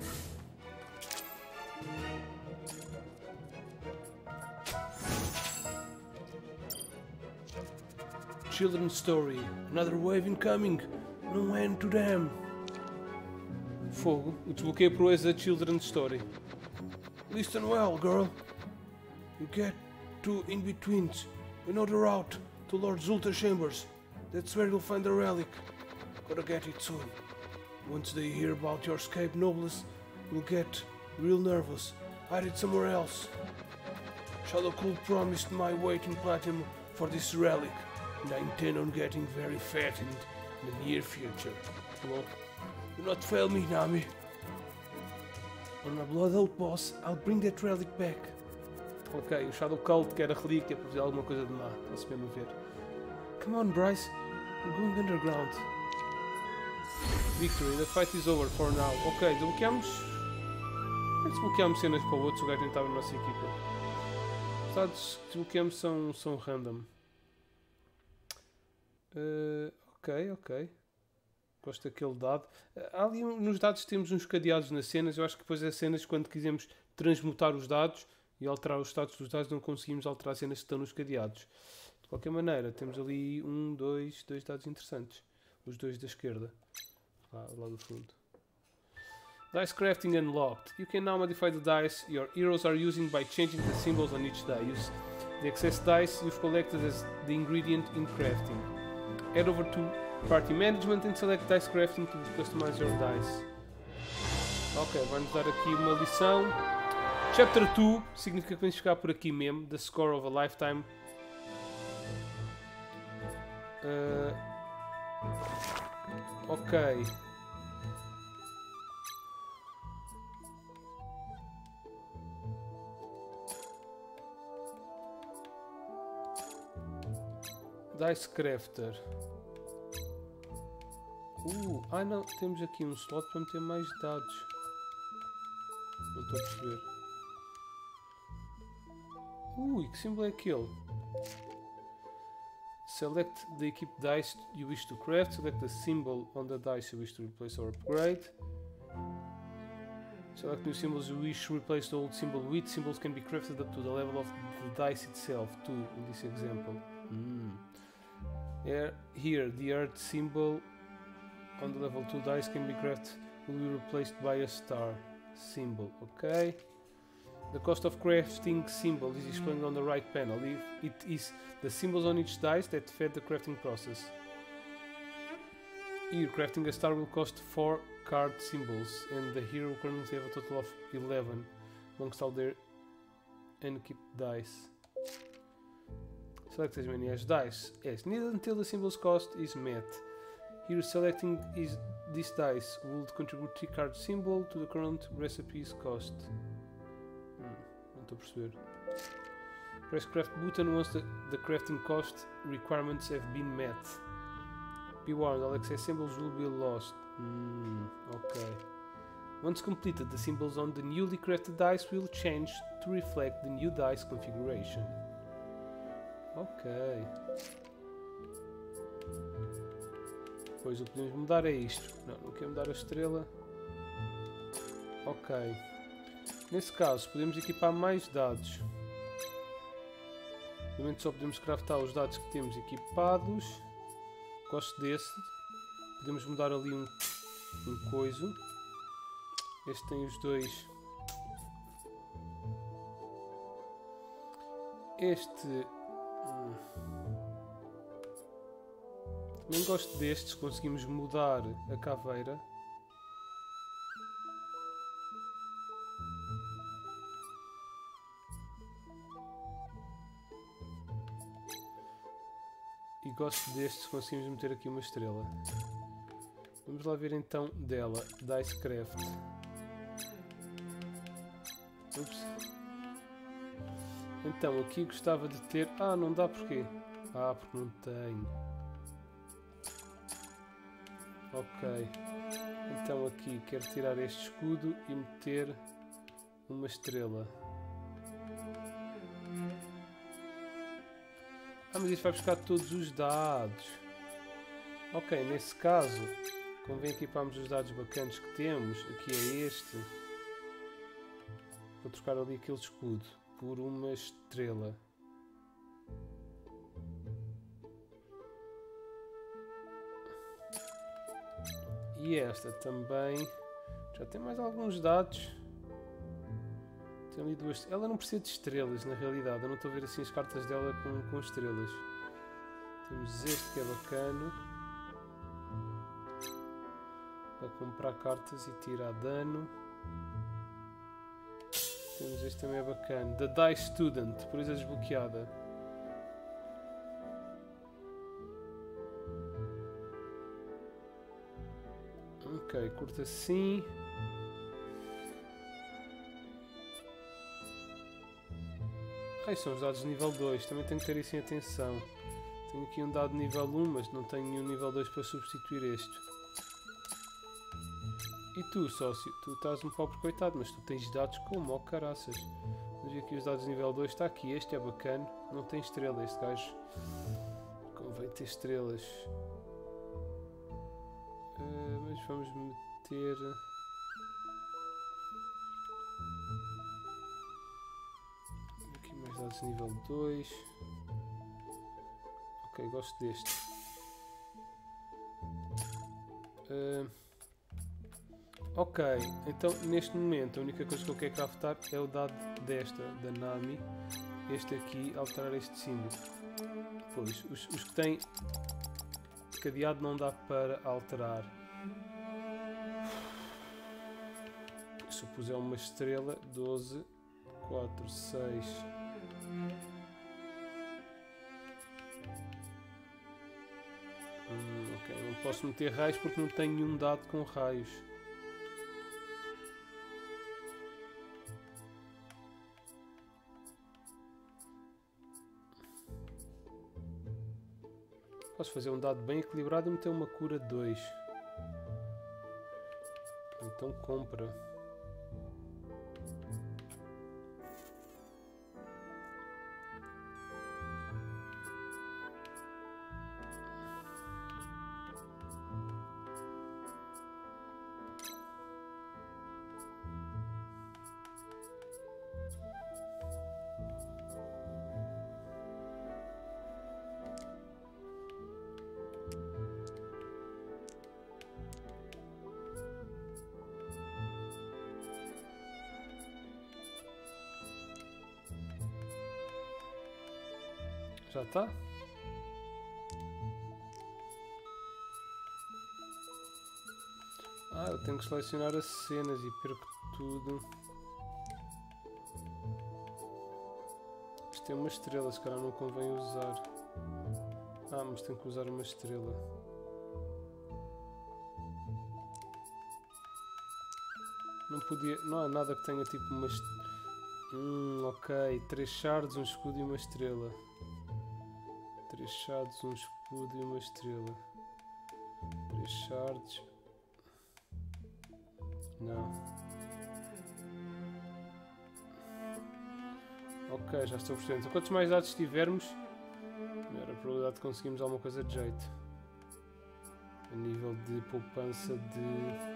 Children's story. Another wave incoming. No end to them. Fogo. O desbloqueio proeza Children's Story. Listen well, girl. You get to in-betweens. You know the route to Lord Zulta Chambers. That's where you'll find the relic. Gotta get it soon. Once they hear about your escape, Nobles will get real nervous. Hide it somewhere else. Shadow Cool promised my weight in platinum for this relic, and I intend on getting very fattened in the near future. Well, do not fail me, Nami. On my blood oath, boss, I'll bring that relic back. Ok, o Shadow Cult quer a relíquia para fazer alguma coisa de má. Está-se mesmo a ver. Come on, Bryce. We're going underground. Victory, the fight is over for now. Ok, desbloqueamos. Como é que desbloqueamos cenas para o outro se o gajo nem estava na nossa equipa? Os dados que desbloqueamos são random. Ok. Gosto daquele dado. Ali nos dados temos uns cadeados nas cenas. Eu acho que depois as cenas, quando quisermos transmutar os dados e alterar os status dos dados, não conseguimos alterar as cenas que estão nos cadeados. De qualquer maneira, temos ali dois dados interessantes. Os dois da esquerda. Lá do fundo. Dice crafting unlocked. You can now modify the dice your heroes are using by changing the symbols on each die. Use the excess dice you've collected as the ingredient in crafting. Head over to Party Management and select Dice Crafting to customize your dice. Ok, vai-nos dar aqui uma lição. Chapter 2 significa que vamos ficar por aqui mesmo. The Score of a Lifetime. Ok. Dice Crafter. Não, temos aqui um slot para meter mais dados. Não estou a perceber. Que símbolo é aquele? Select the equipped dice you wish to craft. Select the symbol on the dice you wish to replace or upgrade. Select new symbols you wish to replace the old symbol with. Symbols can be crafted up to the level of the dice itself, too, in this example. Here, the earth symbol on the level 2 dice can be crafted, will be replaced by a star symbol. Okay. The cost of crafting symbols is explained on the right panel. It is the symbols on each dice that fed the crafting process. Here, crafting a star will cost 4 card symbols, and the hero currently have a total of 11 amongst all their unequipped dice. Select as many as dice as needed until the symbol's cost is met. Here, selecting this dice would contribute 3 card symbol to the current recipe's cost. Não estou a perceber. Press craft button once the crafting cost requirements have been met. Be warned, all excess symbols will be lost. Okay. Once completed, the symbols on the newly crafted dice will change to reflect the new dice configuration. Ok. Depois o que podemos mudar é isto. Não quero mudar a estrela. Ok. Nesse caso, podemos equipar mais dados. No momento só podemos craftar os dados que temos equipados. Gosto desse. Podemos mudar ali um coiso. Este tem os dois. Este... Também gosto destes. Conseguimos mudar a caveira. E gosto destes, conseguimos meter aqui uma estrela. Vamos lá ver então dela, Dicecraft. Ups. Então aqui gostava de ter... não dá porquê? Porque não tenho. Ok. Então aqui quero tirar este escudo e meter uma estrela. Mas isso vai buscar todos os dados. Ok, nesse caso, convém equiparmos os dados bacanas que temos. Aqui é este. Vou trocar ali aquele escudo por uma estrela. E esta também. Já tem mais alguns dados. Tem ali duas. Ela não precisa de estrelas, na realidade. Eu não estou a ver assim as cartas dela com estrelas. Temos este que é bacana. Para comprar cartas e tirar dano. Temos este também é bacana. The Dice Student, por isso é desbloqueada. Ok, curta assim. São os dados de nível 2, também tenho que ter isso em atenção. Tenho aqui um dado de nível 1, mas não tenho nenhum nível 2 para substituir este. E tu, sócio? Tu estás um pobre coitado, mas tu tens dados como, oh caraças. Vamos ver aqui os dados de nível 2, está aqui, este é bacana, não tem estrela, este gajo. Convém ter estrelas. Mas vamos meter... dados nível 2. Ok, gosto deste. Ok, então neste momento a única coisa que eu quero craftar é o dado desta, da Nami. Este aqui, alterar este símbolo. Pois, os que têm cadeado não dá para alterar. Se eu puser uma estrela, 12, 4, 6... Ok, não posso meter raios porque não tenho nenhum dado com raios. Posso fazer um dado bem equilibrado e meter uma cura 2. Então compra. Já está? Ah, eu tenho que selecionar as cenas e perco tudo. Isto tem uma estrela, se calhar não convém usar. Ah, mas tenho que usar uma estrela. Não podia... Não há nada que tenha tipo uma estrela. Ok. 3 shards, um escudo e uma estrela. 3 shards, um escudo e uma estrela. 3 shards. Não. Ok, já estou percebendo. Então, quantos mais dados tivermos, melhor a probabilidade de conseguirmos alguma coisa de jeito. A nível de poupança de...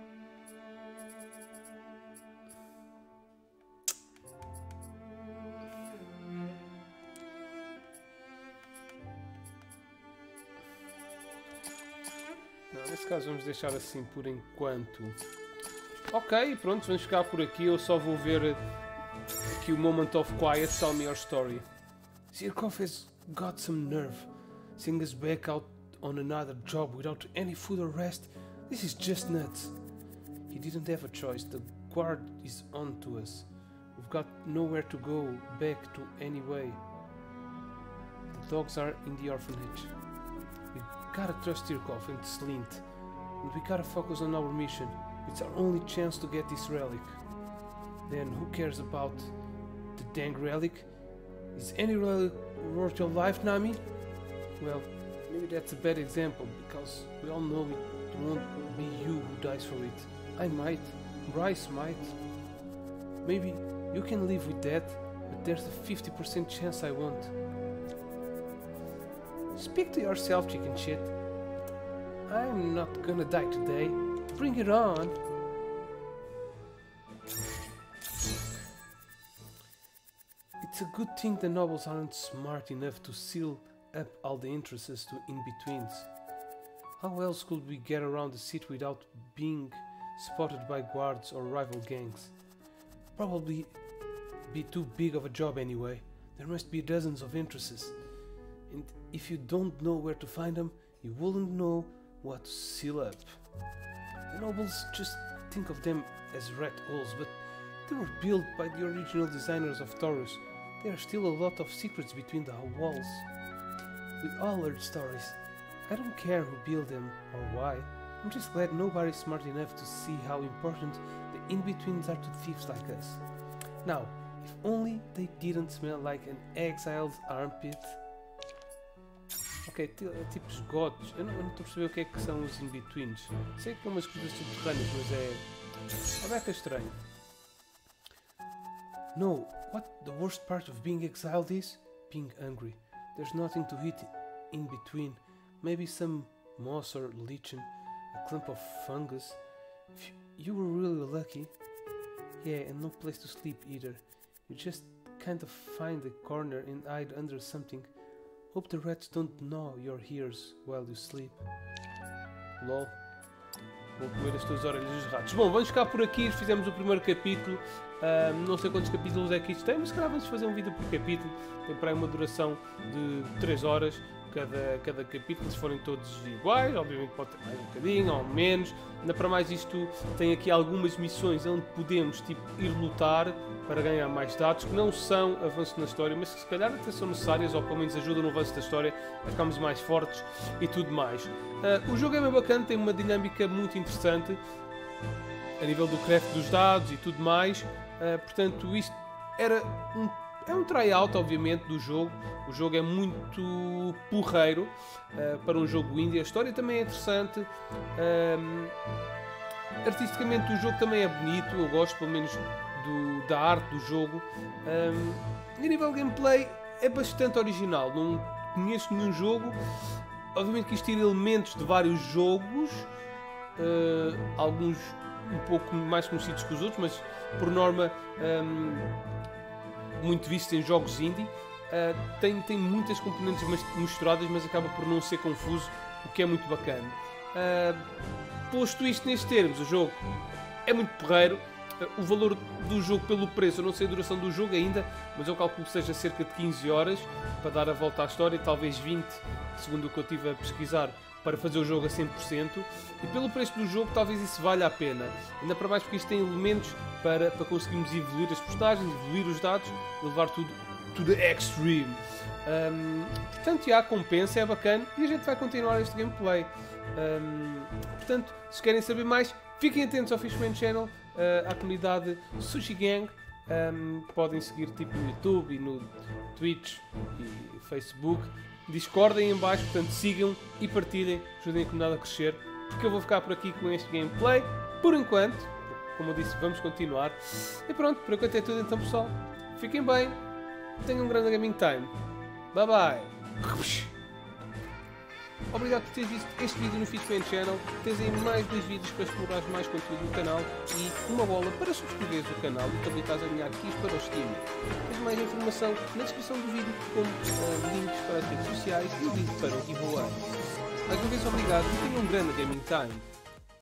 Não, nesse caso vamos deixar assim por enquanto. Ok, pronto, vamos ficar por aqui. Eu só vou ver aqui o Moment of Quiet. Tell me your story. Zirkov has got some nerve. Sending us back out on another job without any food or rest. This is just nuts. He didn't have a choice. The guard is on to us. We've got nowhere to go back to anyway. The dogs are in the orphanage. We gotta trust Zirkov and Slint. And we gotta focus on our mission. It's our only chance to get this relic. Then who cares about the dang relic? Is any relic worth your life, Nami? Well, maybe that's a bad example, because we all know it won't be you who dies for it. I might, Bryce might. Maybe you can live with that, but there's a 50% chance I won't. Speak to yourself, chicken shit. I'm not gonna die today. Bring it on! It's a good thing the nobles aren't smart enough to seal up all the entrances to in-betweens. How else could we get around the city without being spotted by guards or rival gangs? Probably be too big of a job anyway. There must be dozens of entrances. And if you don't know where to find them, you wouldn't know what to seal up. The nobles just think of them as rat holes, but they were built by the original designers of Taurus. There are still a lot of secrets between the walls. We all heard stories. I don't care who built them or why. I'm just glad nobody's smart enough to see how important the in-betweens are to thieves like us. Now, if only they didn't smell like an exile's armpit. Ok, é tipo esgotos. Eu não estou a perceber o que é que são os in-betweens. Sei que é umas coisas subterrâneas, mas é bem estranho. No, what the worst part of being exiled is? Being hungry. There's nothing to eat in between. Maybe some moss or lichen, a clump of fungus. If you were really lucky. Yeah, and no place to sleep either. You just kind of find a corner and hide under something. Hope the rats don't gnaw your ears while you sleep. LOL. Vou comer as tuas orelhas dos ratos. Bom, vamos ficar por aqui. Fizemos o primeiro capítulo. Não sei quantos capítulos é que isto tem, mas se calhar vamos fazer um vídeo por capítulo. Tem para aí uma duração de 3 horas cada capítulo. Se forem todos iguais, obviamente pode ter mais um bocadinho ou menos. Ainda para mais, isto tem aqui algumas missões onde podemos tipo, ir lutar para ganhar mais dados, que não são avanço na história, mas que se calhar até são necessárias, ou pelo menos ajudam no avanço da história a ficarmos mais fortes e tudo mais. O jogo é bem bacana, tem uma dinâmica muito interessante a nível do craft dos dados e tudo mais. Portanto, isto é um tryout, obviamente, do jogo. O jogo é muito porreiro para um jogo indie. A história também é interessante. Artisticamente, o jogo também é bonito. Eu gosto, pelo menos, da arte do jogo. E a nível de gameplay, é bastante original. Não conheço nenhum jogo. Obviamente que isto tem elementos de vários jogos. Alguns um pouco mais conhecidos que os outros, mas por norma muito visto em jogos indie. Tem muitas componentes misturadas, mas acaba por não ser confuso, o que é muito bacana. Posto isto nestes termos, o jogo é muito porreiro. O valor do jogo pelo preço, eu não sei a duração do jogo ainda, mas eu calculo que seja cerca de 15 horas para dar a volta à história, talvez 20, segundo o que eu estive a pesquisar, para fazer o jogo a 100%. E pelo preço do jogo, talvez isso valha a pena. Ainda para mais porque isto tem elementos para conseguirmos evoluir as postagens, evoluir os dados e levar tudo to the extreme. Portanto, compensa, é bacana e a gente vai continuar este gameplay. Portanto, se querem saber mais, fiquem atentos ao Fishman Channel, à comunidade Sushi Gang. Podem seguir tipo no YouTube e no Twitch e Facebook. Discord aí em baixo, portanto sigam e partilhem, ajudem a comunidade a crescer, porque eu vou ficar por aqui com este gameplay, por enquanto, como eu disse, vamos continuar. E pronto, por enquanto é tudo então pessoal, fiquem bem, tenham um grande gaming time, bye bye! Obrigado por teres visto este vídeo no Fishman Channel. Tens aí mais 2 vídeos para explorar mais conteúdo do canal e uma bola para subscreveres o canal e também estás a ganhar keys para o Steam. Tens mais informação na descrição do vídeo, como links para as redes sociais e o link para o giveaway. Mais uma vez obrigado e tenha um grande gaming time.